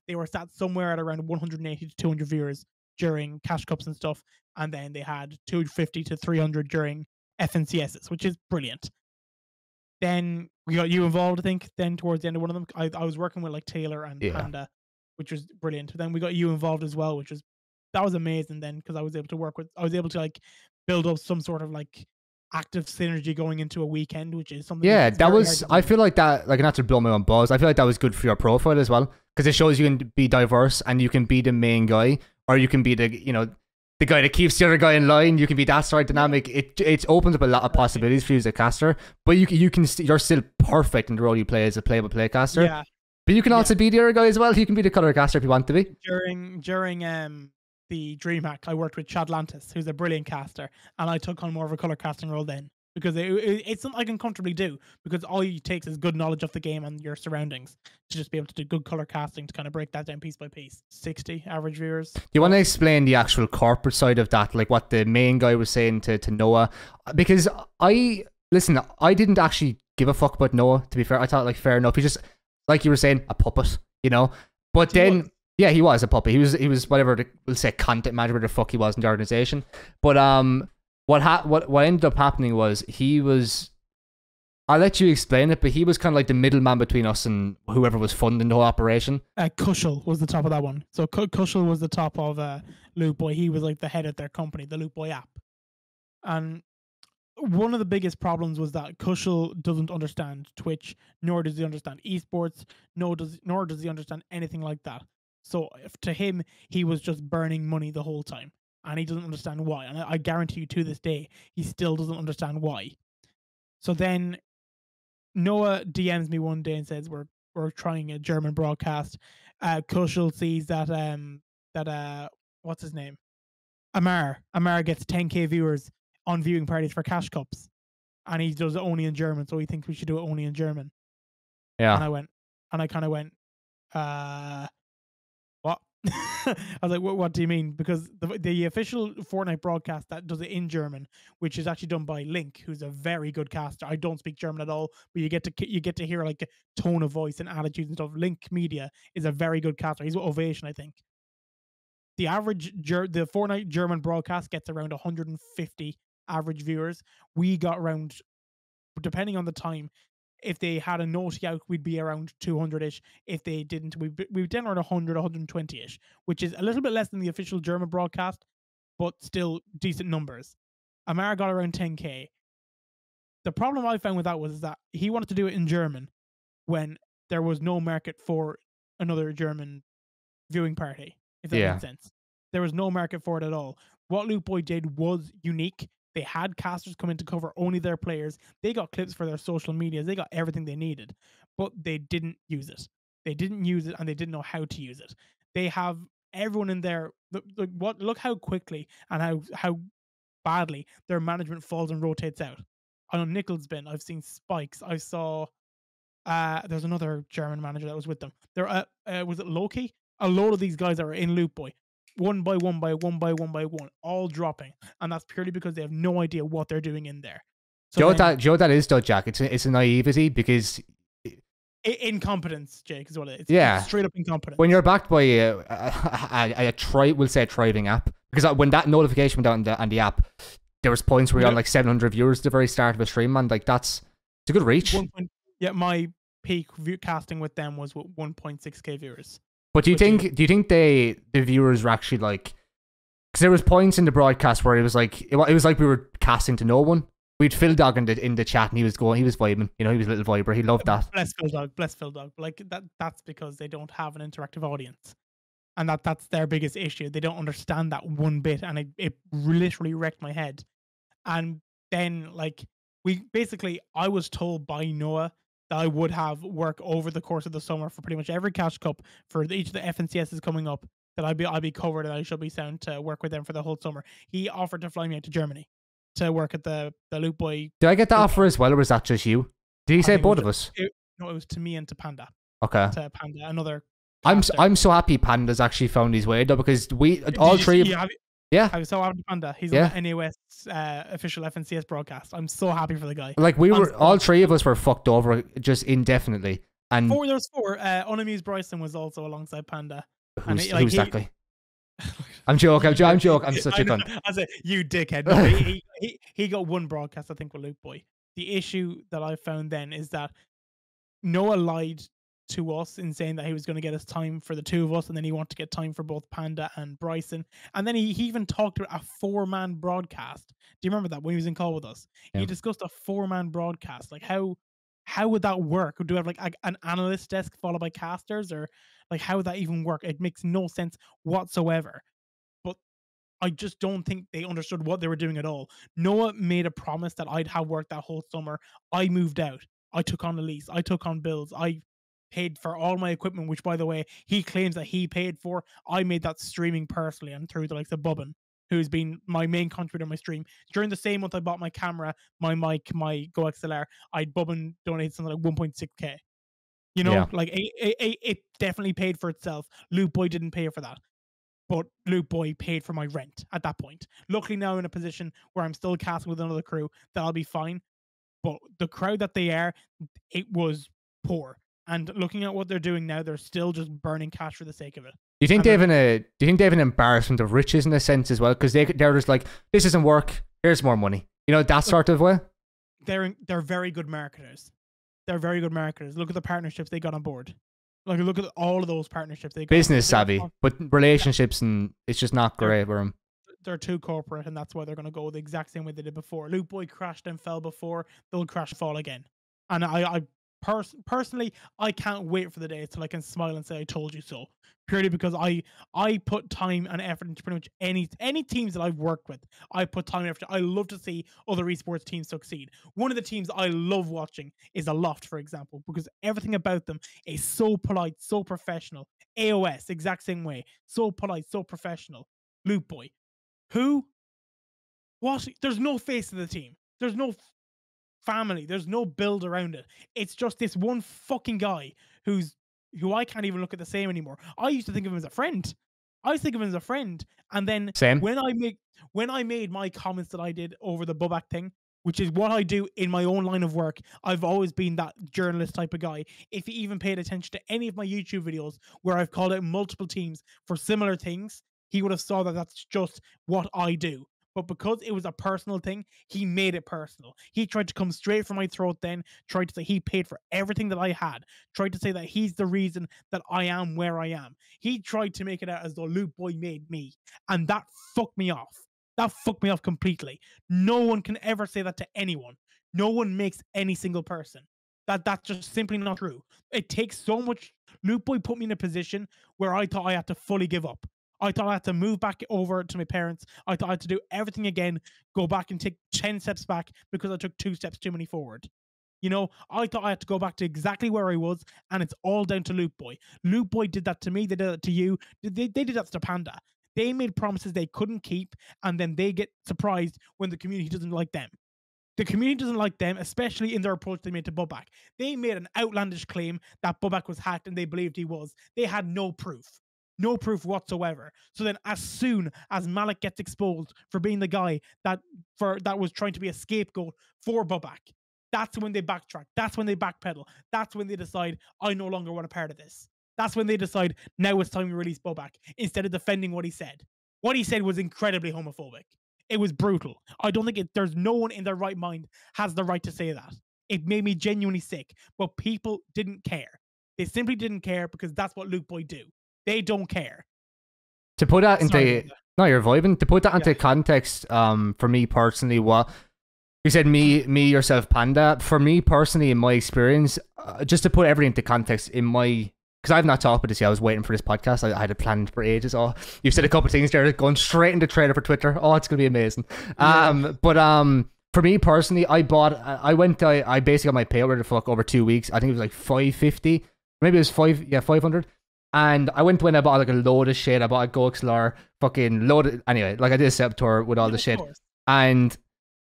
they were sat somewhere at around 180 to 200 viewers during Cash Cups and stuff, and then they had 250 to 300 during FNCSs, which is brilliant. Then we got you involved, I think. Then towards the end of one of them, I was working with like Taylor and Panda, which was brilliant. Then we got you involved as well, that was amazing. Then because I was able to like build up some sort of like active synergy going into a weekend, which is something. Yeah, that was. I feel like that. Like, not to blow my own balls, I feel like that was good for your profile as well, because it shows you can be diverse and you can be the main guy, or you can be the guy that keeps the other guy in line. You can be that sort of dynamic. It opens up a lot of possibilities for you as a caster, but you're still perfect in the role you play as a play-by-play caster. Yeah. But you can also be the other guy as well. You can be the color caster if you want to be. During the DreamHack, I worked with Chad Lantis, who's a brilliant caster, and I took on more of a color casting role then, because it's something I can comfortably do, because all it takes is good knowledge of the game and your surroundings to just be able to do good color casting to kind of break that down piece by piece. 60 average viewers. Do you want to explain the actual corporate side of that, like what the main guy was saying to Noah? Because I didn't actually give a fuck about Noah, to be fair. I thought, like, fair enough. He's just, like you were saying, a puppet, you know? But then... Yeah, he was a puppet. He was whatever we'll say, content manager, whatever the fuck he was in the organization. But what ended up happening was he was. I'll let you explain it, but he was kind of like the middleman between us and whoever was funding the whole operation. Kushal was the top of that one. So Kushal was the top of Loot Boy. He was like the head of their company, the Loot Boy app. And one of the biggest problems was that Kushal doesn't understand Twitch, nor does he understand esports, nor does he understand anything like that. So to him, he was just burning money the whole time, and he doesn't understand why. And I guarantee you, to this day, he still doesn't understand why. So then Noah DMs me one day and says, "We're trying a German broadcast." Kushal sees that what's his name, Amar gets 10k viewers on viewing parties for Cash Cups, and he does it only in German. So he thinks we should do it only in German. Yeah. And I kind of went, what? I was like, what do you mean? Because the official Fortnite broadcast that does it in German, which is actually done by Link, who's a very good caster. I don't speak German at all, but you get to hear like tone of voice and attitudes and stuff. Link Media is a very good caster. He's with Ovation, I think. The average the Fortnite German broadcast gets around 150 average viewers. We got around, depending on the time, if they had a naughty out, we'd be around 200-ish. If they didn't, we'd then around 100, 120-ish, which is a little bit less than the official German broadcast, but still decent numbers. Amara got around 10k. The problem I found with that was that he wanted to do it in German when there was no market for another German viewing party, if that makes sense. There was no market for it at all. What Loot Boy did was unique. They had casters come in to cover only their players. They got clips for their social medias. They got everything they needed, but they didn't use it. They didn't use it, and they didn't know how to use it. They have everyone in there. Look how quickly and how badly their management falls and rotates out. I know Nickel's been. I've seen Spikes. I saw. There's another German manager that was with them. There was it Loki? A load of these guys that are in Loot Boy. One by one, all dropping, and that's purely because they have no idea what they're doing in there. So do you know what that is, though, Jack? It's a naivety, because incompetence, Jake, is what it is. Yeah, it's straight up incompetence. When you're backed by a thriving app, because when that notification went out on the app, there was points where you're on like 700 viewers at the very start of a stream, man. Like it's a good reach. My peak view casting with them was with 1.6k viewers. But do you think the viewers were actually like, because there was points in the broadcast where it was like we were casting to no one. We'd Phil Dog in the chat, and he was vibing. You know, he was a little viber. He loved that. Bless Phil Dog. Like that's because they don't have an interactive audience, and that's their biggest issue. They don't understand that one bit, and it literally wrecked my head. And then I was told by Noah that I would have work over the course of the summer for pretty much every Cash Cup for each of the FNCSs coming up, that I'd be covered and I should be sound to work with them for the whole summer. He offered to fly me out to Germany to work at the Loot Boy. Did I get that offer as well, or was that just you? Did he say both of us? No, it was to me and to Panda. Okay. To Panda, another. I'm so happy Panda's actually found his way, though, because all three. Yeah, I'm so happy Panda. He's on the NAOS official FNCS broadcast. I'm so happy for the guy. Like all three of us were fucked over just indefinitely, And There's four. Unamused Bryson was also alongside Panda. who's that guy? I'm joking. I'm joking. I'm such a cunt. I said, you dickhead. No, he got one broadcast, I think, with Luke Boy. The issue that I found then is that Noah lied to us in saying that he was going to get us time for the two of us, and then he wanted to get time for both Panda and Bryson. And then he even talked about a 4-man broadcast. Do you remember that when he was in call with us? Yeah. He discussed a 4-man broadcast. Like, how would that work? Do we have like an analyst desk followed by casters, or like how would that even work? It makes no sense whatsoever. But I just don't think they understood what they were doing at all. Noah made a promise that I'd have work that whole summer. I moved out. I took on a lease. I took on bills. I paid for all my equipment, which, by the way, he claims that he paid for. I made that streaming personally and through the likes of Bubbin, who's been my main contributor on my stream. During the same month I bought my camera, my mic, my Go XLR, Bubbin donated something like 1.6k. You know, yeah. Like it definitely paid for itself. Luke Boy didn't pay for that, but Luke Boy paid for my rent at that point. Luckily now in a position where I'm still casting with another crew, that I'll be fine. But the crowd that they are, it was poor. And looking at what they're doing now, they're still just burning cash for the sake of it. Do you think they have an embarrassment of riches in a sense as well? Because they're just like, this doesn't work. Here's more money. You know, that sort of way. They're very good marketers. They're very good marketers. Look at the partnerships they got on board. Like, look at all of those partnerships they got. Business savvy, but relationships and it's just not great for them. They're too corporate, and that's why they're going to go the exact same way they did before. Luke Boy crashed and fell before. They'll crash and fall again. And I personally, I can't wait for the day till I can smile and say I told you so. Purely because I put time and effort into pretty much any teams that I've worked with. I put time and effort. I love to see other esports teams succeed. One of the teams I love watching is Aloft, for example, because everything about them is so polite, so professional. AOS, exact same way. So polite, so professional. Luke Boy. Who? What? There's no face to the team. There's no family. There's no build around it. It's just this one fucking guy who I can't even look at the same anymore. I used to think of him as a friend. And then same. when I made my comments that I did over the Bubak thing, which is what I do in my own line of work, I've always been that journalist type of guy. If you even paid attention to any of my YouTube videos where I've called out multiple teams for similar things, he would have saw that that's just what I do. But because it was a personal thing, he made it personal. He tried to come straight for my throat then, tried to say he paid for everything that I had, tried to say that he's the reason that I am where I am. He tried to make it out as though Luke Boy made me. And that fucked me off. That fucked me off completely. No one can ever say that to anyone. No one makes any single person. That's just simply not true. It takes so much. Luke Boy put me in a position where I thought I had to fully give up. I thought I had to move back over to my parents. I thought I had to do everything again, go back and take 10 steps back because I took 2 steps too many forward. You know, I thought I had to go back to exactly where I was, and it's all down to Luke Boy. Luke Boy did that to me. They did that to you. They did that to Panda. They made promises they couldn't keep, and then they get surprised when the community doesn't like them. The community doesn't like them, especially in their approach they made to Bubak. They made an outlandish claim that Bubak was hacked, and they believed he was. They had no proof. No proof whatsoever. So then as soon as Malik gets exposed for being the guy that was trying to be a scapegoat for Bubak, that's when they backtrack. That's when they backpedal. That's when they decide, I no longer want a part of this. That's when they decide, now it's time to release Bubak, instead of defending what he said. What he said was incredibly homophobic. It was brutal. I don't think there's no one in their right mind has the right to say that. It made me genuinely sick, but people didn't care. They simply didn't care because that's what Luke Boy do. They don't care. To put that into no, you're vibing. To put that into context, for me personally, what you said, me, yourself, Panda. For me personally, in my experience, just to put everything into context, because I've not talked about this yet. I was waiting for this podcast. I had it planned for ages. Oh, you've said a couple of things there, going straight into trailer for Twitter. Oh, it's gonna be amazing. But for me personally, I basically got my payout for like over 2 weeks. I think it was like $550, maybe it was 500. And I went when I bought like a load of shit. I bought a Go XLR, fucking load. Anyway, like I did a setup tour with all the shit. And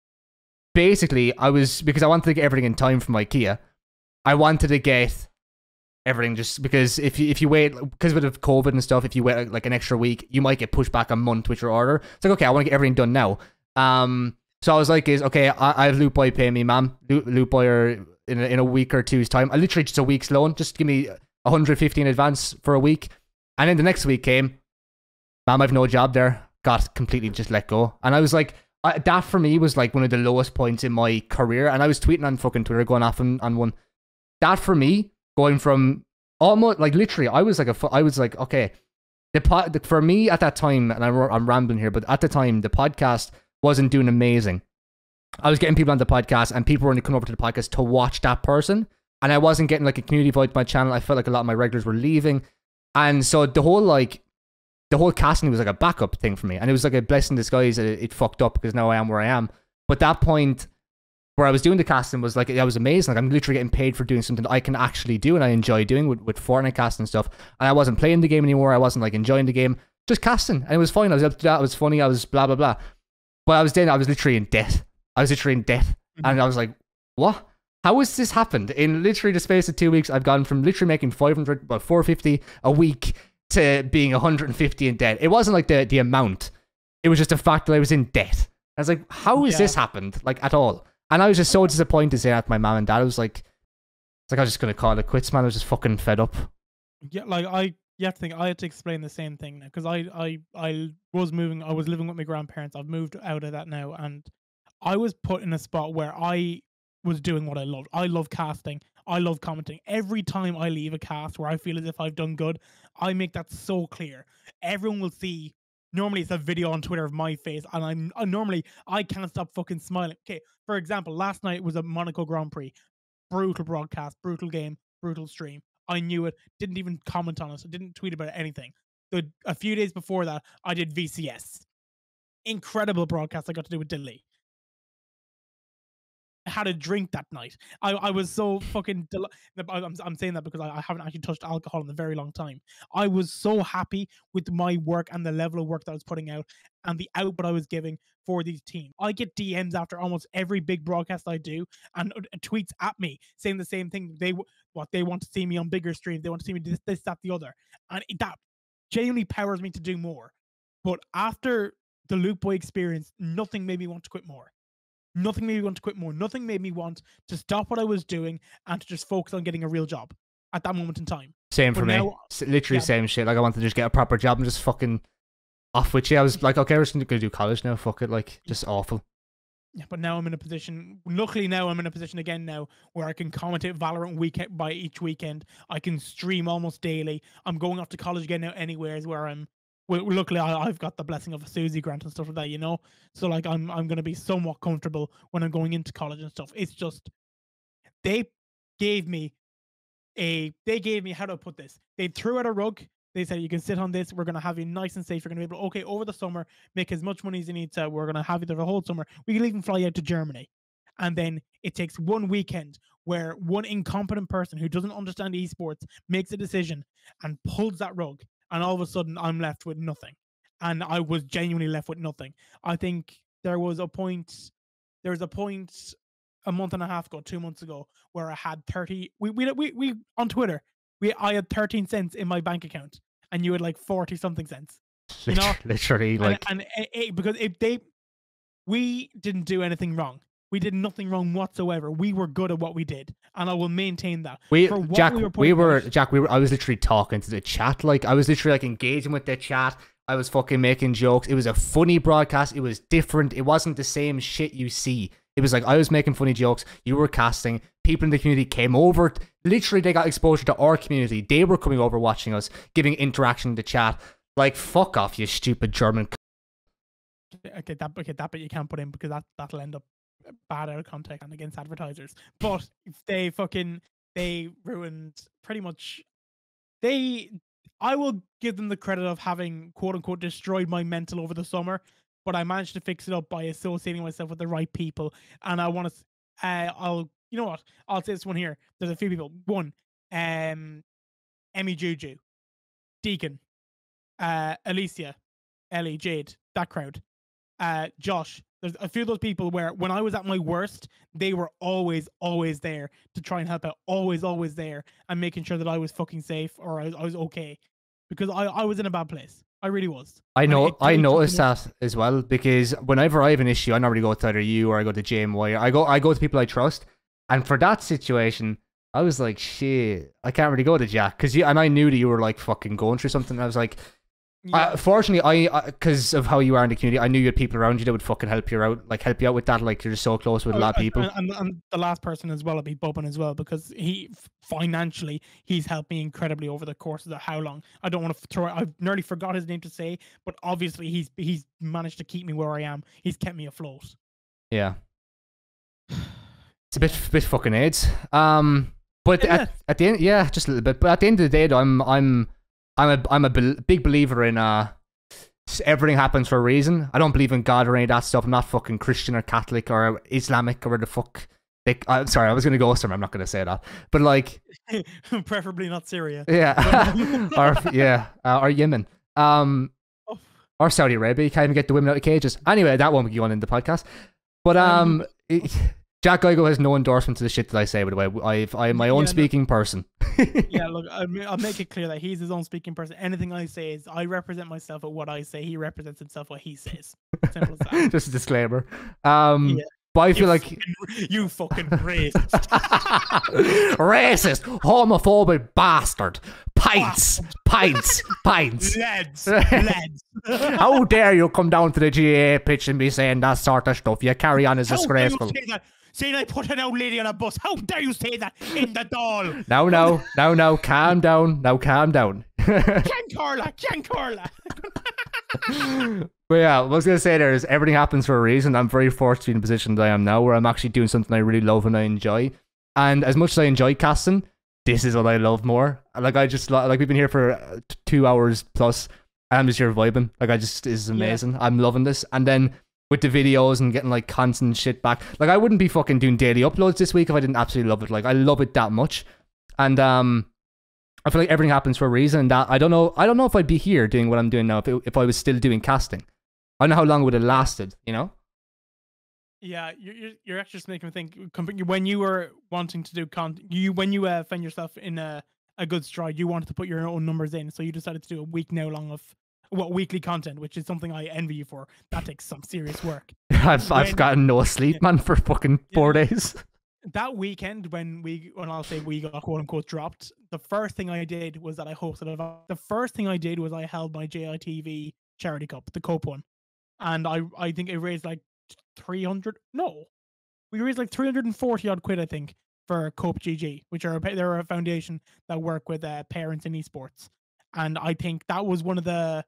basically, because I wanted to get everything in time from IKEA, I wanted to get everything just because if you wait, because of COVID and stuff, if you wait like an extra week, you might get pushed back a month with your order. It's like, okay, I want to get everything done now. So I was like, okay, I have Luke Boy pay me, ma'am. Luke Boy in a week or two's time. I literally just a week's loan, just give me 150 in advance for a week. And then the next week came, ma'am, I've no job there. Got completely just let go. And I was like, that for me was like one of the lowest points in my career. And I was tweeting on fucking Twitter, going off on one. That for me, going from almost like literally, I was like, okay, for me at that time, and I'm rambling here, but at the time, the podcast wasn't doing amazing. I was getting people on the podcast, and people were only coming over to the podcast to watch that person, and I wasn't getting like a community vibe to my channel. I felt like a lot of my regulars were leaving, and so the whole casting was like a backup thing for me, and it was like a blessing in disguise that it fucked up because now I am where I am. But that point where I was doing the casting was like, that was amazing. Like, I'm literally getting paid for doing something that I can actually do and I enjoy doing with Fortnite casting stuff. And I wasn't playing the game anymore. I wasn't like enjoying the game, just casting. And it was fine. I was up to that. It was funny. I was blah, blah, blah. But I was literally in debt. And I was like, what? How has this happened? In literally the space of 2 weeks, I've gone from literally making 450 a week to being 150 in debt. It wasn't like the amount. It was just the fact that I was in debt. I was like, how has this happened? Like, at all? And I was just so disappointed saying that to my mom and dad. I was like, I was just going to call it quits, man. I was just fucking fed up. Yeah, like, you have to think, I had to explain the same thing now, because I was living with my grandparents. I've moved out of that now, and I was put in a spot where I was doing what I loved. I love casting. I love commenting. Every time I leave a cast where I feel as if I've done good, I make that so clear. Everyone will see. Normally it's a video on Twitter of my face, and I can't stop fucking smiling. Okay, for example, last night was a Monaco Grand Prix. Brutal broadcast, brutal game, brutal stream. I knew it, didn't even comment on it, didn't tweet about anything. A few days before that, I did VCS. Incredible broadcast I got to do with Dilly. Had a drink that night. I was so fucking I'm saying that because I haven't actually touched alcohol in a very long time. I was so happy with my work and the level of work that I was putting out and the output I was giving for these teams. I get DMs after almost every big broadcast I do, and tweets at me saying the same thing. They want to see me on bigger streams. They want to see me this, that, the other, and that genuinely powers me to do more. But after the Luke Boy experience, nothing made me want to quit more. Nothing made me want to quit more. Nothing made me want to stop what I was doing and to just focus on getting a real job at that moment in time. Same for me. Literally same shit. Like, I wanted to just get a proper job and just fucking off with you. I was like, okay, we're just going to do college now. Fuck it. Like, just awful. Yeah, but now I'm in a position, luckily now I'm in a position again now where I can commentate Valorant by each weekend. I can stream almost daily. I'm going off to college again now anywhere where I'm. Well, luckily, I've got the blessing of a Susie grant and stuff like that, you know? So, like, I'm going to be somewhat comfortable when I'm going into college and stuff. It's just, they gave me, how do I put this? They threw out a rug. They said, you can sit on this. We're going to have you nice and safe. You're going to be able to, okay, over the summer, make as much money as you need to. We're going to have you there the whole summer. We can even fly out to Germany. And then it takes one weekend where one incompetent person who doesn't understand esports makes a decision and pulls that rug. And all of a sudden, I'm left with nothing. And I was genuinely left with nothing. I think there was a point a month and a half ago, 2 months ago, where I had 30. We on Twitter, I had 13 cents in my bank account, and you had like 40 something cents. You know, literally, like, because we didn't do anything wrong. We did nothing wrong whatsoever. We were good at what we did, and I will maintain that. Jack, I was literally talking to the chat. Like, I was literally like engaging with the chat. I was fucking making jokes. It was a funny broadcast. It was different. It wasn't the same shit you see. It was like, I was making funny jokes. You were casting. People in the community came over. Literally, they got exposure to our community. They were coming over watching us, giving interaction in the chat. Like, fuck off, you stupid German. Okay, that bit you can't put in because that'll end up bad out of context and against advertisers. But they ruined pretty much. I will give them the credit of having quote unquote destroyed my mental over the summer, but I managed to fix it up by associating myself with the right people. And I want to, you know what? I'll say this one here. There's a few people. One, Emmy Juju, Deacon, Alicia, Ellie, Jade, that crowd, Josh. There's a few of those people where when I was at my worst, they were always there to try and help out, always there and making sure that I was fucking safe or I was okay, because I was in a bad place. I really was. I noticed that as well, because whenever I have an issue, I normally go to either you or I go to JMY. I go to people I trust, And for that situation, I was like, shit, I can't really go to Jack because and I knew that you were like fucking going through something. And I was like, fortunately, because of how you are in the community, I knew you had people around you that would fucking help you out, with that. Like you're just so close with a lot of people. And the last person as well would be Boban as well, because he financially he's helped me incredibly over the course of how long. I don't want to throw. I've nearly forgot his name to say, but obviously he's managed to keep me where I am. He's kept me afloat. Yeah, it's a bit fucking AIDS. But at the end, yeah, just a little bit. But at the end of the day, though, I'm a big believer in everything happens for a reason. I don't believe in God or any of that stuff. I'm not fucking Christian or Catholic or Islamic or the fuck. Sorry, I was gonna go somewhere. I'm not gonna say that. But like, preferably not Syria. Yeah, or Yemen. Or Saudi Arabia. You can't even get the women out of cages. Anyway, that won't be going in the podcast. But Jack Geigo has no endorsement to the shit that I say, by the way. I am my own speaking person. Yeah, look, I'll make it clear that he's his own speaking person. Anything I say is I represent myself at what I say. He represents himself what he says. Simple as that. Just a disclaimer. But I feel like you fucking racist. Racist, homophobic bastard. Pints. Lads. How dare you come down to the GAA pitch and be saying that sort of stuff? You carry on as disgraceful. Saying I put an old lady on a bus. How dare you say that in the doll? No, calm down. Now calm down. Can Carla. But yeah, what I was going to say there is everything happens for a reason. I'm very fortunate to be in the position that I am now, where I'm actually doing something I really love and I enjoy. And as much as I enjoy casting, this is what I love more. Like, we've been here for 2 hours plus, and I'm just here vibing. Like, this is amazing. Yeah. I'm loving this. And then with the videos and getting like constant shit back, like I wouldn't be fucking doing daily uploads this week if I didn't absolutely love it. Like, I love it that much. And I feel like everything happens for a reason. And that I don't know if I'd be here doing what I'm doing now if I was still doing casting. I don't know how long it would have lasted, you know? Yeah, you're actually just making me think. When you were wanting to do content, when you found yourself in a good stride, you wanted to put your own numbers in, so you decided to do a week now long of weekly content, which is something I envy you for. That takes some serious work. I've gotten no sleep, man, for fucking 4 days. That weekend when I'll say we got quote unquote dropped, the first thing I did was that I hosted the first thing I did was I held my JITV charity cup, the Cope one, and I think it raised like 300. No, we raised like 340 odd quid, I think, for Cope GG, which they're a foundation that work with parents in esports, and I think that was one of the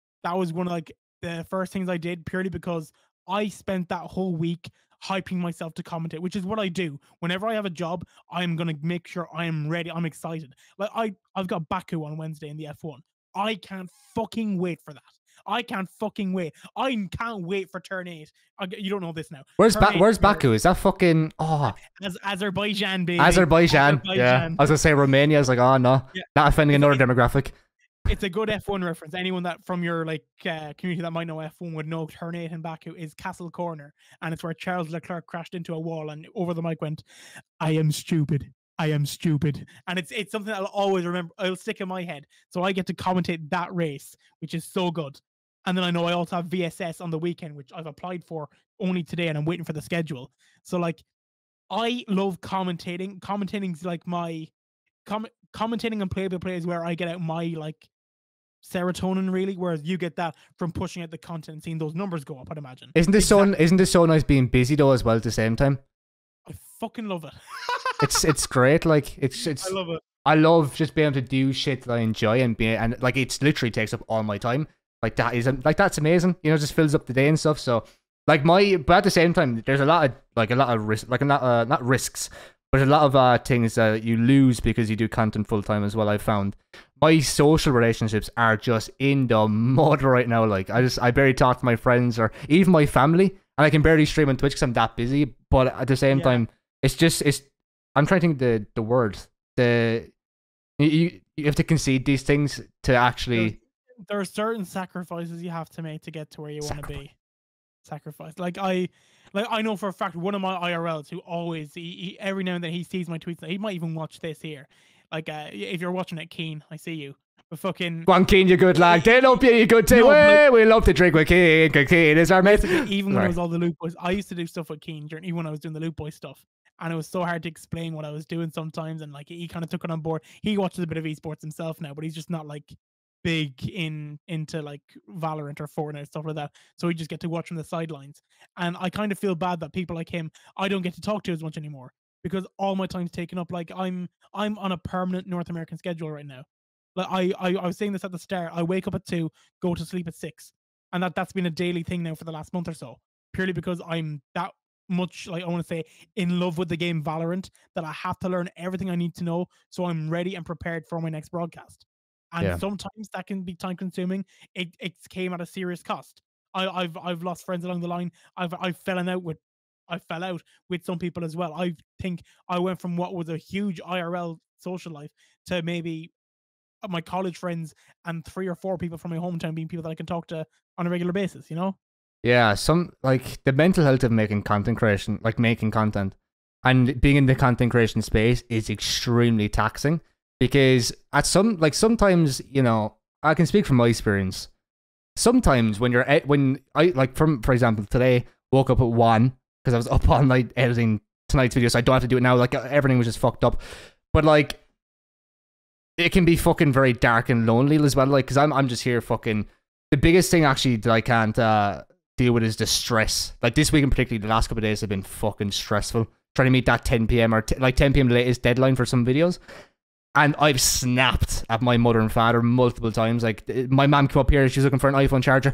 first things I did, purely because I spent that whole week hyping myself to commentate, which is what I do. Whenever I have a job, I'm going to make sure I am ready. I'm excited. Like I've got Baku on Wednesday in the F1. I can't fucking wait for that. I can't fucking wait. I can't wait for Turn 8. You don't know this now. Where's Baku? Is that fucking... Oh. Azerbaijan, baby. Azerbaijan. Yeah. I was going to say Romania. I was like, oh, no. Yeah. Not offending another demographic. It's a good F1 reference. Anyone that from your community that might know F1 would know Turn 8 in Baku is Castle Corner, and it's where Charles Leclerc crashed into a wall and over the mic went, "I am stupid. I am stupid." And it's something I'll always remember. I'll stick in my head. So I get to commentate that race, which is so good. And then I know I also have VSS on the weekend, which I've applied for only today, and I'm waiting for the schedule. So like, I love commentating. Commentating's like my commentating and play-by-play is where I get out my like serotonin, really, whereas you get that from pushing out the content and seeing those numbers go up, I'd imagine. Isn't this so nice being busy though as well at the same time? I fucking love it. it's great. Like it's I love it. I love just being able to do shit that I enjoy and like it's literally takes up all my time. Like that's amazing. You know, just fills up the day and stuff. So like but at the same time, there's a lot of risk, not risks, but a lot of things that you lose because you do content full time as well. I found my social relationships are just in the mud right now. Like I barely talk to my friends or even my family, and I can barely stream on Twitch because I'm that busy. But at the same time, I'm trying to think the word. You have to concede these things to actually. There are certain sacrifices you have to make to get to where you want to be. Sacrifice. Like I know for a fact one of my IRLs who always he every now and then he sees my tweets. He might even watch this here. Like if you're watching it, Keen, I see you. But fucking go on, Keen, you good lad. They love you good too. We love to drink with Keen. Keen is our mate. Even when I was all the Loot Boys, I used to do stuff with Keen even when I was doing the Loot Boy stuff. and it was so hard to explain what I was doing sometimes. And like he kind of took it on board. He watches a bit of esports himself now, but he's just not like big into like Valorant or Fortnite stuff like that. So we just get to watch from the sidelines. And I kind of feel bad that people like him I don't get to talk to as much anymore because all my time's taken up. Like I'm on a permanent North American schedule right now. Like I was saying this at the start. I wake up at 2, go to sleep at 6, and that's been a daily thing now for the last month or so. Purely because I'm that much, like, I want to say, in love with the game Valorant that I have to learn everything I need to know so I'm ready and prepared for my next broadcast. And Yeah. sometimes that can be time consuming. It came at a serious cost. I've lost friends along the line. I fell out with some people as well. I think I went from what was a huge IRL social life to maybe my college friends and 3 or 4 people from my hometown being people that I can talk to on a regular basis, you know? Yeah, some like the mental health of making content creation, like making content and being in the content creation space is extremely taxing because at sometimes, you know, I can speak from my experience. Sometimes when for example, today woke up at 1 because I was up all night editing tonight's video, so I don't have to do it now. Like everything was just fucked up. But like it can be fucking very dark and lonely as well, like, because I'm just here fucking. The biggest thing actually that I can't deal with is the stress. Like this week in particular, the last couple of days have been fucking stressful. Trying to meet that 10 p.m. or 10 p.m. the latest deadline for some videos. And I've snapped at my mother and father multiple times. Like my mom came up here, she was looking for an iPhone charger.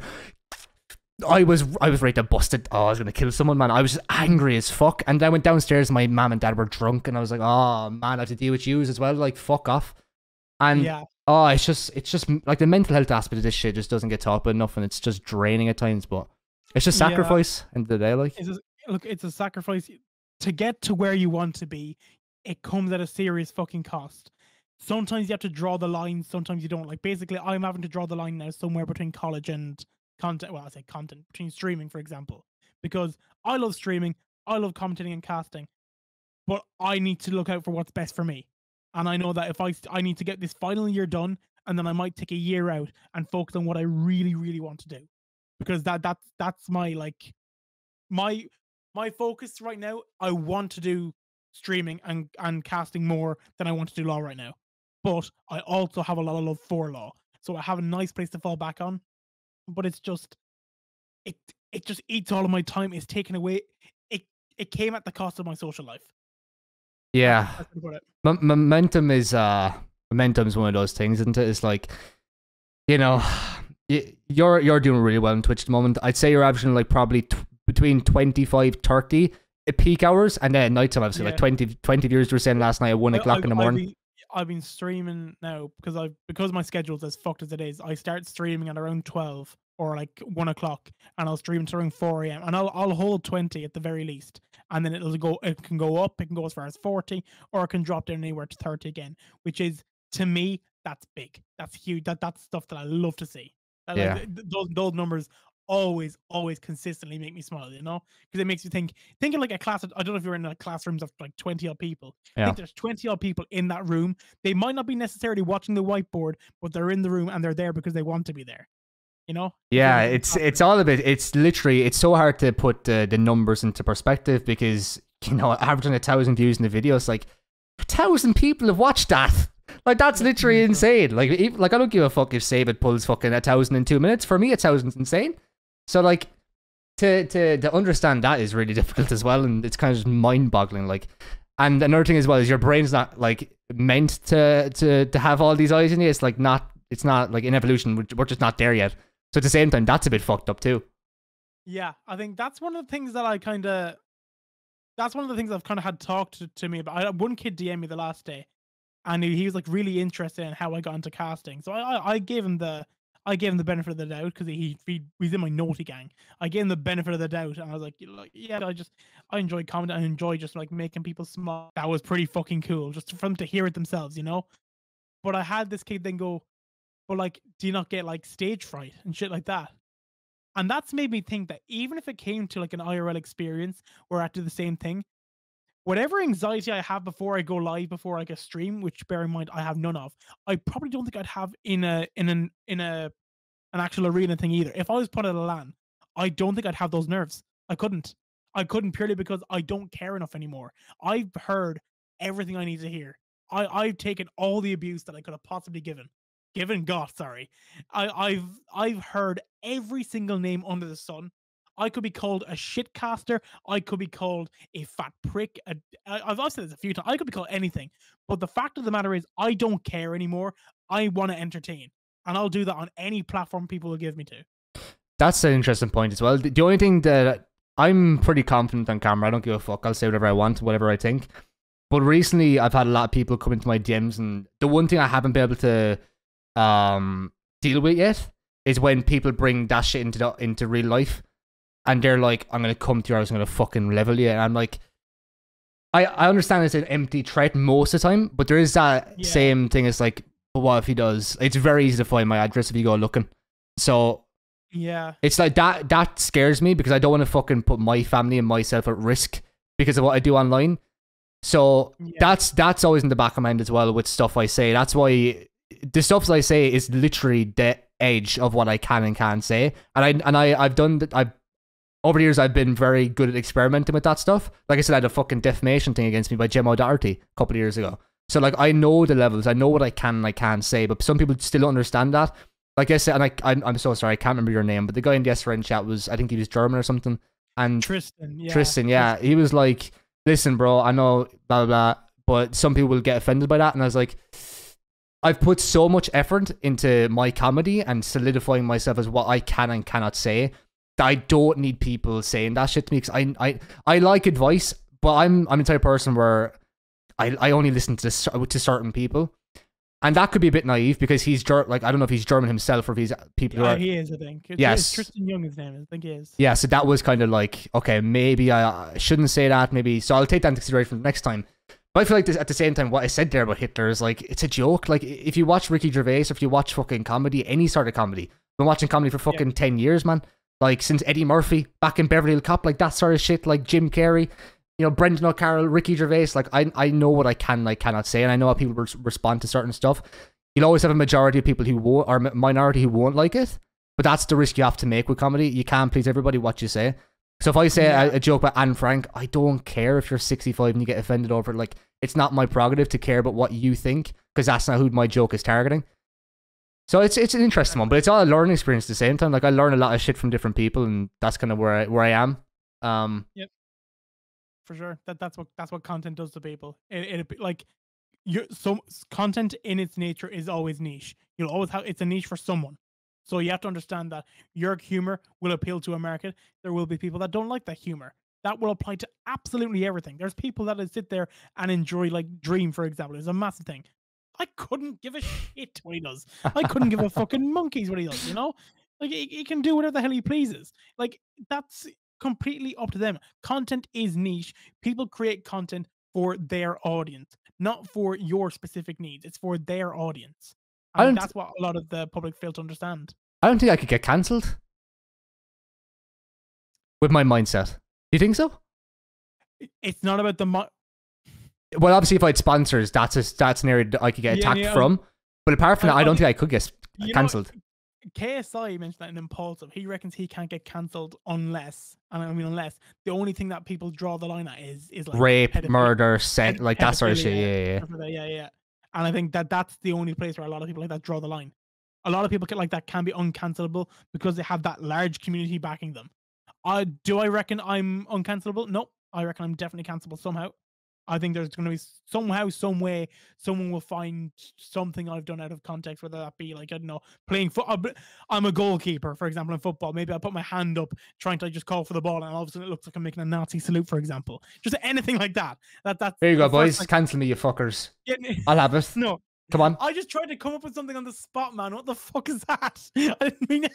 I was ready to bust it. Oh, I was gonna kill someone, man. I was just angry as fuck. And then I went downstairs, my mom and dad were drunk, and I was like, oh man, I have to deal with you as well. Like, fuck off. And Yeah. oh, it's just like the mental health aspect of this shit just doesn't get talked about enough, and it's just draining at times. But it's just sacrifice end of the day, like. It's a sacrifice to get to where you want to be. It comes at a serious fucking cost. Sometimes you have to draw the line. Sometimes you don't. Like basically, I'm having to draw the line now somewhere between college and content. Well, I say content between streaming, for example, because I love streaming. I love commentating and casting, but I need to look out for what's best for me. And I know that if I need to get this final year done, and then I might take a year out and focus on what I really, really want to do, because that's my like my focus right now. I want to do streaming and casting more than I want to do law right now, but I also have a lot of love for law, so I have a nice place to fall back on. But it's just it just eats all of my time. It's taken away. It came at the cost of my social life. Yeah. That's about it. Momentum is momentum's one of those things, isn't it? It's like, you know, you're doing really well on Twitch at the moment. I'd say you're averaging like probably between 25, 30 at peak hours, and then nighttime obviously like 20 viewers were saying last night at 1 o'clock in the morning. I've been streaming now because my schedule's as fucked as it is. I start streaming at around 12 or like 1 o'clock, and I'll stream to around 4 a.m. and I'll hold 20 at the very least, and then it can go up, it can go as far as 40, or it can drop down anywhere to 30 again, which is, to me, that's big, that's huge, that's stuff that I love to see. Yeah. Like, those numbers always consistently make me smile, you know, because it makes you thinking like a class of, I don't know if you're in like classrooms of like 20 odd people. I think there's 20 odd people in that room. They might not be necessarily watching the whiteboard, but they're in the room and they're there because they want to be there, you know. Yeah, it's all a bit, it's literally, it's so hard to put the numbers into perspective, because, you know, averaging 1,000 views in the video, it's like 1,000 people have watched that. Like, that's literally insane. Like I don't give a fuck if Sabit pulls fucking 1,000 in 2 minutes. For me, 1,000 is insane. So like, to understand that is really difficult as well, and it's kind of just mind-boggling. Like, and another thing as well is your brain's not like meant to have all these eyes in you. It's like it's not like in evolution, we're just not there yet. So at the same time, that's a bit fucked up too. Yeah, I think that's one of the things that I've kind of had talked to me about. I had one kid DM me the last day, and he was like really interested in how I got into casting. So I gave him the benefit of the doubt, because he's in my naughty gang. I gave him the benefit of the doubt, and I was like yeah, I enjoy comedy. I enjoy just like making people smile. That was pretty fucking cool, just for them to hear it themselves, you know. But I had this kid then go, but like, do you not get like stage fright and shit like that? And that's made me think that even if it came to like an IRL experience where I do the same thing, whatever anxiety I have before I go live, before like a stream, which bear in mind I have none of, I probably don't think I'd have in an actual arena thing either. If I was put at a LAN, I don't think I'd have those nerves. I couldn't. I couldn't purely because I don't care enough anymore. I've heard everything I need to hear. I've taken all the abuse that I could have possibly got. Sorry, I've heard every single name under the sun. I could be called a shitcaster. I could be called a fat prick. I've said this a few times. I could be called anything. But the fact of the matter is, I don't care anymore. I want to entertain, and I'll do that on any platform people will give me to. That's an interesting point as well. The only thing that I'm pretty confident on camera, I don't give a fuck. I'll say whatever I want, whatever I think. But recently, I've had a lot of people come into my DMs, and the one thing I haven't been able to deal with yet is when people bring that shit into real life, and they're like, "I'm gonna come to your house, I'm gonna fucking level you," and I'm like, I understand it's an empty threat most of the time, but there is that same thing. It's like, but what if he does? It's very easy to find my address if you go looking. So yeah, it's like that scares me because I don't want to fucking put my family and myself at risk because of what I do online. So that's always in the back of my mind as well with stuff I say. That's why the stuff I say is literally the edge of what I can and can't say. And I've done that. Over the years, I've been very good at experimenting with that stuff. Like I said, I had a fucking defamation thing against me by Gemma O'Doherty a couple of years ago. So like I know the levels, I know what I can and I can't say, but some people still don't understand that. Like I said, and I'm so sorry, I can't remember your name, but the guy in the SRN chat was, I think he was German or something. And Tristan, he was like, listen, bro, I know, blah, blah, blah, but some people will get offended by that. And I was like, I've put so much effort into my comedy and solidifying myself as what I can and cannot say that I don't need people saying that shit to me, because I like advice, but I'm the type of person where I only listen to certain people. And that could be a bit naive because he's like, I don't know if he's German himself or if he's people who are. He is, I think. Yes. Tristan Young, his name is. I think he is. Yeah, so that was kind of like, okay, maybe I shouldn't say that, maybe. So I'll take that into consideration for next time. But I feel like this, at the same time, what I said there about Hitler is like, it's a joke. Like, if you watch Ricky Gervais, or if you watch fucking comedy, any sort of comedy, I've been watching comedy for fucking 10 years, man. Like, since Eddie Murphy, back in Beverly Hills Cop, like that sort of shit, like Jim Carrey, you know, Brendan O'Carroll, Ricky Gervais. Like, I know what I can and I cannot say, and I know how people respond to certain stuff. You'll always have a majority of people who won't, or a minority who won't like it. But that's the risk you have to make with comedy. You can't please everybody what you say. So if I say a joke about Anne Frank, I don't care if you're 65 and you get offended over it. Like, it's not my prerogative to care about what you think, because that's not who my joke is targeting. So it's an interesting one, but it's all a learning experience at the same time. Like, I learn a lot of shit from different people, and that's kind of where I am. Yep, for sure. That's what content does to people. Like, content in its nature is always niche. You'll always have, it's a niche for someone. So you have to understand that your humor will appeal to a market. There will be people that don't like that humor. That will apply to absolutely everything. There's people that sit there and enjoy, like Dream, for example, is a massive thing. I couldn't give a shit what he does. I couldn't give a fucking monkeys what he does, you know? Like, he can do whatever the hell he pleases. Like, that's completely up to them. Content is niche. People create content for their audience, not for your specific needs. It's for their audience. And that's what a lot of the public fail to understand. I don't think I could get cancelled with my mindset. Do you think so? It's not about the... Well, obviously, if I had sponsors, that's an area that I could get attacked from. But apart from that, I don't think I could get cancelled. KSI mentioned that in Impulsive. He reckons he can't get cancelled unless, and I mean unless, the only thing that people draw the line at is like rape, murder, sex, like that sort of shit. Yeah. And I think that's the only place where a lot of people like that draw the line. A lot of people like that can be uncancelable because they have that large community backing them. Do I reckon I'm uncancelable? No, I reckon I'm definitely cancelable somehow. I think there's going to be somehow, some way, someone will find something I've done out of context, whether that be like, I don't know, playing football. I'm a goalkeeper, for example, in football. Maybe I put my hand up trying to just call for the ball, and all of a sudden it looks like I'm making a Nazi salute, for example. Just anything like that. That's there you go, boys. Cancel me, you fuckers. I'll have it. No. Come on. I just tried to come up with something on the spot, man. What the fuck is that? I didn't mean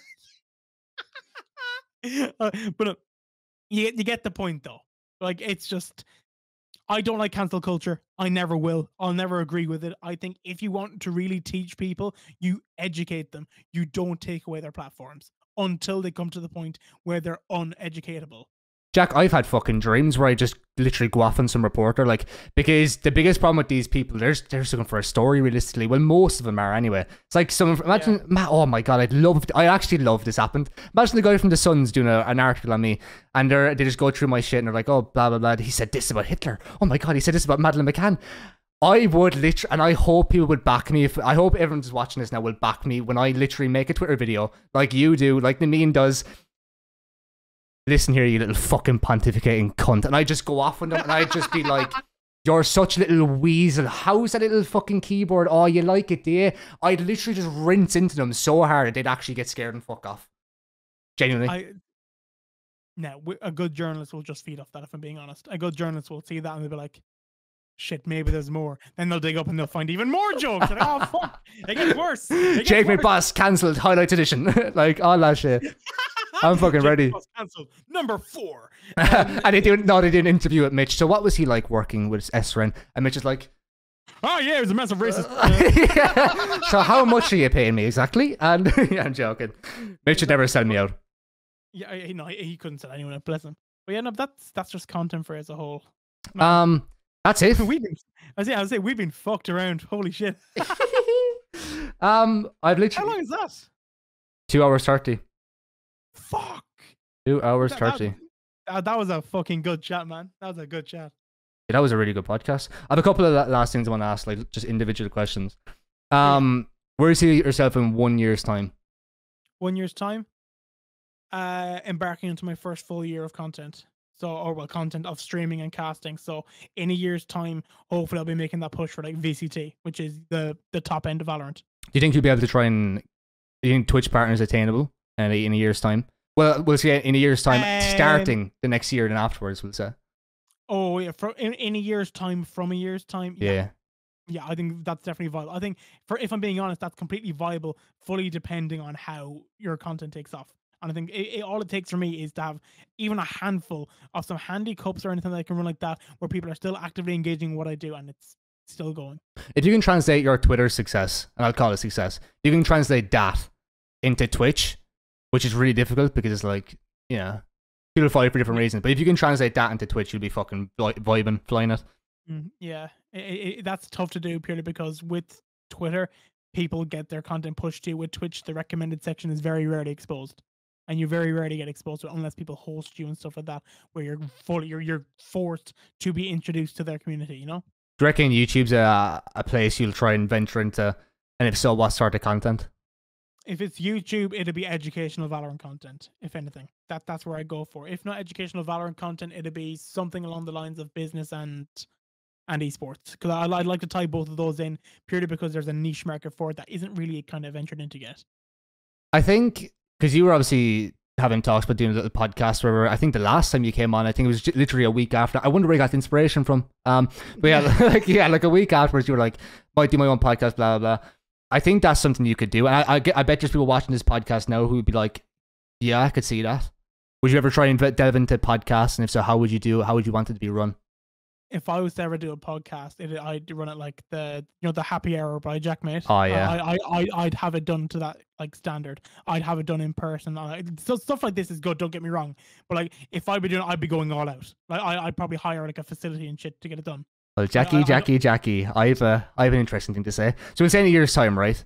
it. But you get the point, though. Like, it's just... I don't like cancel culture. I never will. I'll never agree with it. I think if you want to really teach people, you educate them. You don't take away their platforms until they come to the point where they're uneducatable. Jack, I've had fucking dreams where I just literally go off on some reporter, like, because the biggest problem with these people, they're looking for a story realistically. Well, most of them are anyway. It's like someone, imagine, oh my God, I actually love this happened. Imagine the guy from The Sun's doing an article on me, and they just go through my shit and they're like, oh, blah, blah, blah. He said this about Hitler. Oh my God, he said this about Madeleine McCann. I would literally, and I hope people would back me. I hope everyone who's watching this now will back me when I literally make a Twitter video like you do, like Nameen does. Listen here, you little fucking pontificating cunt. And I just go off on them and I'd just be like, you're such a little weasel. How's that little fucking keyboard? Oh, you like it, do you? I'd literally just rinse into them so hard they'd actually get scared and fuck off. Genuinely. No, a good journalist will just feed off that, if I'm being honest. A good journalist will see that and they'll be like, shit, maybe there's more. Then they'll dig up and they'll find even more jokes. Like, oh, fuck. It gets worse. Jake McBoss cancelled highlights edition. Like, all that shit. I'm fucking ready. Cancelled. Number 4. And they did an interview with Mitch. So what was he like working with SRN? And Mitch is like, oh yeah, he was a massive racist. Yeah. So how much are you paying me exactly? And yeah, I'm joking. Mitch would never sell me out. Yeah, he couldn't sell anyone out, bless him. But yeah, no, that's just content for as a whole. That's it. I say we've been fucked around. Holy shit. I've literally. How long is that? 2 hours 30. Fuck. 2 hours 30. That was a fucking good chat, man. That was a good chat. Yeah, that was a really good podcast. I have a couple of last things I want to ask, like just individual questions. Where do you see yourself in 1 year's time? 1 year's time? Embarking into my first full year of content. Content of streaming and casting. So in a year's time, hopefully I'll be making that push for like VCT, which is the top end of Valorant. Do you think you'll be able to try and... Do you think Twitch partners attainable in a year's time? Well, we'll see in a year's time, starting the next year and afterwards, we'll say. Oh, yeah. In a year's time, from a year's time? Yeah. Yeah, I think that's definitely viable. I think, if I'm being honest, that's completely viable, fully depending on how your content takes off. And I think all it takes for me is to have even a handful of some handy cups or anything that I can run like that, where people are still actively engaging what I do and it's still going. If you can translate your Twitter success, and I'll call it success, you can translate that into Twitch, which is really difficult because it's like, you know, people fight for different reasons. But if you can translate that into Twitch, you'll be fucking vibing, flying it. Yeah, that's tough to do purely because with Twitter, people get their content pushed to you. With Twitch, the recommended section is very rarely exposed. And you very rarely get exposed to it unless people host you and stuff like that, where you're forced to be introduced to their community, you know? Do you reckon YouTube's a place you'll try and venture into? And if so, what sort of content? If it's YouTube, it'll be educational Valorant content, if anything. That's where I go for. If not educational Valorant content, it'll be something along the lines of business and esports. Because I'd like to tie both of those in, purely because there's a niche market for it that isn't really kind of entered into yet. I think... Because you were obviously having talks about doing a little podcast where I think the last time you came on, I think it was literally a week after. I wonder where you got the inspiration from. But yeah, like a week afterwards, you were like, might do my own podcast, blah, blah, blah. I think that's something you could do. And I bet there's people watching this podcast now who would be like, yeah, I could see that. Would you ever try and delve into podcasts? And if so, how would you do it? How would you want it to be run? If I was to ever do a podcast, I'd run it like the Happy Hour by Jackmate. Oh yeah. I'd have it done to that like standard. I'd have it done in person. So stuff like this is good. Don't get me wrong, but like if I'd be doing it, I'd be going all out. Like I'd probably hire like a facility and shit to get it done. Well, Jackie, I've an interesting thing to say. So we're saying a year's time, right?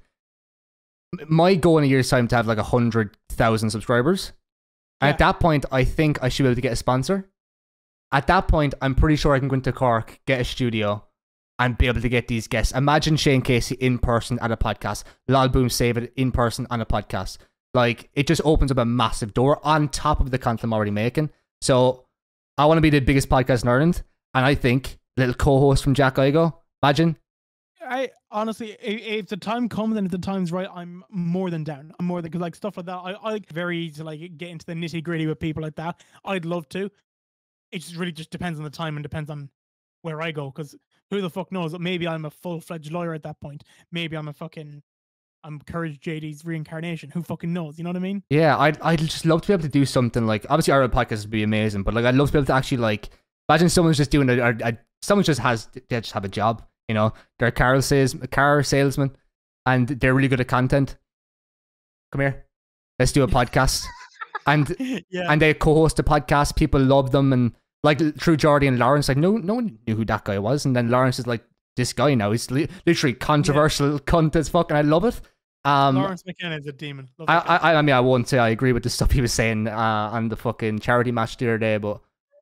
My goal in a year's time to have like 100,000 subscribers. And at that point, I think I should be able to get a sponsor. At that point, I'm pretty sure I can go into Cork, get a studio, and be able to get these guests. Imagine Shane Casey in person at a podcast. Lol Boom Save It in person on a podcast. Like, it just opens up a massive door on top of the content I'm already making. So, I want to be the biggest podcast in Ireland. And I think, little co-host from Jack Igo, imagine. I honestly, if the time comes and if the time's right, I'm more than down. I'm more than, because like stuff like that, I like very easy to like get into the nitty gritty with people like that. I'd love to. It just really just depends on the time and depends on where I go, because who the fuck knows? Maybe I'm a full-fledged lawyer at that point. Maybe I'm Courage JD's reincarnation. Who fucking knows? You know what I mean? Yeah, I'd just love to be able to do something like, obviously our podcast would be amazing, but like I'd love to be able to actually like, imagine someone's just doing someone just have a job, you know, they're a car salesman and they're really good at content. Come here, let's do a podcast. and Yeah. and they co-host a podcast. People love them, and like through Jordy and Lawrence, like no one knew who that guy was, and then Lawrence is like, this guy now, he's literally controversial cunt as fuck, and I love it. Lawrence McKenna is a demon. Love that guy. I mean, I won't say I agree with the stuff he was saying on the fucking charity match the other day, but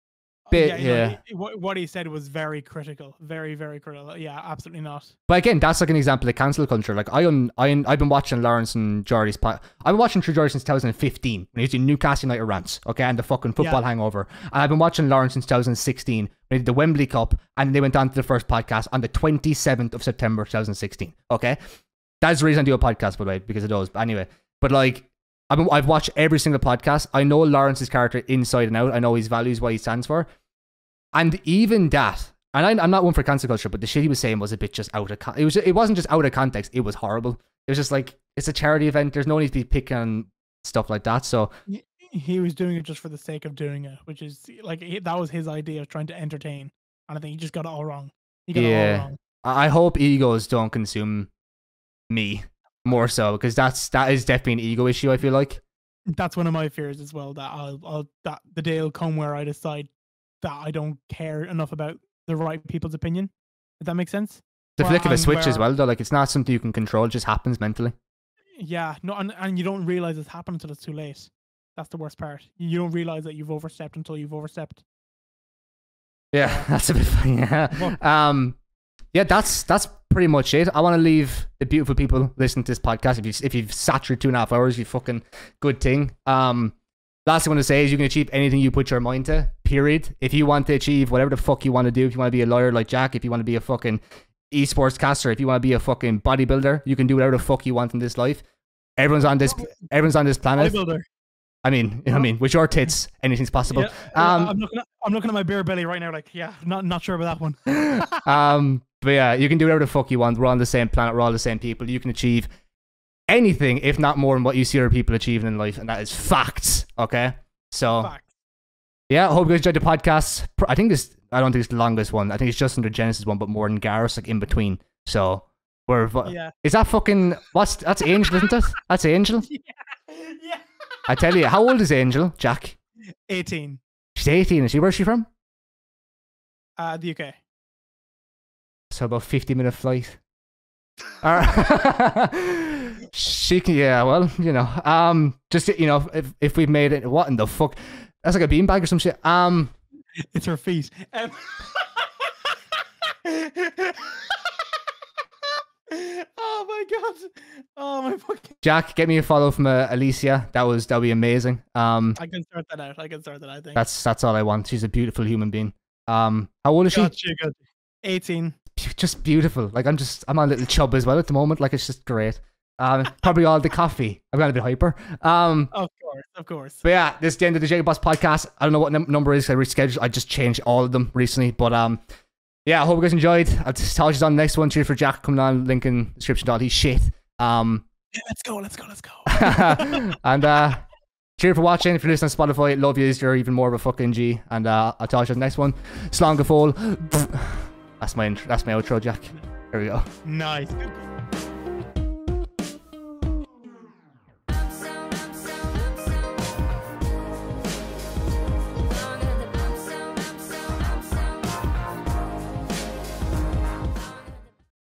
What he said was very critical. Very, very critical. Yeah, absolutely not. But again, that's like an example of cancel culture. Like I've been watching Lawrence and Jordy's I've been watching through Jordy since 2015 when he was doing Newcastle United rants, okay, and the fucking football hangover. And I've been watching Lawrence since 2016 when he did the Wembley Cup, and they went on to the first podcast on the 27th of September 2016. Okay, that's the reason I do a podcast, by the way, because of those. But anyway, but like I've watched every single podcast. I know Lawrence's character inside and out. I know his values, what he stands for. And even that, and I'm not one for cancel culture, but the shit he was saying was a bit just out of context. It wasn't just out of context. It was horrible. It was just like, it's a charity event. There's no need to be picking on stuff like that. So he was doing it just for the sake of doing it, which is like that was his idea of trying to entertain. And I think he just got it all wrong. He got it all wrong. I hope egos don't consume me more so, because that is definitely an ego issue. I feel like that's one of my fears as well. That that the day will come where I decide that I don't care enough about the right people's opinion. If that makes sense. The flick of a switch as well, though. Like, it's not something you can control. It just happens mentally. Yeah, no, and you don't realize it's happened until it's too late. That's the worst part. You don't realize that you've overstepped until you've overstepped. Yeah, that's a bit funny. Yeah. Yeah, that's pretty much it. I want to leave the beautiful people listening to this podcast. If you've sat through 2.5 hours, you fucking good thing. Last thing I want to say is you can achieve anything you put your mind to, period. If you want to achieve whatever the fuck you want to do, if you want to be a lawyer like Jack, if you want to be a fucking esports caster, if you want to be a fucking bodybuilder, you can do whatever the fuck you want in this life. Everyone's on this planet. Bodybuilder. I mean, with your tits, anything's possible. Yeah, I'm looking at my beer belly right now, like, yeah, not sure about that one. But yeah, you can do whatever the fuck you want. We're on the same planet. We're all the same people. You can achieve anything, if not more, than what you see other people achieving in life, and that is facts. Okay, so yeah, I hope you guys enjoyed the podcast. I don't think it's the longest one. I think it's just under Genesis one, but more than Garrus, like in between. So is that fucking that's Angel, isn't it? That's Angel. Yeah. I tell you, how old is Angel, Jack? 18. She's 18. Where's she from? The UK. So about 50-minute flight. She can, yeah, well, you know, just, you know, if we've made it, what in the fuck? That's like a beanbag or some shit. It's her feet. Oh my god. Oh my fucking. Jack, get me a follow from Alicia. That'd be amazing. I can start that out. I think. That's all I want. She's a beautiful human being. How old is she? Got 18. Just beautiful. Like I'm on a little chub as well at the moment. Like it's just great. Probably all the coffee. I'm a bit hyper. Of course. But yeah, this is the end of the Jacob Boss podcast. I don't know what number it is. I rescheduled. I just changed all of them recently. But yeah, I hope you guys enjoyed. I'll just tell you on the next one. Cheers for Jack coming on. Link in description to all his shit. Yeah, let's go. And cheers for watching. If you're listening on Spotify, love you. You're even more of a fucking G. And I'll talk to you on the next one. Slán go fóill. That's my outro, Jack. There we go. Nice.